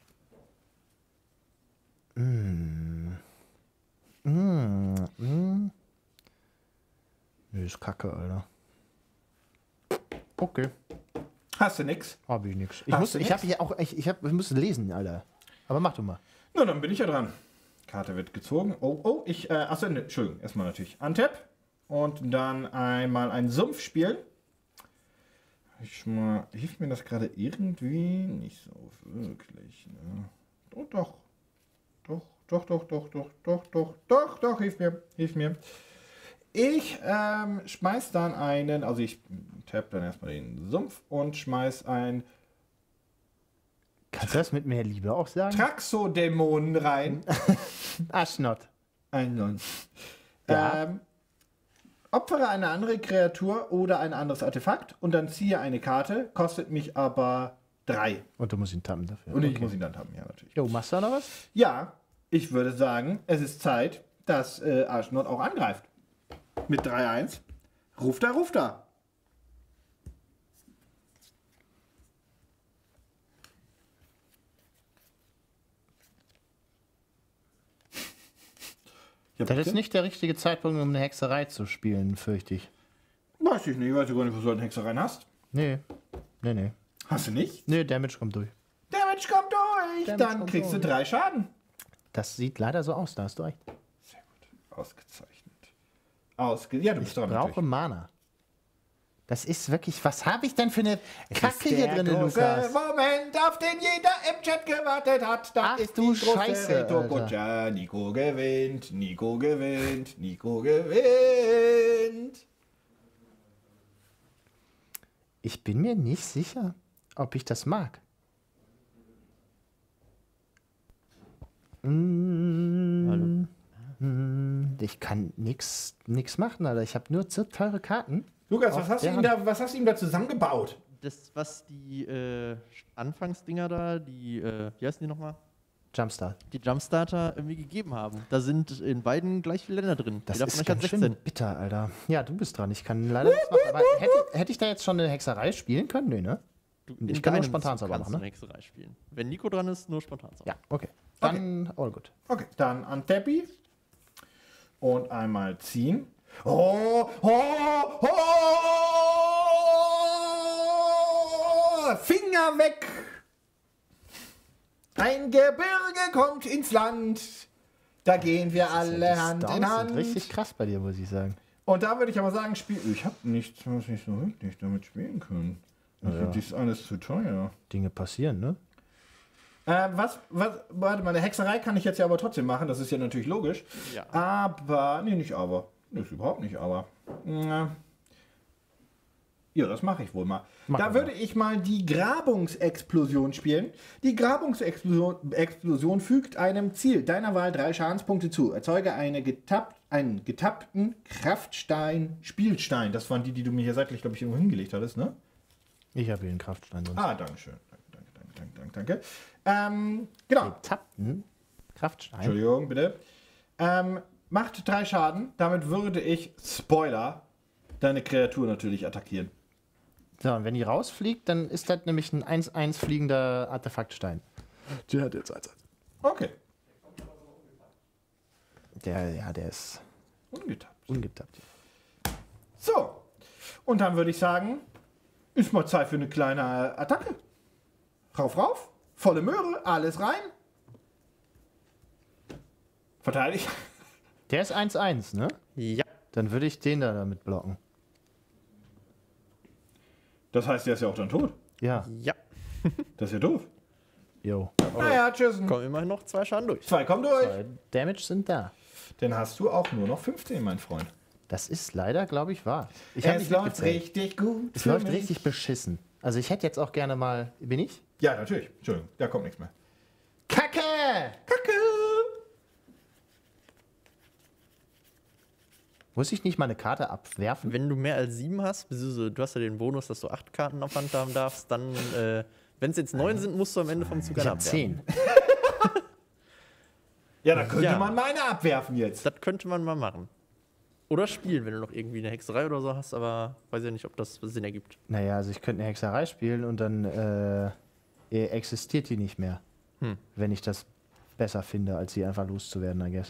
Nee, ist kacke, Alter. Okay. Hast du nix? Hab ich nix. Hast du Ich habe hier auch. Ich muss lesen, Alter. Aber mach du mal. Na, dann bin ich ja dran. Karte wird gezogen. Achso, ne, Entschuldigung. Erstmal natürlich Untap. Und dann einmal einen Sumpf spielen. Hilft mir das gerade irgendwie? Nicht so wirklich. Ne? Doch, hilft mir. Ich schmeiß dann einen, also ich tapp dann erstmal den Sumpf und schmeiß ein Kannst du das mit mehr Liebe auch sagen? Traxodämonen rein. Arschnott. Ein Ja. Opfere eine andere Kreatur oder ein anderes Artefakt und dann ziehe eine Karte, kostet mich aber 3. Und du musst ihn tappen dafür. Und ich muss ihn dann haben, ja, natürlich. Jo, machst du da noch was? Ja, ich würde sagen, es ist Zeit, dass Arschnott auch angreift. Mit 3-1. Ruf da. Ja, Das bitte? ist nicht der richtige Zeitpunkt, um eine Hexerei zu spielen, fürchte ich. Weiß ich nicht, weiß ich gar nicht, was du an Hexereien hast. Nee. Hast du nicht? Nee, Damage kommt durch. Damage kommt durch! Damage Dann kommt kriegst du durch. 3 Schaden. Das sieht leider so aus, da hast du recht. Sehr gut. Ausgezeichnet. Ja, du Ich bist dran. brauche natürlich. Mana. Das ist wirklich, was habe ich denn für eine Kacke hier drin, Lukas? Moment, auf den jeder im Chat gewartet hat. Da Ach ist du die große Scheiße, Retourkutsche. Nico gewinnt, Nico gewinnt, Nico gewinnt. Ich bin mir nicht sicher, ob ich das mag. Ich kann nix machen, Alter. Ich habe nur so teure Karten. Lukas, Auf was hast, du der ihm da, was hast du ihm da zusammengebaut? Das, was die Anfangsdinger da, die, wie heißen die nochmal? Jumpstart. Die Jumpstarter irgendwie gegeben haben. Da sind in beiden gleich viele Länder drin. Das Jeder ist von euch hat ganz schön 16. bitter, Alter. Ja, du bist dran. Ich kann leider nichts machen. Aber hätte ich da jetzt schon eine Hexerei spielen können? Nee, ne? Ich kann nur Spontanzauber kannst machen, du ne? eine Hexerei spielen. Wenn Nico dran ist, nur Spontanzauber. Ja, okay. Dann all gut. Okay, dann an Teppi. Und einmal ziehen. Oh, oh, oh! Finger weg! Ein Gebirge kommt ins Land. Da gehen wir alle Hand Downs in sind Hand. richtig krass bei dir, muss ich sagen. Und da würde ich aber sagen, ich habe nichts, was ich so richtig damit spielen kann. Das ist alles zu teuer. Dinge passieren, ne? Warte mal, eine Hexerei kann ich jetzt ja aber trotzdem machen, das ist ja natürlich logisch. Ja. Aber, nee, nicht aber. Das ist überhaupt nicht aber. Ja, das mache ich wohl mal. Da würde ich mal die Grabungsexplosion spielen. Die Grabungsexplosion fügt einem Ziel deiner Wahl 3 Schadenspunkte zu. Erzeuge einen getappten Kraftstein-Spielstein. Das waren die du mir hier seitlich, glaube ich, irgendwo hingelegt hattest, ne? Ich habe hier einen Kraftstein drin. Ah, dankeschön. Danke. Genau. Getappten Kraftstein. Entschuldigung, bitte. Macht 3 Schaden. Damit würde ich, Spoiler, deine Kreatur natürlich attackieren. So, und wenn die rausfliegt, dann ist das nämlich ein 1-1 fliegender Artefaktstein. Der hat jetzt 1-1. Okay. Der ist Ungetappt. ungetappt. So. Und dann würde ich sagen, ist mal Zeit für eine kleine Attacke. Rauf. Volle Möhre, alles rein. Verteidigt. Der ist 1-1, ne? Ja. Dann würde ich den da damit blocken. Das heißt, der ist ja auch dann tot. Ja. Ja. Das ist ja doof. Jo. Naja, tschüss. Kommen immerhin noch 2 Schaden durch. 2 kommen durch. Damage sind da. Dann hast du auch nur noch 15, mein Freund. Das ist leider, glaube ich, wahr. Ich hab Es nicht läuft mitgezählt. richtig gut. Es für läuft mich. richtig beschissen. Also ich hätte jetzt auch gerne mal... Bin ich? Ja, natürlich. Entschuldigung, da kommt nichts mehr. Kacke! Kacke! Muss ich nicht mal eine Karte abwerfen? Wenn du mehr als 7 hast, beziehungsweise du hast ja den Bonus, dass du 8 Karten auf Hand haben darfst, dann, wenn es jetzt 9 sind, musst du am Ende vom Zug Ich eine habe abwerfen. 10. Ja, da könnte Ja. man meine abwerfen jetzt. Das könnte man mal machen. Oder spielen, wenn du noch irgendwie eine Hexerei oder so hast, aber weiß ja nicht, ob das Sinn ergibt. Naja, also ich könnte eine Hexerei spielen und dann existiert die nicht mehr. Wenn ich das besser finde, als sie einfach loszuwerden, I guess.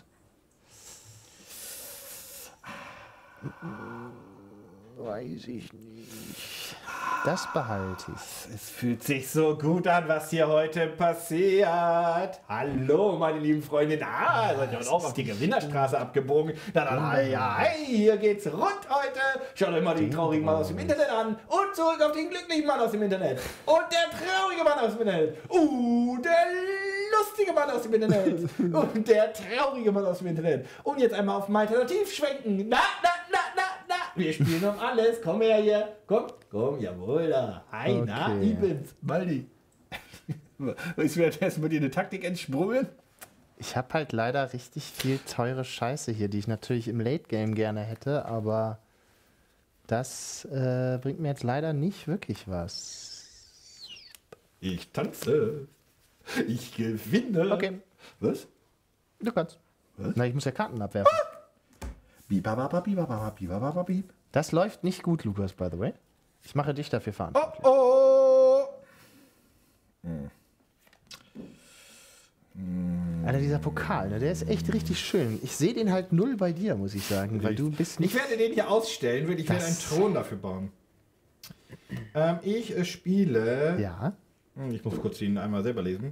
Weiß ich nicht. Das behalte ich. Es fühlt sich so gut an, was hier heute passiert. Hallo, meine lieben Freunde. Da seid ihr auch auf die Gewinnerstraße abgebogen. Hier geht's rund heute. Schaut euch mal den traurigen Mann aus dem Internet an. Und zurück auf den glücklichen Mann aus dem Internet. Und der traurige Mann aus dem Internet. Der lustige Mann aus dem Internet. Und der traurige Mann aus dem Internet. Und jetzt einmal auf dem Alternativ schwenken. Na. Wir spielen um alles. Komm her hier. Komm, jawohl da. Hi, na, Okay. Ibens, Baldi. Ist währenddessen mit dir eine Taktik entsprungen? Ich habe halt leider richtig viel teure Scheiße hier, die ich natürlich im Late Game gerne hätte, aber das bringt mir jetzt leider nicht wirklich was. Ich tanze. Ich gewinne. Okay, Was? du kannst. Was? Na, ich muss ja Karten abwerfen. Bibababa, bibababa, bibababa, bib. Das läuft nicht gut, Lukas, by the way. Ich mache dich dafür verantwortlich. Oh. Alter, dieser Pokal, ne, der ist echt richtig schön. Ich sehe den halt null bei dir, muss ich sagen, weil du bist Ich nicht... werde den hier ausstellen, ich werde einen Das- Thron dafür bauen. Ich spiele... Ja, Ich muss kurz den einmal selber lesen.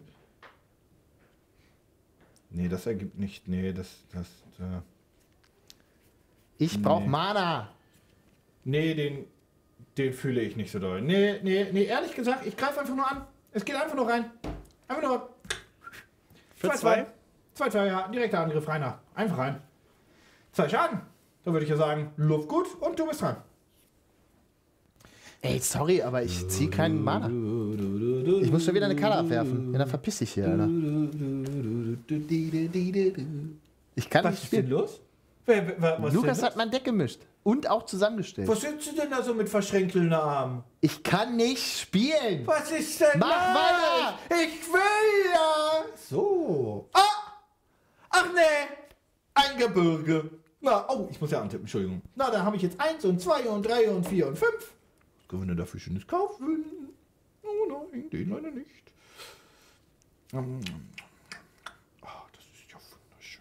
Nee, das ergibt nicht... Nee, das Ich brauche Mana. Nee, den fühle ich nicht so doll. Nee, ehrlich gesagt, ich greife einfach nur an. Es geht einfach nur rein. Einfach nur. Für 2? 2, ja. Direkter Angriff, Rainer. Einfach rein. 2 Schaden. Da würde ich ja sagen, Luft gut und du bist dran. Ey, sorry, aber ich ziehe keinen Mana. Ich muss schon wieder eine Karte abwerfen. Ja, dann verpiss dich hier, Alter. Ich kann Was nicht ist denn spielen. los? Was Lukas denn hat mein Deck gemischt. Und auch zusammengestellt. Was sitzt du denn da so mit verschränkelten Armen? Ich kann nicht spielen. Was ist denn Mach los? weiter! Ich will ja! So. Ach nee! Ein Gebirge. Na, oh, ich muss ja antippen, Entschuldigung. Na, da habe ich jetzt 1 und 2 und 3 und 4 und 5. Was können wir dafür Schönes kaufen? Oh nein, den leider nicht. Das ist ja wunderschön.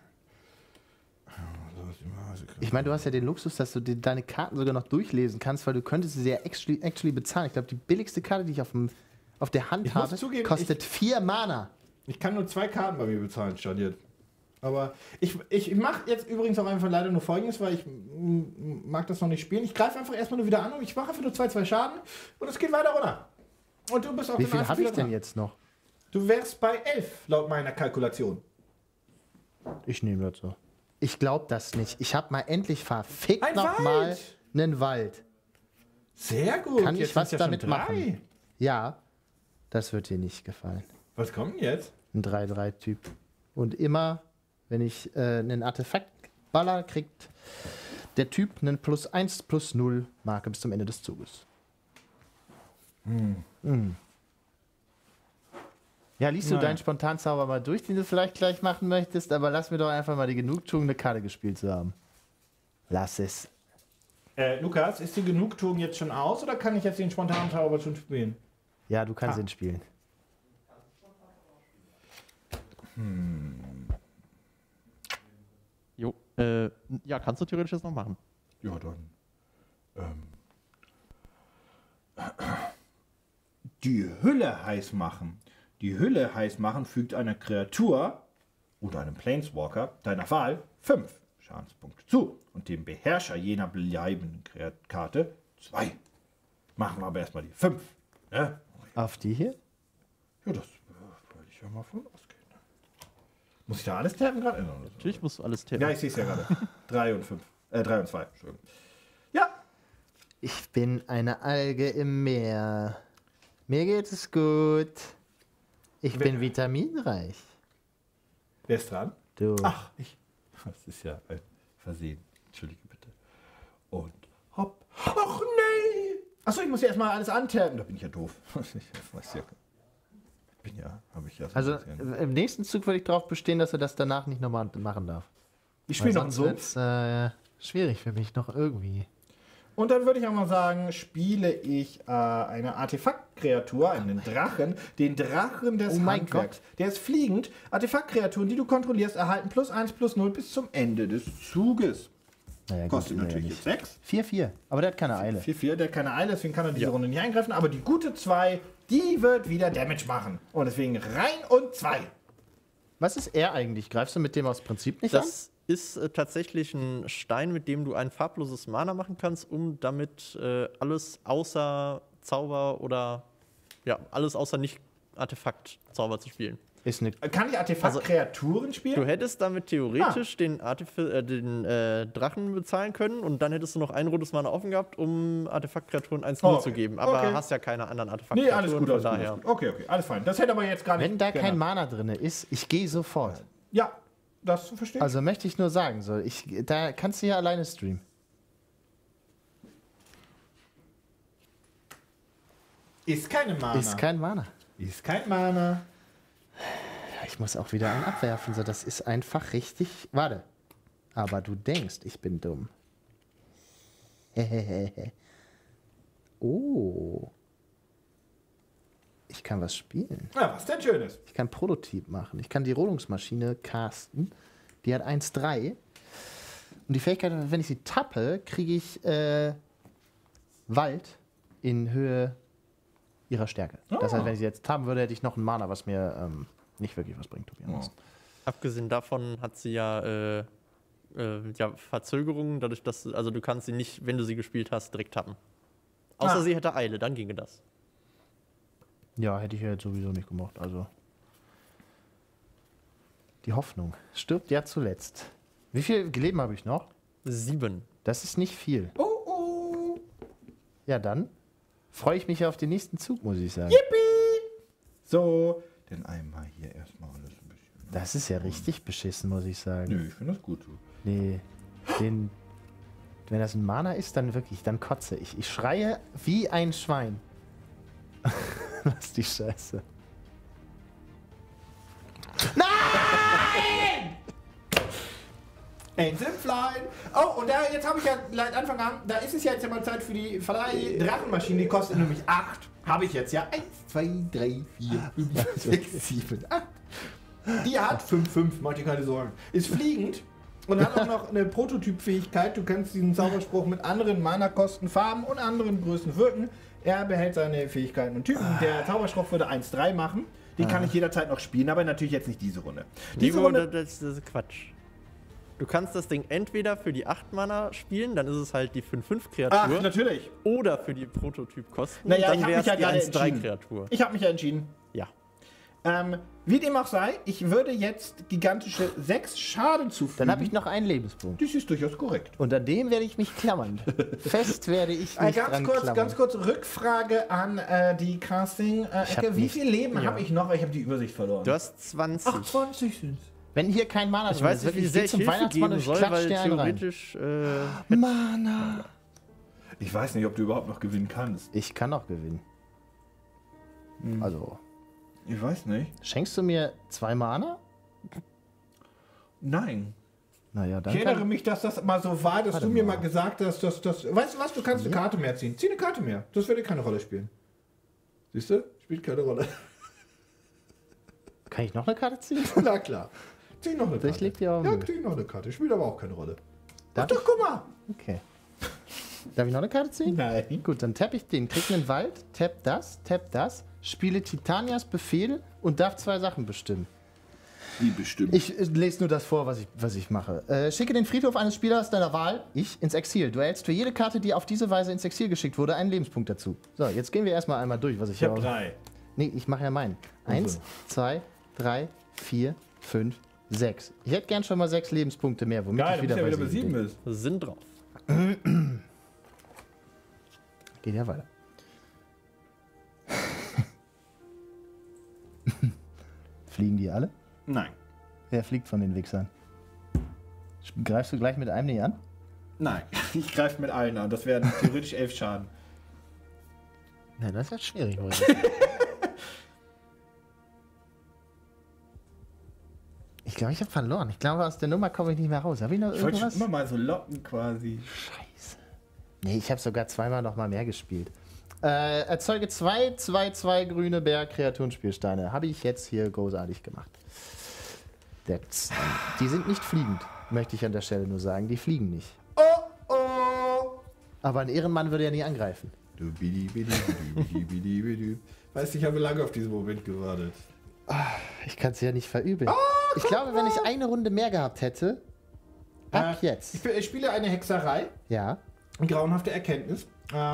Ich meine, du hast ja den Luxus, dass du deine Karten sogar noch durchlesen kannst, weil du könntest sie ja actually bezahlen. Ich glaube, die billigste Karte, die ich auf der Hand Ich muss habe, zugeben, kostet 4 Mana. Ich kann nur 2 Karten bei mir bezahlen, stand jetzt. Aber ich mache jetzt übrigens auch einfach leider nur Folgendes, weil ich mag das noch nicht spielen. Ich greife einfach erstmal nur wieder an und ich mache einfach nur 2 Schaden und es geht weiter runter. Und du bist auch Wie den viel ersten habe ich wieder denn dran. jetzt noch? Du wärst bei 11, laut meiner Kalkulation. Ich nehme das so. Ich glaube das nicht. Ich habe mal endlich verfickt Ein nochmal Wald! einen Wald. Sehr gut. Kann ich jetzt was sind's ja damit schon 3. machen? Ja, das wird dir nicht gefallen. Was kommt denn jetzt? Ein 3-3-Typ. Und immer, wenn ich einen Artefakt baller, kriegt der Typ einen +1/+0 Marke bis zum Ende des Zuges. Ja, liest du Naja. deinen Spontanzauber mal durch, den du vielleicht gleich machen möchtest, aber lass mir doch einfach mal die Genugtuung, eine Karte gespielt zu haben. Lass es. Lukas, ist die Genugtuung jetzt schon aus oder kann ich jetzt den spontanen Zauber schon spielen? Ja, du kannst ihn spielen. Jo, ja, kannst du theoretisch jetzt noch machen. Ja, dann. Die Hülle heiß machen. Die Hülle heiß machen fügt einer Kreatur oder einem Planeswalker deiner Wahl 5 Schadenspunkte zu und dem Beherrscher jener bleibenden Karte 2. Machen wir aber erstmal die 5. Ne? Auf die hier? Ja, das würde ich ja mal von ausgehen. Muss ich da alles tappen gerade? Natürlich musst du alles tippen. Ja, ich sehe es ja gerade. 3 und 5. 3 und 2. Entschuldigung. Ja. Ich bin eine Alge im Meer. Mir geht es gut. Ich bin vitaminreich. Wer ist dran? Du. Ach, ich. Das ist ja ein Versehen. Entschuldige bitte. Und hopp. Ach nee! Achso, ich muss ja erstmal alles antappen. Da bin ich ja doof. Ich weiß ja. Bin ja, habe ich ja. So Also ein bisschen- im nächsten Zug würde ich darauf bestehen, dass er das danach nicht nochmal machen darf. ich spiele noch einen sonst Sumpf. wird's schwierig für mich noch irgendwie. Und dann würde ich auch mal sagen, spiele ich eine Artefaktkreatur, einen Drachen, den Drachen des Oh mein Handwerks. Der ist fliegend. Artefaktkreaturen, die du kontrollierst, erhalten +1/+0 bis zum Ende des Zuges. Naja, Kostet gut, natürlich nicht. jetzt 6. 4-4. Aber der hat keine Eile. 4-4, der hat keine Eile, deswegen kann er diese Runde nicht eingreifen. Aber die gute 2, die wird wieder Damage machen. Und deswegen rein und 2. Was ist er eigentlich? Greifst du mit dem aus Prinzip nicht Das ist tatsächlich ein Stein, mit dem du ein farbloses Mana machen kannst, um damit alles außer Zauber oder ja, alles außer Nicht-Artefakt-Zauber zu spielen. an? Ist eine. Kann ich Artefaktkreaturen spielen? Du hättest damit theoretisch den Drachen bezahlen können und dann hättest du noch ein rotes Mana offen gehabt, um Artefaktkreaturen 1-0 Okay. zu geben. Aber Okay. hast ja keine anderen Nee, Artefaktkreaturen, alles gut, von alles daher. gut. Okay, alles fein. Das hätte aber jetzt gar nicht. Wenn da kein geändert. Mana drin ist, ich gehe sofort. Ja, das zu verstehen. Also möchte ich nur sagen, so, da kannst du ja alleine streamen. Ist keine Mana. Ist kein Mana. Ist kein Mana. Ich muss auch wieder einen abwerfen. So, das ist einfach richtig. Warte. Aber du denkst, ich bin dumm. Oh. Ich kann was spielen. Na, was denn Schönes? Ich kann Prototyp machen. Ich kann die Rodungsmaschine casten. Die hat 1,3. Und die Fähigkeit, wenn ich sie tappe, kriege ich Wald in Höhe ihrer Stärke. Das heißt, wenn ich sie jetzt tappen würde, hätte ich noch einen Mana, was mir nicht wirklich was bringt. Tobias. Abgesehen davon hat sie ja Verzögerung, dadurch, dass also du kannst sie nicht, wenn du sie gespielt hast, direkt tappen. Außer sie hätte Eile, dann ginge das. Ja, hätte ich ja jetzt sowieso nicht gemacht. Also. Die Hoffnung stirbt ja zuletzt. Wie viel Leben habe ich noch? 7. Das ist nicht viel. Oh. Ja, dann freue ich mich auf den nächsten Zug, muss ich sagen. So, dann einmal hier erstmal alles ein bisschen. Das ist ja richtig beschissen, muss ich sagen. Nö, ich finde das gut so. Nee, wenn das ein Mana ist, dann wirklich, dann kotze ich. Ich schreie wie ein Schwein. Was ist die Scheiße? Einzelflein. Oh, und da, jetzt habe ich ja seit Anfang an, da ist es ja jetzt mal Zeit für die Drachenmaschine, die kostet nämlich 8. Habe ich jetzt ja. 1, 2, 3, 4, 5, 6, 7, 8. Die hat 5, mach dir keine Sorgen. Ist fliegend und hat auch noch eine Prototypfähigkeit. Du kannst diesen Zauberspruch mit anderen Mana-Kosten, Farben und anderen Größen wirken. Er behält seine Fähigkeiten und Typen. Der Zauberspruch würde 1-3 machen. Den kann ich jederzeit noch spielen, aber natürlich jetzt nicht diese Runde. Diese Runde Das ist Quatsch. Du kannst das Ding entweder für die 8 Mana spielen, dann ist es halt die 5-5-Kreatur. Ach, natürlich. Oder für die Prototyp-Kosten, Naja, dann ich habe wäre mich ja es die gerade 1-3-Kreatur. Ich habe mich ja entschieden. Ja. Wie dem auch sei, ich würde jetzt gigantische 6 Schaden zufügen. Dann habe ich noch einen Lebenspunkt. Das ist durchaus korrekt. Und an dem werde ich mich klammern. Fest werde ich mich dran klammern. Ganz kurz Rückfrage an die Casting-Ecke. Wie viel Leben habe ich noch? Ich habe die Übersicht verloren. Du hast 20. Ach, 20 sind es. Wenn hier kein Mana Ich drin weiß nicht, wie sehr ich zum Hilfe Weihnachtsmann geben und soll, klatsch weil dir einen rein. theoretisch... Mana. Ich weiß nicht, ob du überhaupt noch gewinnen kannst. Ich kann auch gewinnen. Also, Ich weiß nicht. schenkst du mir 2 Mana? Nein. Naja, dann Ich erinnere mich, dass das mal so war, dass Warte du mir mal. mal gesagt hast, dass das. Weißt du was? Du kannst eine Karte mehr ziehen. Zieh eine Karte mehr. Das würde keine Rolle spielen. Siehst du? Spielt keine Rolle. Kann ich noch eine Karte ziehen? Na klar. Zieh noch eine Karte. Ich leg dir auch Ja, Mühe. zieh noch eine Karte. Spielt aber auch keine Rolle. Darf Ach doch, guck mal. Okay. Darf ich noch eine Karte ziehen? Nein. Gut, dann tapp ich den, krieg einen Wald, tapp das, spiele Titanias Befehl und darf 2 Sachen bestimmen. Die bestimmt. Ich lese nur das vor, was ich mache. Schicke den Friedhof eines Spielers deiner Wahl, ich, ins Exil. Du erhältst für jede Karte, die auf diese Weise ins Exil geschickt wurde, einen Lebenspunkt dazu. So, jetzt gehen wir erstmal einmal durch, was ich Ich habe hier 3. Nee, ich mache ja meinen. 1, 2, 3, 4, 5, 6. Ich hätte gern schon mal 6 Lebenspunkte mehr, womit Geil, ich du bist wieder ja bei wieder bei 7 7 bin. ist. Sind drauf. Geht ja weiter. Fliegen die alle? Nein. Wer fliegt von den Wichsern? Greifst du gleich mit einem nicht an? Nein. Ich greife mit allen an. Das wären theoretisch 11 Schaden. Na, das ist ja schwierig heute. Ich glaube, ich habe verloren. Ich glaube, aus der Nummer komme ich nicht mehr raus. Habe ich noch Ich wollte schon irgendwas? immer mal so locken quasi. Scheiße. Nee, ich habe sogar zweimal noch mal mehr gespielt. Erzeuge 2 grüne Berg-Kreaturenspielsteine. Habe ich jetzt hier großartig gemacht. Die sind nicht fliegend, möchte ich an der Stelle nur sagen. Die fliegen nicht. Oh! Aber ein Ehrenmann würde ja nie angreifen. Du bidi bidi bidi bidi bidi. Weißt du, ich habe lange auf diesen Moment gewartet. Ich kann es ja nicht verübeln. Ich glaube, wenn ich eine Runde mehr gehabt hätte, ab jetzt. Ich spiele eine Hexerei. Ja. Grauenhafte Erkenntnis.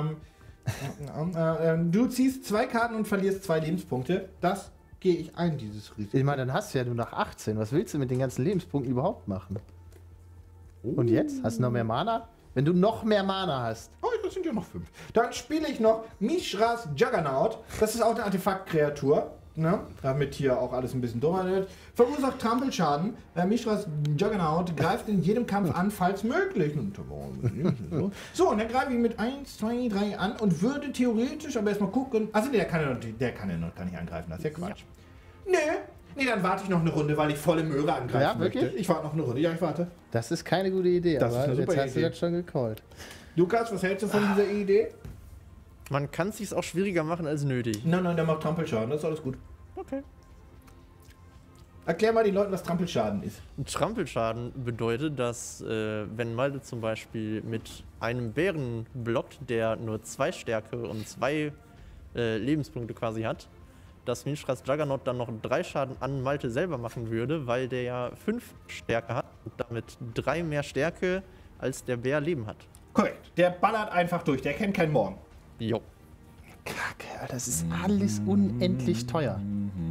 Du ziehst 2 Karten und verlierst 2 Lebenspunkte. Das gehe ich ein, dieses Risiko. Ich meine, dann hast du ja nur noch 18. Was willst du mit den ganzen Lebenspunkten überhaupt machen? Und jetzt? Hast du noch mehr Mana? Wenn du noch mehr Mana hast. Oh, das sind ja noch 5. Dann spiele ich noch Mishras Juggernaut. Das ist auch eine Artefaktkreatur. Ne? Damit hier auch alles ein bisschen dummer wird. Verursacht Trampelschaden. Mishras Juggernaut greift in jedem Kampf an, falls möglich. So, und dann greife ich mit 1, 2, 3 an und würde theoretisch aber erstmal gucken. Also der kann ja noch gar nicht angreifen. Das ist ja Quatsch. Nee, dann warte ich noch eine Runde, weil ich volle Möhre angreifen Ja, wirklich? möchte. Ich warte noch eine Runde. Ja, ich warte. Das ist keine gute Idee, Das ist aber eine jetzt super hast du Idee. das schon gecallt. Lukas, was hältst du von dieser Idee? Man kann es sich auch schwieriger machen als nötig. Nein, der macht Trampelschaden. Das ist alles gut. Okay. Erklär mal den Leuten, was Trampelschaden ist. Ein Trampelschaden bedeutet, dass wenn Malte zum Beispiel mit einem Bären blockt, der nur 2 Stärke und 2 Lebenspunkte quasi hat, dass Mishras Juggernaut dann noch 3 Schaden an Malte selber machen würde, weil der ja 5 Stärke hat und damit 3 mehr Stärke als der Bär Leben hat. Korrekt. Der ballert einfach durch. Der kennt keinen Morgen. Jo. Kacke, das ist alles unendlich teuer.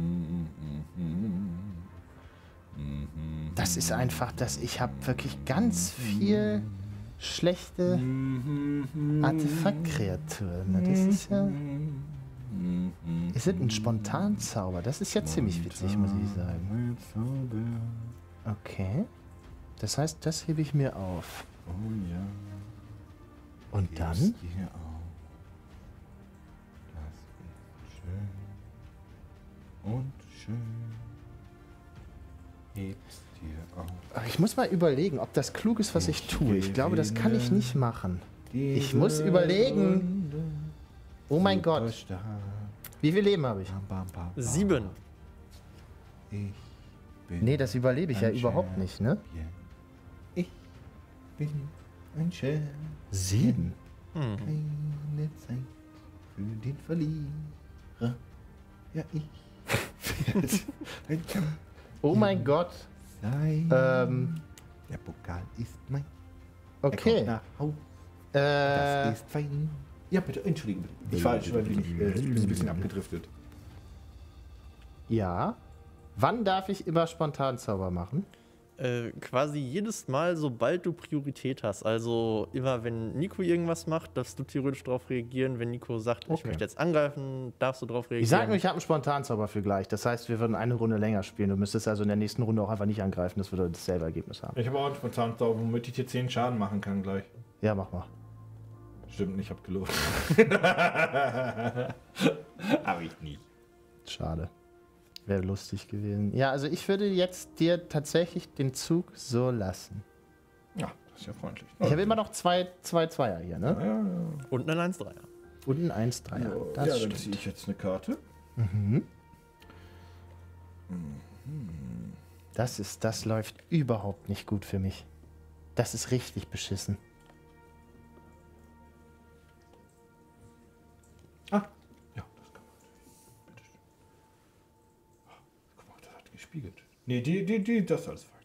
Das ist einfach, dass ich habe wirklich ganz viel schlechte Artefaktkreaturen. Das ist ja... Ist es ein Spontanzauber? Das ist ja ziemlich witzig, muss ich sagen. Okay. Das heißt, das hebe ich mir auf. Oh ja. Und dann? Hier auf. Das ist schön. Und schön. Hebst dir auf. Ach, ich muss mal überlegen, ob das klug ist, was ich tue. Ich glaube, das kann ich nicht machen. Ich muss überlegen. Oh mein Gott. Wie viel Leben habe ich? 7. Ich bin Nee, das überlebe ich ja ein überhaupt nicht, ne? Champion. Ich bin ein Champion. 7. Keine Zeit für den Verlierer. Ja, ich werde ein Champion Oh mein Gott. sein. Der Pokal ist mein. Er kommt Okay. nach Hause. Das ist fein. Ja, bitte, entschuldigen bitte. Ich war schon ein bisschen abgedriftet. Ja. Wann darf ich immer Spontanzauber machen? Quasi jedes Mal, sobald du Priorität hast. Also immer, wenn Nico irgendwas macht, darfst du theoretisch darauf reagieren. Wenn Nico sagt, ich Okay. möchte jetzt angreifen, darfst du darauf reagieren. Ich sag nur, ich habe einen Spontanzauber für gleich. Das heißt, wir würden eine Runde länger spielen. Du müsstest also in der nächsten Runde auch einfach nicht angreifen, dass wir dasselbe Ergebnis haben. Ich habe auch einen Spontanzauber, womit ich dir 10 Schaden machen kann gleich. Ja, mach mal. Stimmt, ich hab gelogen. Aber ich nicht. Schade. Wäre lustig gewesen. Ja, also ich würde jetzt dir tatsächlich den Zug so lassen. Ja, das ist ja freundlich. Ich habe immer noch zwei Zweier hier, ne? Ja. Und einen 1-3er. Und ein 1-3er. Ja, Das dann stimmt. ziehe ich jetzt eine Karte. Das läuft überhaupt nicht gut für mich. Das ist richtig beschissen. Ah, ja, das kann man. Bitte schön. Guck mal, das hat gespiegelt. Nee, das ist alles fein.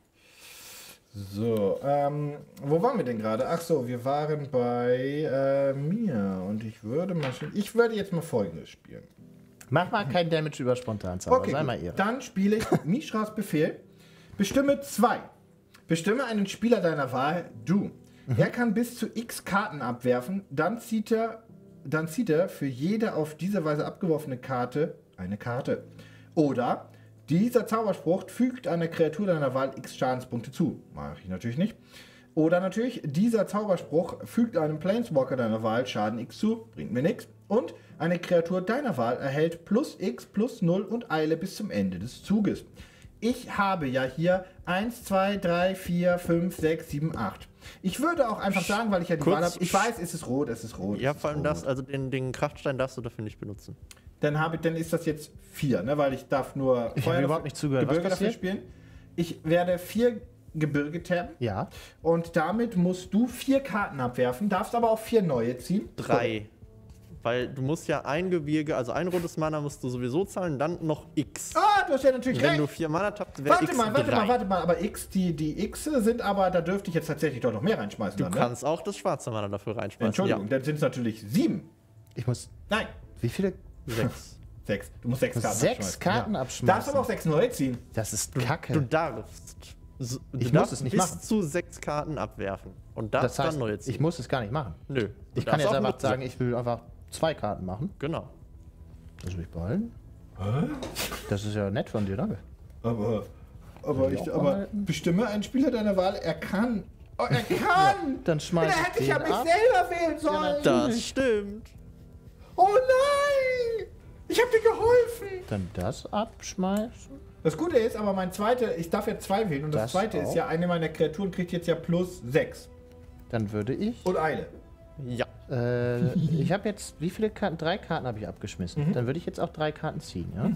So, wo waren wir denn gerade? Ach so, wir waren bei mir. Und ich würde jetzt mal Folgendes spielen. Mach mal kein Damage über Spontanzauber, Okay, sei gut. mal Ehre. Dann spiele ich Mishras Befehl. Bestimme 2. Bestimme einen Spieler deiner Wahl, du. Er kann bis zu x Karten abwerfen, dann zieht er für jede auf diese Weise abgeworfene Karte eine Karte. Oder dieser Zauberspruch fügt einer Kreatur deiner Wahl x Schadenspunkte zu. Mache ich natürlich nicht. Oder natürlich, dieser Zauberspruch fügt einem Planeswalker deiner Wahl Schaden x zu. Bringt mir nichts. Und eine Kreatur deiner Wahl erhält plus x plus 0 und Eile bis zum Ende des Zuges. Ich habe ja hier 1, 2, 3, 4, 5, 6, 7, 8. Ich würde auch einfach sagen, weil ich ja die Kurz- Wahl habe. Ich weiß, es ist rot. Ja, es ist vor allem rot. das, also den Kraftstein darfst du dafür nicht benutzen. Dann ist das jetzt 4, ne? Weil ich darf nur Ich habe überhaupt nicht zugehört. Was Gebirge dafür passiert? spielen. Ich werde 4 Gebirge tappen. Ja. Und damit musst du 4 Karten abwerfen, darfst aber auch 4 neue ziehen. 3. Weil du musst ja ein Gebirge, also ein rotes Mana musst du sowieso zahlen, dann noch X. Ah, du hast ja natürlich Wenn recht. du 4 Mana tappst, wäre Warte X mal, 3. aber X, die X sind aber, da dürfte ich jetzt tatsächlich doch noch mehr reinschmeißen. Du dann, ne? kannst auch das schwarze Mana dafür reinschmeißen. Entschuldigung, dann sind es natürlich 7. Ich muss. Nein, Wie viele? Ja, 6. 6. Du musst 6 Karten 6 Karten Ja. abschmeißen. Darfst aber auch 6 neue ziehen. Das ist Du Kacke. darfst. Du Ich muss darfst es nicht bis machen. zu 6 Karten abwerfen. Und darfst Das heißt, dann neue ziehen. ich muss es gar nicht machen. Nö. Ich Du kann darfst jetzt auch einfach nur- sagen, ich will einfach 2 Karten machen. Genau. Das will ich behalten. Das ist ja nett von dir, danke. Aber die auch behalten? bestimme einen Spieler deiner Wahl, er kann. Oh, er kann! Dann schmeiß Da ich hätte ich ja den mich ab. selber wählen sollen. Das stimmt. Oh nein! Ich hab dir geholfen! Dann das abschmeißen. Das Gute ist aber, ich darf jetzt 2 wählen und das Das zweite ist auch. ja, eine meiner Kreaturen kriegt jetzt ja plus 6 Dann würde ich. und Eile. Ja. Ich habe jetzt. Wie viele Karten? 3 Karten habe ich abgeschmissen. Dann würde ich jetzt auch 3 Karten ziehen, ja?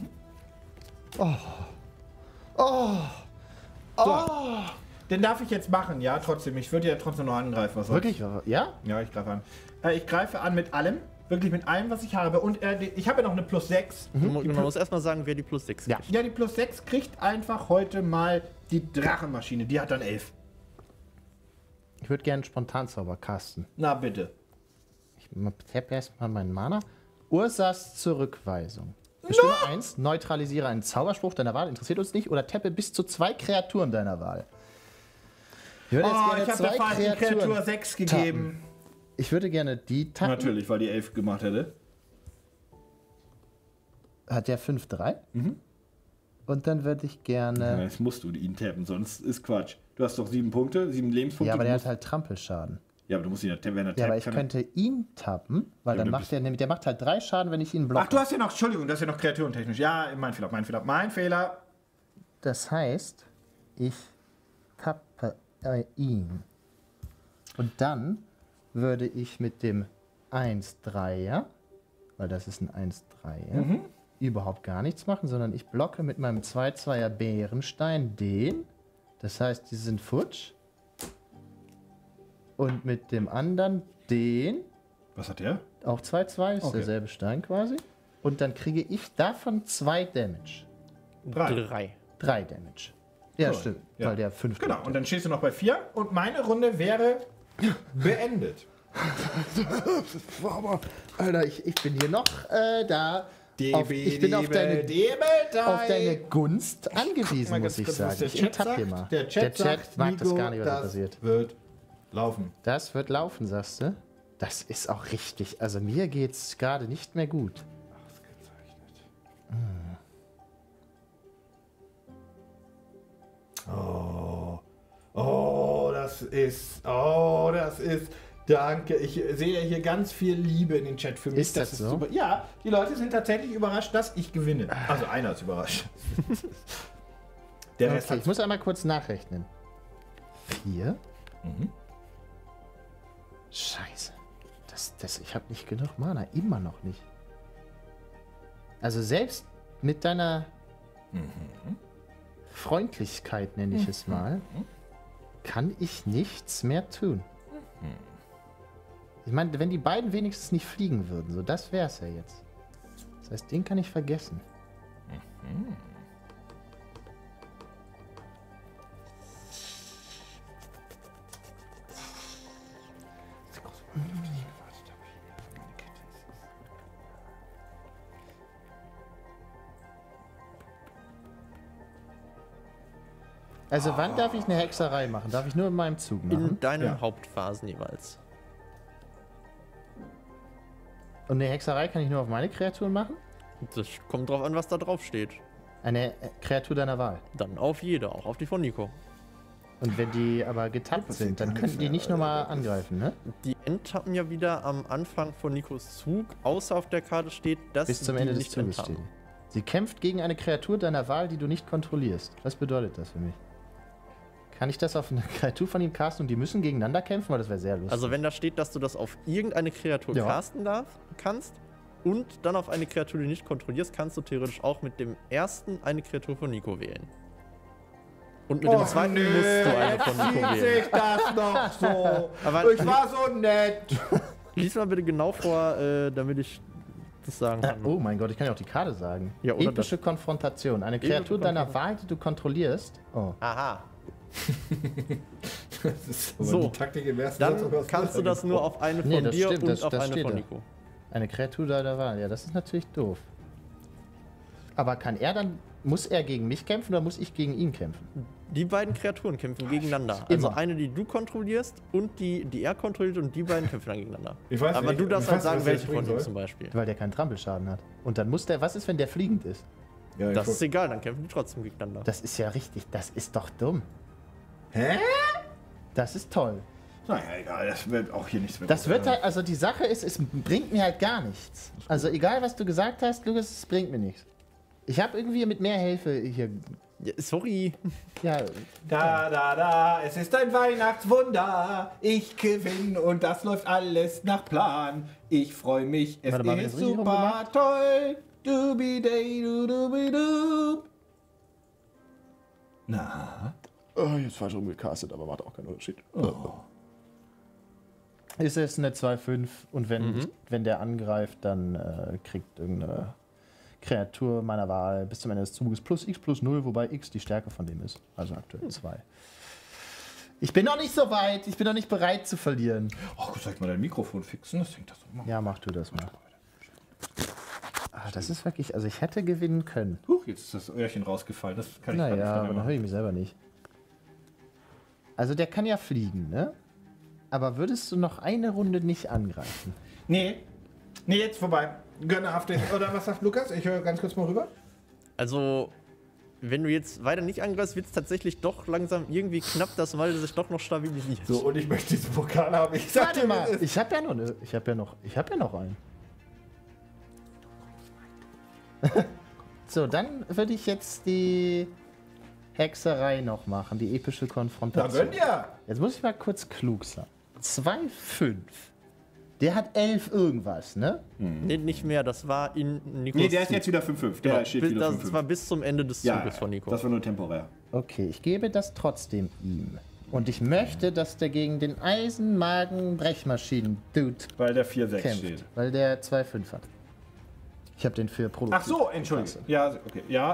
Den darf ich jetzt machen, ja, trotzdem. Ich würde ja trotzdem noch angreifen. Was soll's. Wirklich? Ja? Ja, ich greife an. Ich greife an mit allem. Wirklich mit allem, was ich habe. Und ich habe ja noch eine plus 6. Man muss erstmal sagen, wer die plus 6 Ja. kriegt. Ja, die plus 6 kriegt einfach heute mal die Drachenmaschine. Die hat dann 11. Ich würde gerne Spontanzauber casten. Na bitte. Ich tappe erstmal meinen Mana. Ursas Zurückweisung. Bestimme 1, neutralisiere einen Zauberspruch deiner Wahl, interessiert uns nicht, oder tappe bis zu 2 Kreaturen deiner Wahl. Ich würde Oh, ich habe der falschen Kreatur 6 gegeben. Ich würde gerne die tappen. Natürlich, weil die 11 gemacht hätte. Hat der 5-3? Und dann würde ich gerne... Jetzt musst du ihn tappen, sonst ist Quatsch. Du hast doch 7 Punkte, 7 Lebenspunkte. Ja, aber du der musst, hat halt Trampelschaden. ja, aber du musst ihn ja tappen, wenn er tappt. Ja, aber ich kann könnte ihn tappen, weil Ja, dann du macht der macht halt 3 Schaden, wenn ich ihn blocke. Ach, du hast ja noch, Entschuldigung, du hast ja noch kreaturentechnisch. Ja, mein Fehler. Das heißt, ich tappe ihn. Und dann würde ich mit dem 1-3er, weil das ist ein 1-3er, überhaupt gar nichts machen, sondern ich blocke mit meinem 2-2er Bärenstein den. Das heißt, die sind futsch. Und mit dem anderen den, Was hat der? auch 2-2, ist Okay. derselbe Stein quasi. Und dann kriege ich davon 2 Damage. 3. 3 Damage. Ja, Cool. stimmt, Ja. weil der 5 Genau, und dann stehst du noch bei 4 und meine Runde wäre beendet. Aber, Alter, ich bin hier noch da. Ich bin auf deine Gunst angewiesen, muss ich sagen. Ich tapp hier mal. Der Chat mag Nico, das gar nicht, was da passiert. Wird laufen. Das wird laufen, sagst du? Das ist auch richtig. Also mir geht's gerade nicht mehr gut. Das ist. Danke. Ich sehe hier ganz viel Liebe in den Chat für mich. Ist das so? super. Ja, die Leute sind tatsächlich überrascht, dass ich gewinne. Also einer ist überrascht. Der Rest Okay, hat ich muss einmal kurz nachrechnen. 4? Scheiße. Ich habe nicht genug Mana. Immer noch nicht. Also selbst mit deiner Freundlichkeit, nenne ich es mal, kann ich nichts mehr tun. Ich meine, wenn die beiden wenigstens nicht fliegen würden, so das wäre es ja jetzt. Das heißt, den kann ich vergessen. Also wann darf ich eine Hexerei machen? Darf ich nur in meinem Zug machen? In deinen Ja. Hauptphasen jeweils. Und eine Hexerei kann ich nur auf meine Kreaturen machen? Das kommt drauf an, was da drauf steht. Eine Kreatur deiner Wahl. Dann auf jede, auch auf die von Nico. Und wenn die aber getappt sind, dann könnten die nicht nochmal angreifen, ne? Die enttappen ja wieder am Anfang von Nikos Zug, außer auf der Karte steht, dass Bis zum die Ende des nicht Zuges enttappen. stehen. Sie kämpft gegen eine Kreatur deiner Wahl, die du nicht kontrollierst. Was bedeutet das für mich? Kann ich das auf eine Kreatur von ihm casten und die müssen gegeneinander kämpfen? Weil das wäre sehr lustig. Also wenn da steht, dass du das auf irgendeine Kreatur Ja. casten kannst und dann auf eine Kreatur, die du nicht kontrollierst, kannst du theoretisch auch mit dem ersten eine Kreatur von Nico wählen. Und mit dem zweiten musst du eine von Nico Zieht wählen. sich das noch so. Aber Ich war so nett. lies mal bitte genau vor, damit ich das sagen kann. oh mein Gott, ich kann ja auch die Karte sagen. Ja, oder Epische Konfrontation. Eine Kreatur deiner Wahl, die du kontrollierst. Oh. Aha. Das ist aber So, die Taktik im ersten Dann Satz, aber kannst du das nur auf eine von Nee, das dir stimmt, und das auf eine steht von da. Nico. Eine Kreatur deiner Wahl. Ja, das ist natürlich doof. Aber kann er dann, muss er gegen mich kämpfen oder muss ich gegen ihn kämpfen? Die beiden Kreaturen kämpfen gegeneinander. Also Immer. eine, die du kontrollierst und die er kontrolliert und die beiden kämpfen dann gegeneinander. Ich weiß Aber nicht, du darfst ich halt weiß, sagen, was der welche von bringen denen soll. zum Beispiel. Weil der keinen Trampelschaden hat. Und dann muss der, was ist, wenn der fliegend ist? Ja, Das ist egal, dann kämpfen die trotzdem gegeneinander. Das ist ja richtig, das ist doch dumm. Hä? Das ist toll. Naja, egal, das wird auch hier nichts mehr. Das wird halt, also die Sache ist, es bringt mir halt gar nichts. Also egal, was du gesagt hast, Lukas, es bringt mir nichts. Ich habe irgendwie mit mehr Hilfe hier, Ja, sorry. ja, Da, es ist ein Weihnachtswunder. Ich gewinne und das läuft alles nach Plan. Ich freue mich, es Warte mal, ist ist richtig super rumgemacht? toll. Dubi-day, du-dubi-du. Na? Oh, jetzt falsch rumgecastet, aber macht auch keinen Unterschied. ist es eine 2-5 und wenn der angreift, dann kriegt irgendeine Kreatur meiner Wahl bis zum Ende des Zuges plus X plus 0, wobei X die Stärke von dem ist. Also aktuell 2. Ich bin noch nicht so weit, ich bin noch nicht bereit zu verlieren. Oh, soll ich mal dein Mikrofon fixen? Das hängt das so mal. Ja, mach du das mal. Das ist wirklich, also ich hätte gewinnen können. Jetzt ist das Öhrchen rausgefallen. Das kann ich Naja, aber dann höre ich mich selber nicht. Also der kann ja fliegen, ne? Aber würdest du noch eine Runde nicht angreifen? Nee, jetzt vorbei. Gönne auf den. Oder was sagt Lukas? Ich höre ganz kurz mal rüber. Also, wenn du jetzt weiter nicht angreifst, wird es tatsächlich doch langsam irgendwie knapp, dass Malte sich doch noch stabilisiert. So, und ich möchte diesen Pokal haben. Ich sag Warte dir mal, mal. ich habe ja noch einen. So, dann würde ich jetzt die Hexerei noch machen, die epische Da Konfrontation. gönnt ihr. Jetzt muss ich mal kurz klug sein. 2,5. Der hat 11 irgendwas, ne? Nee, nicht mehr, das war in Nikos. Nee, der ist jetzt wieder 5-5. Der steht wieder 5-5. Das war bis zum Ende des Zuges von Nico. Das war nur temporär. Okay, ich gebe das trotzdem ihm. Und ich möchte, dass der gegen den Eisenmagen-Brechmaschinen-Dude Weil der 4-6 kämpft. steht. Weil der 2,5 hat. Ich habe den für Produktion. Ach so, Entschuldigung. Ja, okay. Ja.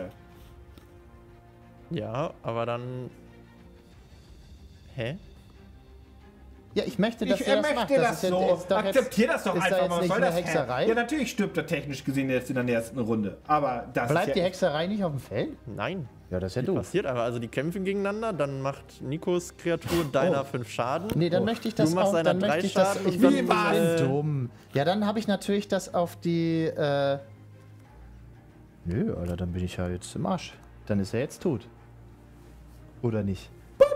Ja, aber dann. Hä? Ja, ich möchte, dass Ich er das macht. möchte das ist ja- so. ist doch jetzt- Akzeptier das doch ist da einfach jetzt mal. Was nicht soll eine das? Hexerei? Ja, natürlich stirbt er technisch gesehen jetzt in der nächsten Runde. Aber das Bleibt ist die ja Hexerei nicht auf dem Feld? Nein. Ja, das ist ja Die doof. passiert aber. Also die kämpfen gegeneinander, dann macht Nikos Kreatur deiner 5 Schaden. Nee, dann möchte ich das Du machst auch. deiner Dann 3 möchte ich das. Schaden Ich und bin dann, dumm. Ja, dann habe ich natürlich das auf die. Nö, Alter, dann bin ich ja jetzt im Arsch. Dann ist er jetzt tot. Oder nicht?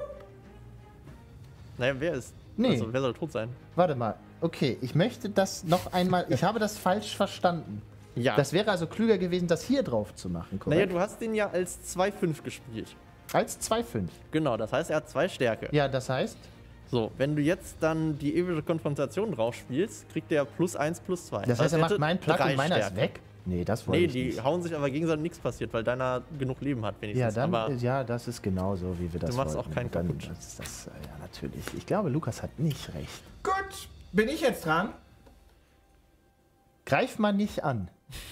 Naja, wer ist. Nee. Also, wer soll tot sein? Warte mal. Okay, ich möchte das noch einmal. Ich habe das falsch verstanden. Ja. Das wäre also klüger gewesen, das hier drauf zu machen, Naja, korrekt? du hast den ja als 2-5 gespielt. Als 2,5. Genau, das heißt, er hat 2 Stärke. Ja, das heißt. So, wenn du jetzt dann die ewige Konfrontation drauf spielst, kriegt der +1, +2. Das heißt, er macht meinen Plug 3 und meiner ist Stärke. weg? Nee, das wollte Nee, ich die nicht. hauen sich aber gegenseitig nichts passiert, weil deiner genug Leben hat, Ja, wenigstens. dann, aber ja, das ist genauso, wie wir das machst wollten. auch keinen Dann kaputt. ist das, ja, natürlich. Ich glaube, Lukas hat nicht recht. Gut, bin ich jetzt dran? Greif mal nicht an.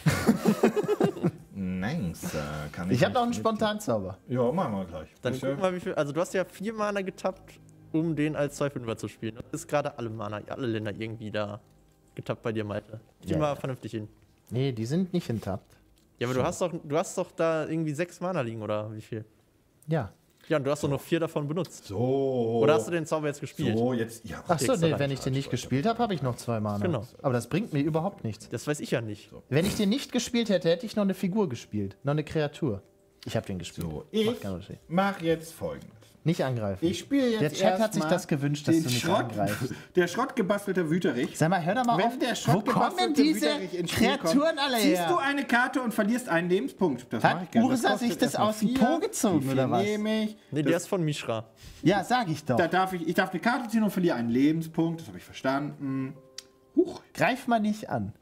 Nein, Sir. Kann Ich habe noch einen nicht mit- Spontanzauber. Ja, machen wir gleich. dann Ich, guck mal, wie viel. Also, du hast ja 4 Mana getappt, um den als 2-5er zu spielen. Das ist gerade alle Mana, alle Länder irgendwie da getappt bei dir, Malte. Geh Ja, mal ja. vernünftig hin. Nee, die sind nicht enttappt. Ja, aber du hast doch da irgendwie 6 Mana liegen, oder wie viel? Ja. Ja, und du hast doch nur 4 davon benutzt. So. Oder hast du den Zauber jetzt gespielt? So, jetzt. Ja, Ach so, Extra nee, rein. wenn ich den nicht gespielt habe, habe ich noch 2 Mana. Genau. Aber das bringt mir überhaupt nichts. Das weiß ich ja nicht. Wenn ich den nicht gespielt hätte, hätte ich noch eine Figur gespielt. Noch eine Kreatur. Ich habe den gespielt. So, Macht ich keinen Unterschied. mach jetzt Folgendes. Nicht angreifen. Ich spiele jetzt Der Chat hat sich erstmal das gewünscht, dass den du nicht Schrott, angreifst. Der schrottgebastelter Wüterich. Sag mal, hör doch mal Wenn auf. der Wo kommen denn schrottgebastelte diese Wüterich ins Spiel Kreaturen kommt, alle ziehst du her? eine Karte und verlierst einen Lebenspunkt. Das mache ich Hat gerne. Ursa sich kostet das erstmal aus dem 4. Po gezogen, Die 4 oder was? nehme ich. Nee, der ist von Mishra. Ja, sag ich doch. Da darf ich darf eine Karte ziehen und verliere einen Lebenspunkt. Das habe ich verstanden. Huch. Greif mal nicht an.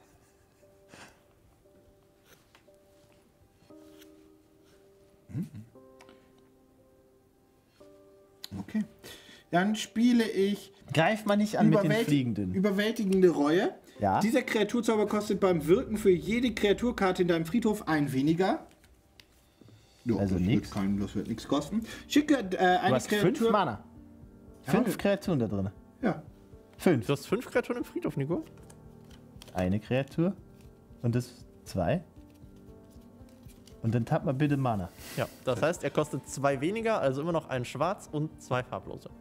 Okay. Dann spiele ich Greif mal nicht an mit den Fliegenden. überwältigende Reue. Ja. Dieser Kreaturzauber kostet beim Wirken für jede Kreaturkarte in deinem Friedhof ein weniger. Ja, Also das nix. Das wird nichts kosten. Schicke Du eine hast 5 Kreatur. Mana. 5 Kreaturen da drin. Ja. 5. Du hast 5 Kreaturen im Friedhof, Nico? Eine Kreatur. Und das 2. Und dann tappt mal bitte Mana. Ja. Das heißt, er kostet 2 weniger, also immer noch ein Schwarz und 2 farblose.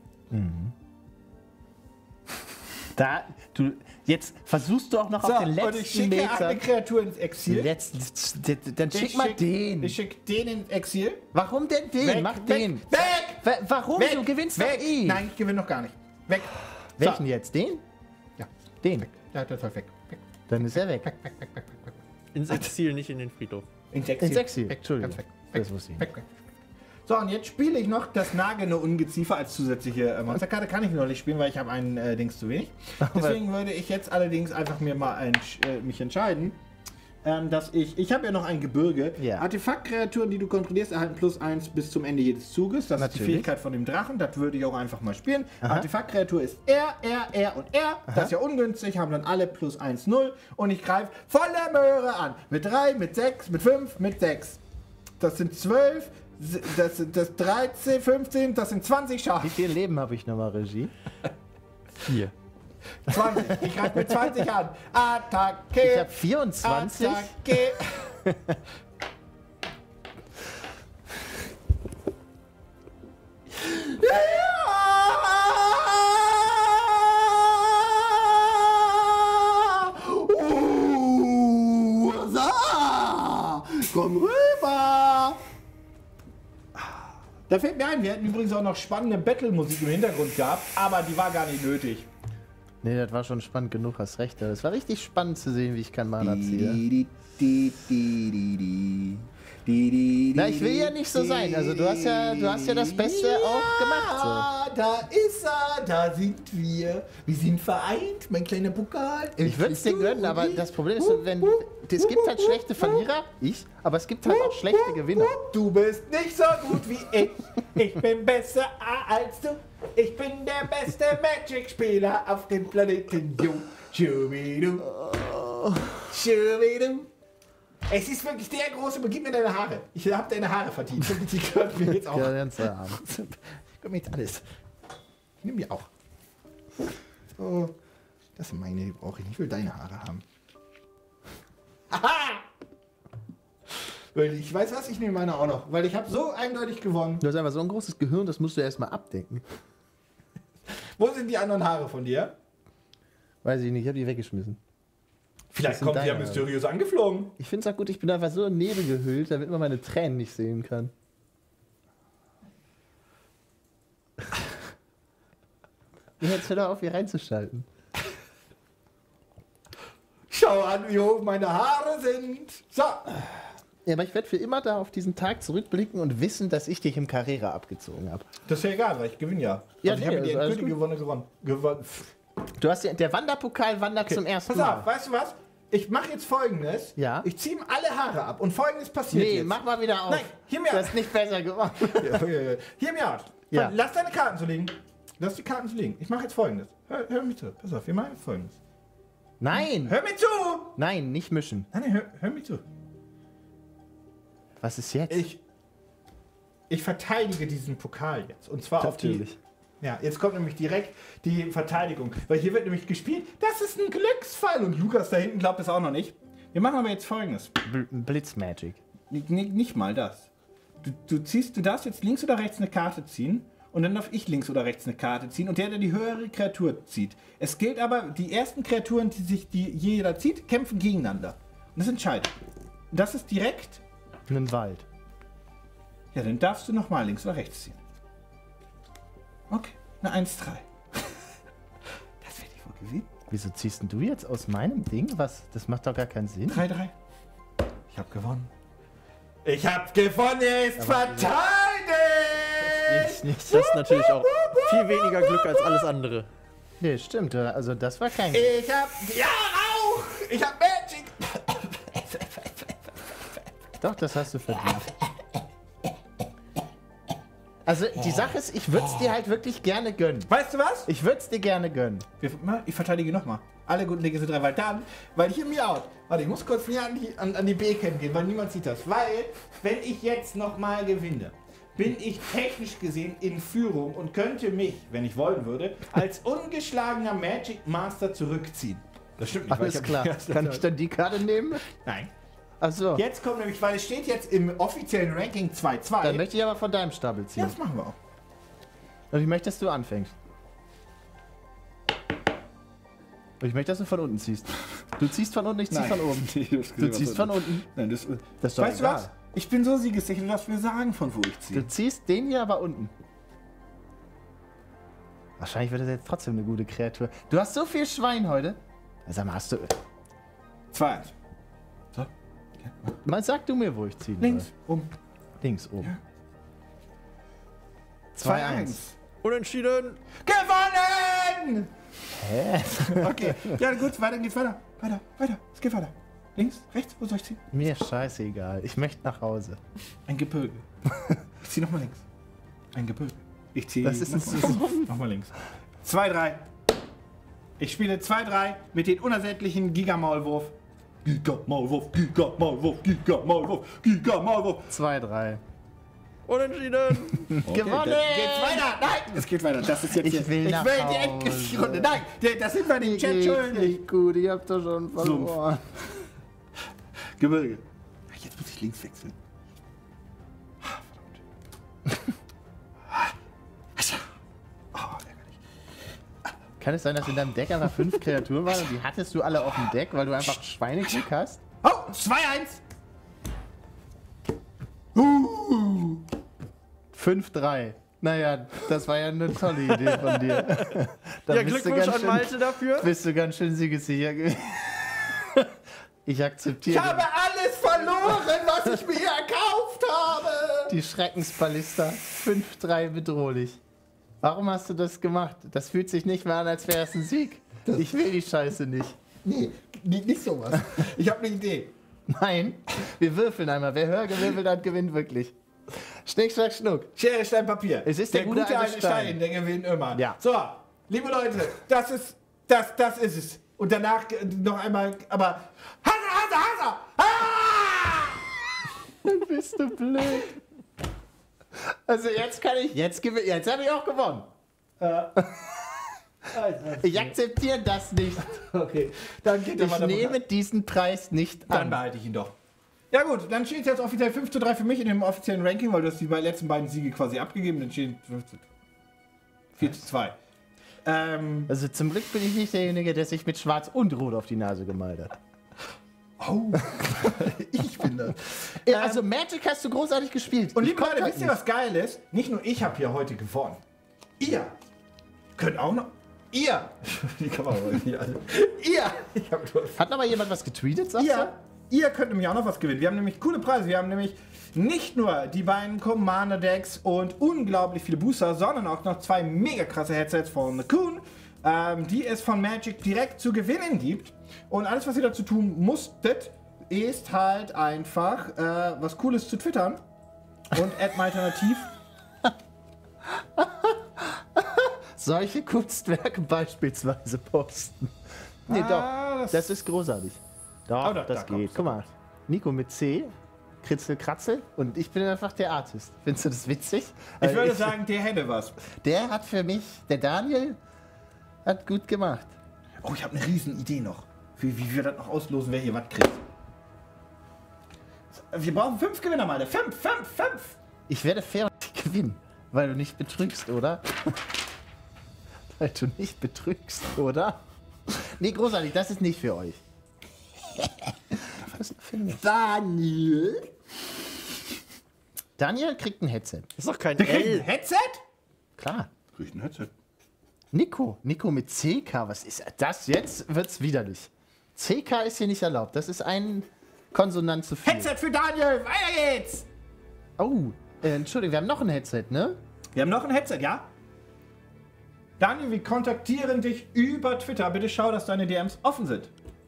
Da, du, jetzt versuchst du auch noch auf den und ich letzten schicke eine Meter. Kreatur ins Exil. Dann schick mal den. Ich schicke den ins Exil. Warum denn den? Weg, Mach weg, den. Weg! Warum? Weg! Du gewinnst Weg! doch eh. Nein, ich gewinne noch gar nicht. Weg! Welchen jetzt? Den? Ja. Den. Ja, das soll weg. Weg. Dann ist er weg. Ins Exil, nicht in den Friedhof. Ins Exil. Ins Exil. Weg. Entschuldigung. Ganz weg. Das wusste ich nicht. Weg. So, und jetzt spiele ich noch das nagende Ungeziefer als zusätzliche Monsterkarte. Kann ich noch nicht spielen, weil ich habe einen Dings zu wenig. Deswegen würde ich jetzt allerdings einfach mir mal mich entscheiden. dass ich habe ja noch ein Gebirge. Ja. Artefaktkreaturen, die du kontrollierst, erhalten +1 bis zum Ende jedes Zuges. Das ist die Natürlich. Fähigkeit von dem Drachen. Das würde ich auch einfach mal spielen. Artefaktkreatur ist R und R. Das ist ja ungünstig. Haben dann alle +1, 0. Und ich greife voller Möhre an. Mit 3, mit 6, mit 5, mit 6. Das sind 12, das 13, 15, das sind 20 Wie Schaden. viel Leben habe ich nochmal, Regie? 4. 20. Ich greife mit 20 an. Attacke. Ich habe 24. Attacke. Komm rüber! Da fällt mir ein, wir hätten übrigens auch noch spannende Battle-Musik im Hintergrund gehabt, aber die war gar nicht nötig. Nee, das war schon spannend genug, hast recht. Das war richtig spannend zu sehen, wie ich kein Mana ziehe. Na, ich will ja nicht so sein. Also du hast ja das Beste auch gemacht. Ah, da ist er, da sind wir. Wir sind vereint, mein kleiner Pokal. Ich würde es dir gönnen, aber das Problem ist, es gibt halt schlechte Verlierer, aber es gibt halt auch schlechte Gewinner. Du bist nicht so gut wie ich. Ich bin besser als du. Ich bin der beste Magic-Spieler auf dem Planeten. Schubidu. Schubidu. Es ist wirklich der große. Gib mir deine Haare. Ich habe deine Haare verdient. Die gehört mir jetzt auch. Ja, ganz arm. Gib mir jetzt alles. Ich nehme die auch. So. Das sind meine, die brauche ich nicht. Ich will deine Haare haben. Haha! Weil ich weiß was, ich nehme meine auch noch. Weil ich habe so eindeutig gewonnen. Du hast einfach so ein großes Gehirn, das musst du erstmal abdenken. Wo sind die anderen Haare von dir? Weiß ich nicht, ich habe die weggeschmissen. Vielleicht sind kommt die ja deine. mysteriös angeflogen. Ich finde es auch gut, ich bin einfach so in Nebel gehüllt, damit man meine Tränen nicht sehen kann. Jetzt hör doch auf, hier reinzuschalten. Schau an, wie hoch meine Haare sind. So. Ja, aber ich werde für immer da auf diesen Tag zurückblicken und wissen, dass ich dich im Carrera abgezogen habe. Das ist ja egal, weil ich gewinne ja. Ja, Also ich habe nee, die also alles endgültige gewonnen. Du hast ja, der Wanderpokal wandert zum ersten Pass Mal. auf, weißt du was? Ich mache jetzt Folgendes. Ja. Ich ziehe ihm alle Haare ab und Folgendes passiert Nee, jetzt. mach mal wieder auf. Nein, hier mir Du hast nicht besser gemacht. Hier mir out. Ja. Lass deine Karten so liegen. Lass die Karten so liegen. Ich mache jetzt Folgendes. Hör mir zu. Pass auf, wir machen jetzt Folgendes. Nein! Hör mir zu! Nein, nicht mischen. Nein, hör mir zu. Was ist jetzt? Ich verteidige diesen Pokal jetzt. Und zwar auf die... Natürlich. Ja, jetzt kommt nämlich direkt die Verteidigung. Weil hier wird nämlich gespielt, das ist ein Glücksfall. Und Lukas da hinten glaubt es auch noch nicht. Wir machen aber jetzt Folgendes. Blitzmagic. Nicht mal das. Du darfst jetzt links oder rechts eine Karte ziehen. Und dann darf ich links oder rechts eine Karte ziehen. Und der die höhere Kreatur zieht. Es gilt aber, die ersten Kreaturen, die jeder zieht, kämpfen gegeneinander. Und das entscheidet. Und das ist direkt... Einen Wald. Ja, dann darfst du nochmal links oder rechts ziehen. Okay, eine 1-3. Das werde ich wohl gewinnen. Wieso ziehst denn du jetzt aus meinem Ding? Was? Das macht doch gar keinen Sinn. 3-3. Ich habe gewonnen. Ich habe gewonnen, er ist verteidigt! Nicht. Das ist natürlich auch viel weniger Glück als alles andere. Nee, stimmt. Also das war kein... Ich hab... Ja, auch! Ich hab Magic! Doch, das hast du verdient. Also die Sache ist, ich würde es dir halt wirklich gerne gönnen. Weißt du was? Ich würde es dir gerne gönnen. Ich verteidige nochmal. Alle guten Dinge sind 3, weil dann, weil hier mir out. Warte, ich muss kurz hier an die B-Cam gehen, weil niemand sieht das. Weil, wenn ich jetzt nochmal gewinne, bin ich technisch gesehen in Führung und könnte mich, wenn ich wollen würde, als ungeschlagener Magic Master zurückziehen. Das stimmt nicht. Alles klar. Kann ich dann die Karte nehmen? Nein. Achso. Jetzt kommt nämlich, weil es steht jetzt im offiziellen Ranking 2-2. Dann möchte ich aber von deinem Stapel ziehen. Ja, das machen wir auch. Und ich möchte, dass du anfängst. Und ich möchte, dass du von unten ziehst. Du ziehst von unten, ich zieh von oben. Du ziehst von unten. Nein, das ist doch weißt du egal. was? Ich bin so siegessicher, du darfst mir sagen, von wo ich ziehe. Du ziehst den hier aber unten. Wahrscheinlich wird das jetzt trotzdem eine gute Kreatur. Du hast so viel Schwein heute. Sag mal, hast du... 2-1. So. Mal sag du mir, wo ich ziehen Links, soll. um. Links oben. Ja. 2-1. Unentschieden! Gewonnen! Hä? Okay, ja gut, weiter geht's weiter. Weiter. Es geht weiter. Links? Rechts? Wo soll ich ziehen? Mir scheißegal. Ich möchte nach Hause. Ein Gepögel. Ich zieh nochmal links. Ein Gepögel. Ich zieh Das ist nochmal links. 2-3. Ich spiele 2-3 mit den unersättlichen Gigamaulwurf. Gigamaulwurf, Gigamaulwurf, Gigamaulwurf, Gigamaulwurf. 2-3. Unentschieden! Gewonnen! Geht's weiter? Nein! Es geht weiter. Das ist jetzt Ich will nach die Hause. Endrunde. Nein, das sind wir dem Chat Geht's schuldig. nicht gut, ich hab doch schon verloren. Gebirge. Jetzt muss ich links wechseln. Kann es sein, dass in deinem Deck einfach 5 Kreaturen waren und die hattest du alle auf dem Deck, weil du einfach Schweineglück hast? Oh, 2-1. 5-3. Naja, das war ja eine tolle Idee von dir. Da Ja, bist du Glückwunsch ganz an schön- Malte dafür. Bist du ganz schön siegessicher gewesen. Ich akzeptiere Ich habe alles verloren, was ich mir hier erkauft habe. die Schreckensballista. 5-3 bedrohlich. Warum hast du das gemacht? Das fühlt sich nicht mehr an, als wäre es ein Sieg. Ich will die Scheiße nicht. Nee, nicht sowas. Ich habe eine Idee. Nein, wir würfeln einmal. Wer höher gewürfelt hat, gewinnt wirklich. Schnick, schnack, schnuck. Schere, Stein, Papier. Es ist der gute alte alte Stein, der gewinnt immer. Ja. So, liebe Leute, das ist es. Und danach noch einmal, aber... Hasa! Ah! Bist du blöd. Also jetzt kann ich... Jetzt habe ich auch gewonnen. Ich akzeptiere das nicht. Okay, dann geht Ich nehme diesen Preis nicht Dann an. behalte ich ihn doch. Ja gut, dann steht es jetzt offiziell 5:3 für mich in dem offiziellen Ranking, weil du hast die letzten beiden Siege quasi abgegeben. Dann steht 4:2. Also zum Glück bin ich nicht derjenige, der sich mit Schwarz und Rot auf die Nase gemalt hat. Oh, ich bin das. Also Magic hast du großartig gespielt. Und Ich liebe konnte Leute, halt wisst ihr, nicht. was geil ist? Nicht nur ich habe hier heute gewonnen. Ihr könnt auch noch... Ihr! Die kann man aber nicht alle. Ihr! Ich hab nur... Hat noch mal jemand was getweetet, sagst du? Ihr könnt nämlich auch noch was gewinnen. Wir haben nämlich coole Preise. Wir haben nämlich nicht nur die beiden Commander-Decks und unglaublich viele Booster, sondern auch noch 2 mega krasse Headsets von The Coon, die es von Magic direkt zu gewinnen gibt. Und alles, was ihr dazu tun musstet, ist halt einfach was Cooles zu twittern und @malternativ. Solche Kunstwerke beispielsweise posten. Nee, doch. Das ist großartig. Doch, Oh, da das kommt's. geht. Guck mal. Nico mit C, Kritzel, Kratzel und ich bin einfach der Artist. Findest du das witzig? Ich Also würde sagen, der hätte was. Der hat für mich, der Daniel, hat gut gemacht. Oh, ich habe eine riesen Idee noch. Wie wir das noch auslosen, wer hier was kriegt. Wir brauchen 5 Gewinner, mal. 5. Ich werde fair und nicht gewinnen, weil du nicht betrügst, oder? Weil du nicht betrügst, oder? Nee, großartig, das ist nicht für euch. Was ist für mich? Daniel. Daniel kriegt ein Headset. Ist doch kein Ein L. Headset? Klar. Kriegt ein Headset. Nico mit CK, was ist das? Jetzt wird's widerlich. CK ist hier nicht erlaubt. Das ist ein Konsonant zu viel. Headset für Daniel. Weiter geht's. Oh, Entschuldigung, wir haben noch ein Headset, ne? Wir haben noch ein Headset, ja? Daniel, wir kontaktieren dich über Twitter. Bitte schau, dass deine DMs offen sind.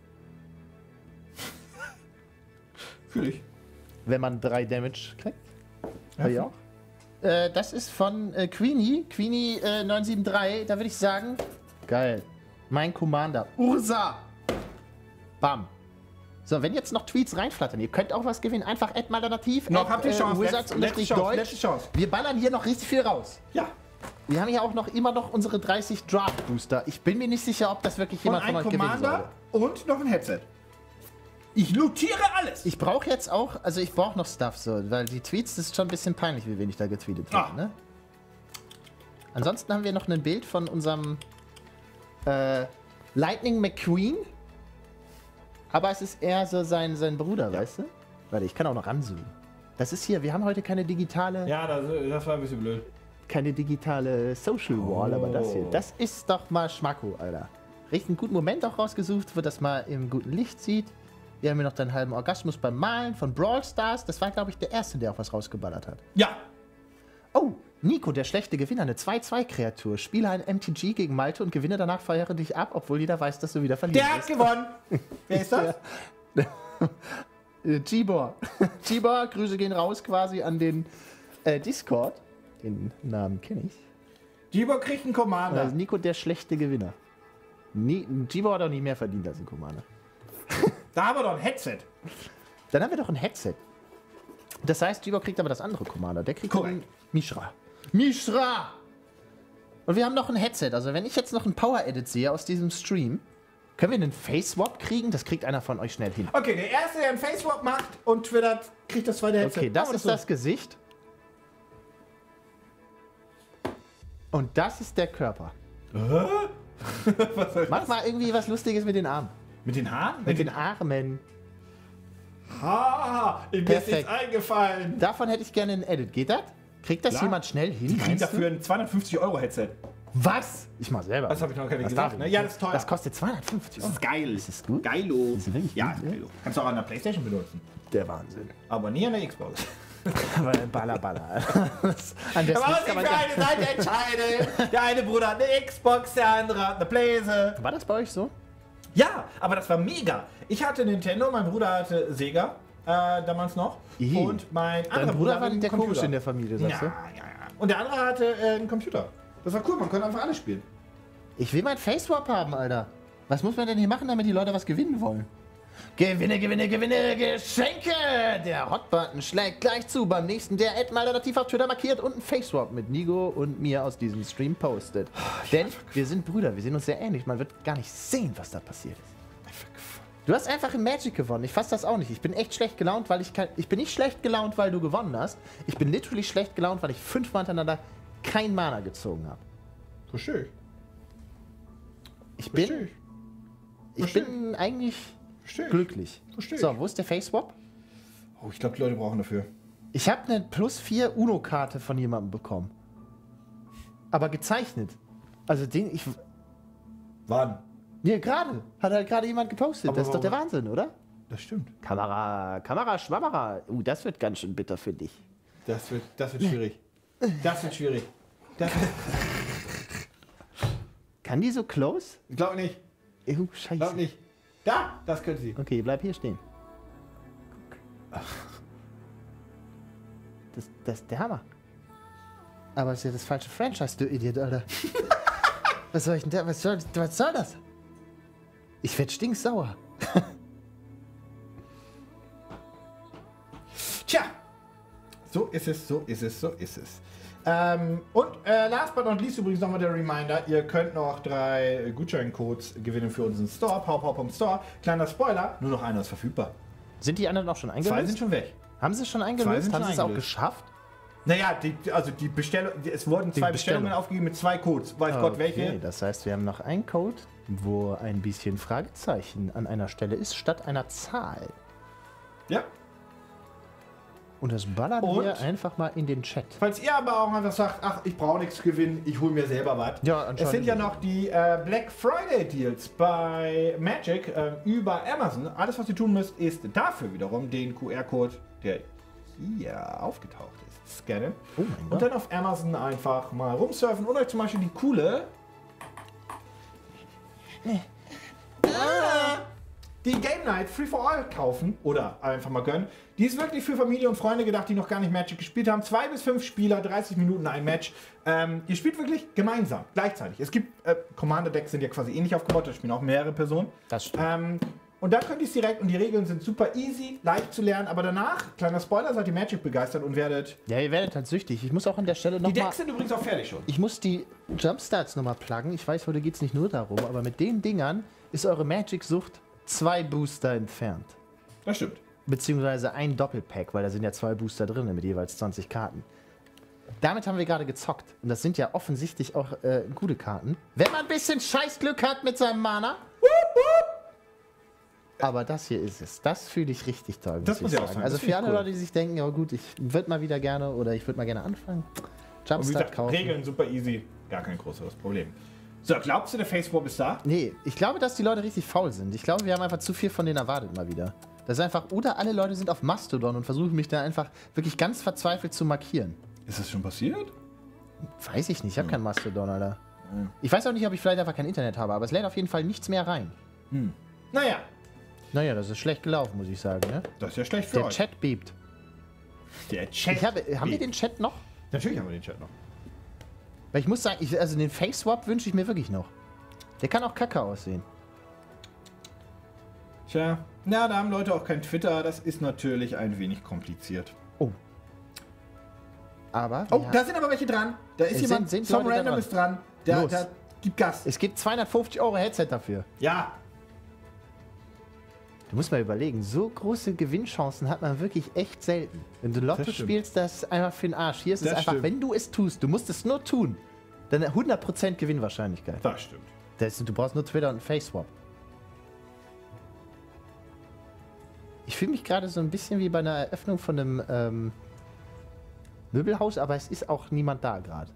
Fühl ich. Wenn man 3 Damage kriegt. Ja, auch. Das ist von Queenie 973. Da würde ich sagen, geil. Mein Commander. Ursa. Bam. So, wenn jetzt noch Tweets reinflattern, ihr könnt auch was gewinnen. Einfach @malternativ. Noch habt ihr Chance. Letzte Chance. Wizards_Deutsch. Wir ballern hier noch richtig viel raus. Ja. Wir haben ja auch noch immer noch unsere 30 Draft Booster. Ich bin mir nicht sicher, ob das wirklich Und jemand von ein euch gewinnen soll. Commander und noch ein Headset. Ich lootiere alles. Ich brauche jetzt auch, also ich brauche noch Stuff so, weil die Tweets, das ist schon ein bisschen peinlich, wie wenig da getweetet wird, Ah. ne? Ansonsten haben wir noch ein Bild von unserem Lightning McQueen. Aber es ist eher so sein Bruder, weißt du? Warte, ich kann auch noch ranzoomen. Das ist hier, wir haben heute keine digitale, Ja, das war ein bisschen blöd. keine digitale Social Wall, aber das hier, das ist doch mal Schmacko, Alter. Richtig einen guten Moment auch rausgesucht, wo das mal im guten Licht sieht. Wir haben hier noch deinen halben Orgasmus beim Malen von Brawl Stars. Das war, glaube ich, der Erste, der auch was rausgeballert hat. Ja. Oh, Nico, der schlechte Gewinner, eine 2-2-Kreatur. Spiele ein MTG gegen Malte und gewinne danach, feiere dich ab, obwohl jeder weiß, dass du wieder verlierst. Der hat gewonnen. Wer ist das? Gibor. Gibor, Grüße gehen raus quasi an den Discord. Den Namen kenne ich. Gibor kriegt einen Commander. Also Nico, der schlechte Gewinner. Gibor hat auch nicht mehr verdient als ein Commander. Da haben wir doch ein Headset. Dann haben wir doch ein Headset. Das heißt, Gibor kriegt aber das andere Commander. Der kriegt einen Mishra. Mishra! Und wir haben noch ein Headset. Also wenn ich jetzt noch einen Power-Edit sehe aus diesem Stream, können wir einen Face-Swap kriegen? Das kriegt einer von euch schnell hin. Okay, der Erste, der einen Face-Swap macht und twittert, kriegt das zweite Headset. Okay, das Machen wir ist so. das Gesicht. Und das ist der Körper. Was soll Mach das? mal irgendwie was Lustiges mit den Armen. Mit den Haaren? Mit den Armen. Ah, ihm ist Perfekt. nichts eingefallen. Davon hätte ich gerne einen Edit. Geht das? Kriegt das Klar. jemand schnell hin? Die kriegen meinst du? dafür ein 250-Euro-Headset. Was? Ich mach selber. Das habe ich noch gar nicht Das gesagt. darf Ne? ich. Ja, das ist teuer. Das kostet 250 Das Euro. ist geil. Ist das gut? Geilo. Das ist wirklich ja, gut, ja? geilo. Kannst du auch an der Playstation benutzen. Der Wahnsinn. Aber nie an der Xbox. Aber Baller, Baller. An der Aber Switch sich kann man für gar- eine Seite entscheiden. Der eine Bruder hat eine Xbox, der andere hat eine Playse. War das bei euch so? Ja, aber das war mega. Ich hatte Nintendo, mein Bruder hatte Sega, damals noch. Ih. Und mein Dein anderer Bruder hatte war einen der Computer. komische in der Familie, Ja, sagst ja, du? ja. Und der andere hatte einen Computer. Das war cool, man konnte einfach alles spielen. Ich will mein Face-Swap haben, Alter. Was muss man denn hier machen, damit die Leute was gewinnen wollen? Gewinne, Gewinne, Gewinne, Geschenke! Der Hotbutton schlägt gleich zu beim nächsten, der Ed mal alternativ auf Twitter markiert und ein Face-Swap mit Nigo und mir aus diesem Stream postet. Denn wir sind Brüder, wir sehen uns sehr ähnlich. Man wird gar nicht sehen, was da passiert ist. Du hast einfach in Magic gewonnen. Ich fass das auch nicht. Ich bin echt schlecht gelaunt, weil ich bin nicht schlecht gelaunt, weil du gewonnen hast. Ich bin literally schlecht gelaunt, weil ich 5 Mal hintereinander kein Mana gezogen habe. Verstehe Ich Verstehe bin eigentlich Verstehe glücklich. Verstehe So, wo ist der Face-Swap? Oh, ich glaube, die Leute brauchen dafür. Ich habe eine +4 Uno-Karte von jemandem bekommen. Aber gezeichnet. Also den, Wann? mir gerade. Hat halt gerade jemand gepostet. Aber Das ist doch der warum? Wahnsinn, oder? Das stimmt. Kamera, Schwammerer. Das wird ganz schön bitter für dich. Das wird schwierig. Das wird schwierig. Das wird, Kann die so close? glaub nicht. Scheiße. Glaub nicht. Da, das könnte sie. Okay, bleib hier stehen. Das ist der Hammer. Aber das ist ja das falsche Franchise, du Idiot, Alter. Was soll ich denn da? Was soll das? Ich werd stinksauer. Tja. So ist es, so ist es, so ist es. Und last but not least übrigens nochmal der Reminder, ihr könnt noch 3 Gutscheincodes gewinnen für unseren Store, Store. Kleiner Spoiler, nur noch einer ist verfügbar. Sind die anderen auch schon eingelöst? 2 sind schon weg. Haben sie es schon 2 eingelöst? sind Haben schon sie es auch eingelöst. geschafft? Naja, die Bestellung, es wurden 2 Bestellungen aufgegeben mit 2 Codes. Weiß Gott welche. Okay, das heißt, wir haben noch einen Code, wo ein bisschen Fragezeichen an einer Stelle ist, statt einer Zahl. Ja. Und das ballern Und? wir einfach mal in den Chat. Falls ihr aber auch einfach sagt, ach, ich brauche nichts gewinnen, ich hole mir selber was. Ja, anscheinend. Es sind ja noch die Black Friday Deals bei Magic über Amazon. Alles, was ihr tun müsst, ist dafür wiederum den QR-Code, der hier aufgetaucht ist, scannen. Oh mein Und Gott. dann auf Amazon einfach mal rumsurfen und euch zum Beispiel die coole die Game Night Free for All kaufen oder einfach mal gönnen. Die ist wirklich für Familie und Freunde gedacht, die noch gar nicht Magic gespielt haben. 2 bis 5 Spieler, 30 Minuten ein Match. Ihr spielt wirklich gemeinsam, gleichzeitig. Es gibt Commander-Decks sind ja quasi ähnlich aufgebaut, da spielen auch mehrere Personen. Das stimmt. Und da könnt ihr es direkt und die Regeln sind super easy, leicht zu lernen. Aber danach, kleiner Spoiler, seid ihr Magic begeistert und werdet... Ja, ihr werdet halt süchtig. Ich muss auch an der Stelle Die nochmal... Decks sind übrigens auch fertig schon. Ich muss die Jumpstarts nochmal pluggen. Ich weiß, heute geht es nicht nur darum, aber mit den Dingern ist eure Magic-Sucht 2 Booster entfernt. Das stimmt. Beziehungsweise ein Doppelpack, weil da sind ja 2 Booster drin mit jeweils 20 Karten. Damit haben wir gerade gezockt. Und das sind ja offensichtlich auch gute Karten. Wenn man ein bisschen Scheißglück hat mit seinem Mana. Aber das hier ist es. Das fühle ich richtig toll. Das muss ich ich auch sagen. Also Das für finde ich alle cool. Leute, die sich denken, ja gut, ich würde mal wieder gerne oder ich würde mal gerne anfangen. Und wie Jumpstart gesagt, kaufen. Regeln super easy. Gar kein größeres Problem. So, glaubst du, der Facebook ist da? Nee, ich glaube, dass die Leute richtig faul sind. Ich glaube, wir haben einfach zu viel von denen erwartet mal wieder. Das ist einfach, oder alle Leute sind auf Mastodon und versuchen mich da einfach wirklich ganz verzweifelt zu markieren. Ist das schon passiert? Weiß ich nicht, ich habe kein Mastodon, Alter. Ich weiß auch nicht, ob ich vielleicht einfach kein Internet habe, aber es lädt auf jeden Fall nichts mehr rein. Naja. Naja, das ist schlecht gelaufen, muss ich sagen, ne? Das ist ja schlecht für Der euch. Chat beept. Der Chat. Haben wir den Chat noch? Natürlich haben wir den Chat noch. Weil ich muss sagen, also den Face-Swap wünsche ich mir wirklich noch. Der kann auch kacke aussehen. Tja, na, da haben Leute auch kein Twitter. Das ist natürlich ein wenig kompliziert. Oh. Aber... Oh, da sind aber welche dran. Da ist jemand. sind Some Leute da Random dran. ist dran. Los. Der gibt Gas. Es gibt 250 € Headset dafür. Ja. Du musst mal überlegen, so große Gewinnchancen hat man wirklich echt selten. Wenn du Lotto stimmt. spielst, das ist einfach für den Arsch. Hier ist es Das einfach, stimmt. wenn du es tust, du musst es nur tun, dann 100% Gewinnwahrscheinlichkeit. Das stimmt. Du brauchst nur Twitter und einen Face-Swap. Ich fühle mich gerade so ein bisschen wie bei einer Eröffnung von einem Möbelhaus, aber es ist auch niemand da gerade.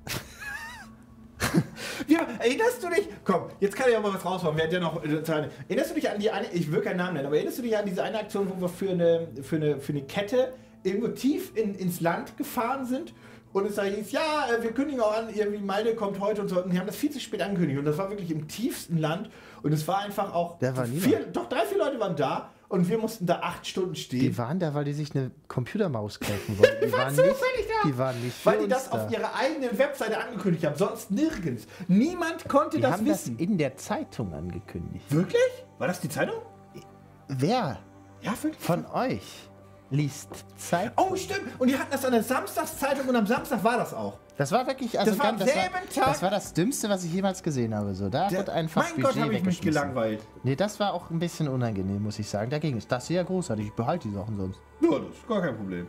Ja, erinnerst du dich? Komm, jetzt kann ich auch mal was raushauen. Wir hatten ja noch. Erinnerst du dich an die eine, ich will keinen Namen nennen, aber erinnerst du dich an diese eine Aktion, wo wir für eine Kette irgendwo tief ins Land gefahren sind? Und es da hieß, ja, wir kündigen auch an, irgendwie Malte kommt heute und so. Und die haben das viel zu spät angekündigt. Und das war wirklich im tiefsten Land. Und es war einfach auch. Da war niemand. 3-4 Leute waren da. Und wir mussten da 8 Stunden stehen. Die waren da, weil die sich eine Computermaus kaufen wollten. Die waren nicht für Weil die das uns da. auf ihrer eigenen Webseite angekündigt haben. Sonst nirgends. Niemand konnte Die das haben wissen. das in der Zeitung angekündigt. Wirklich? War das die Zeitung? Wer Ja, wirklich. von euch liest Zeitung? Oh, stimmt. Und die hatten das an der Samstagszeitung und am Samstag war das auch. Das war wirklich, also Das war am selben Tag. Das war das Dümmste, was ich jemals gesehen habe. So, da wird einfach mein Gott, habe ich mich weggeschmissen. gelangweilt. Nee, das war auch ein bisschen unangenehm, muss ich sagen. Dagegen ist das sehr großartig. Ich behalte die Sachen sonst. Ja, das ist gar kein Problem.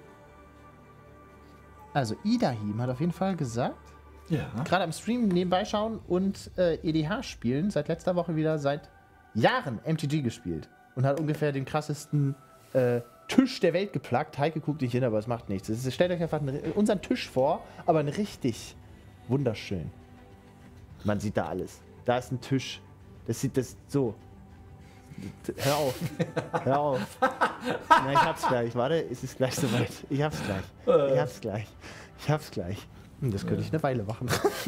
Also, Idahim hat auf jeden Fall gesagt, Ja. gerade am Stream nebenbei schauen und EDH spielen, seit letzter Woche wieder seit Jahren MTG gespielt. Und hat ungefähr den krassesten Tisch der Welt geplagt. Heike guckt nicht hin, aber es macht nichts. Stellt euch einfach unseren Tisch vor, aber ein richtig wunderschön. Man sieht da alles. Da ist ein Tisch. Das sieht das so. Hör auf. Hör auf. Na, ich hab's gleich. Warte, es ist gleich soweit. Ich hab's gleich. Das könnte ich eine Weile machen.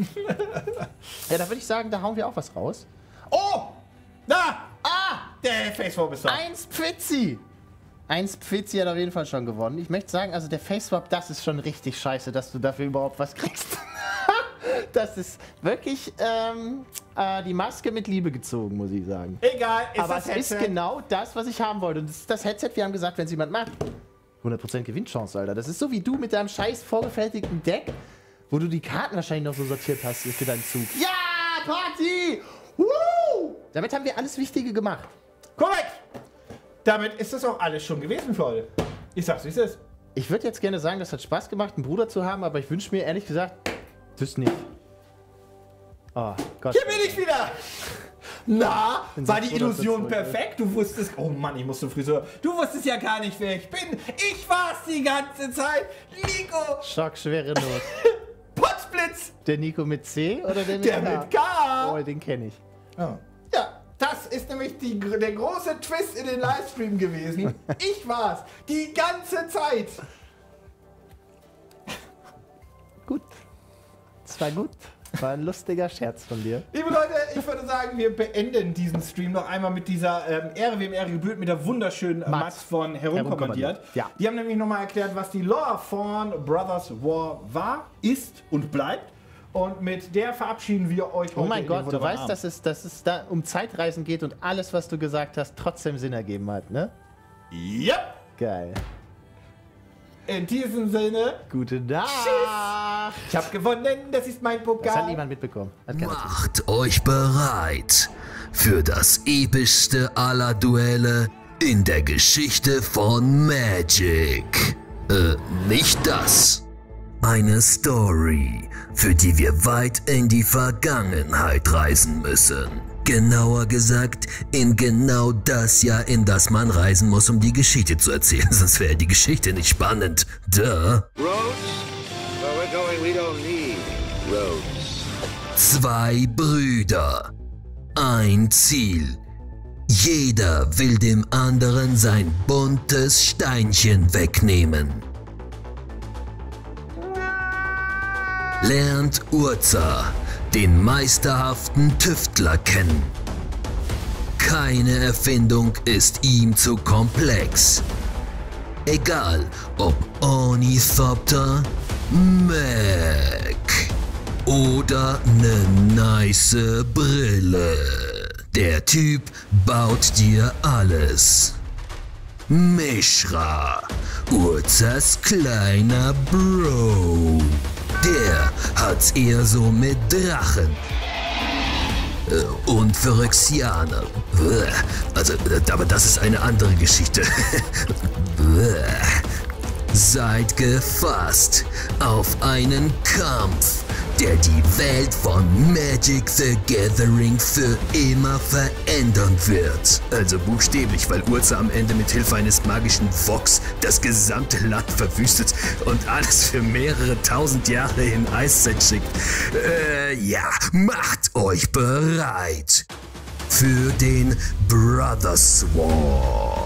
Ja, da würde ich sagen, da hauen wir auch was raus. Oh! Da! Der Facewap ist da. 1 Pfitzi! 1 Pfitzi hat auf jeden Fall schon gewonnen. Ich möchte sagen, also der Face-Swap, das ist schon richtig scheiße, dass du dafür überhaupt was kriegst. Das ist wirklich die Maske mit Liebe gezogen, muss ich sagen. Egal, Aber das es ist Headset. genau das, was ich haben wollte. Und das ist das Headset, wir haben gesagt, wenn es jemand macht, 100% Gewinnchance, Alter. Das ist so wie du mit deinem scheiß vorgefertigten Deck, wo du die Karten wahrscheinlich noch so sortiert hast für deinen Zug. Ja, Party! Woo! Damit haben wir alles Wichtige gemacht. Korrekt! Damit ist das auch alles schon gewesen für heute. Ich sag's, wie es ist. Ich würde jetzt gerne sagen, das hat Spaß gemacht, einen Bruder zu haben, aber ich wünsche mir ehrlich gesagt, das nicht. Oh Gott. Hier bin ich wieder! Na, Bin war so die froh, dass Illusion das zurück ist. perfekt? Du wusstest, oh Mann, ich muss zum Friseur. Du wusstest ja gar nicht, wer ich bin. Ich war's die ganze Zeit. Nico Schockschwere Not. Potzblitz, Der Nico mit C oder der mit der K? mit K. Oh, den kenne ich. Ja, das ist nämlich der große Twist in den Livestream gewesen. Ich war's die ganze Zeit. Gut. Das war gut. War ein lustiger Scherz von dir. Liebe Leute, ich würde sagen, wir beenden diesen Stream noch einmal mit dieser Ehre, wem Ehre gebührt, mit der wunderschönen Max von Herumkommandiert. Ja. Die haben nämlich nochmal erklärt, was die Lore von Brothers War war, ist und bleibt. Und mit der verabschieden wir euch heute. Oh mein in den Gott, du wunderbaren weißt, dass es da um Zeitreisen geht und alles, was du gesagt hast, trotzdem Sinn ergeben hat, ne? Abend. Ja. Geil. In diesem Sinne, Gute Nacht. ich habe gewonnen, das ist mein Pokal. Das hat niemand mitbekommen. Hat keiner Macht euch bereit für das epischste aller Duelle in der Geschichte von Magic. Nicht das. Eine Story, für die wir weit in die Vergangenheit reisen müssen. Genauer gesagt, in genau das Jahr, in das man reisen muss, um die Geschichte zu erzählen. Sonst wäre die Geschichte nicht spannend. Duh. Roads? Where we're going, we don't need roads. 2 Brüder. Ein Ziel. Jeder will dem anderen sein buntes Steinchen wegnehmen. Lernt Urza, den meisterhaften Tüftler, kennen. Keine Erfindung ist ihm zu komplex. Egal ob Ornithopter, Mac oder ne nice Brille. Der Typ baut dir alles. Mishra, Urzas kleiner Bro. Der hat's eher so mit Drachen und Phyrexianer. Also, aber das ist eine andere Geschichte. Seid gefasst auf einen Kampf, der die Welt von Magic the Gathering für immer verändern wird. Also buchstäblich, weil Urza am Ende mit Hilfe eines magischen Vox das gesamte Land verwüstet und alles für mehrere tausend Jahre in Eiszeit schickt. Ja, macht euch bereit für den Brothers War.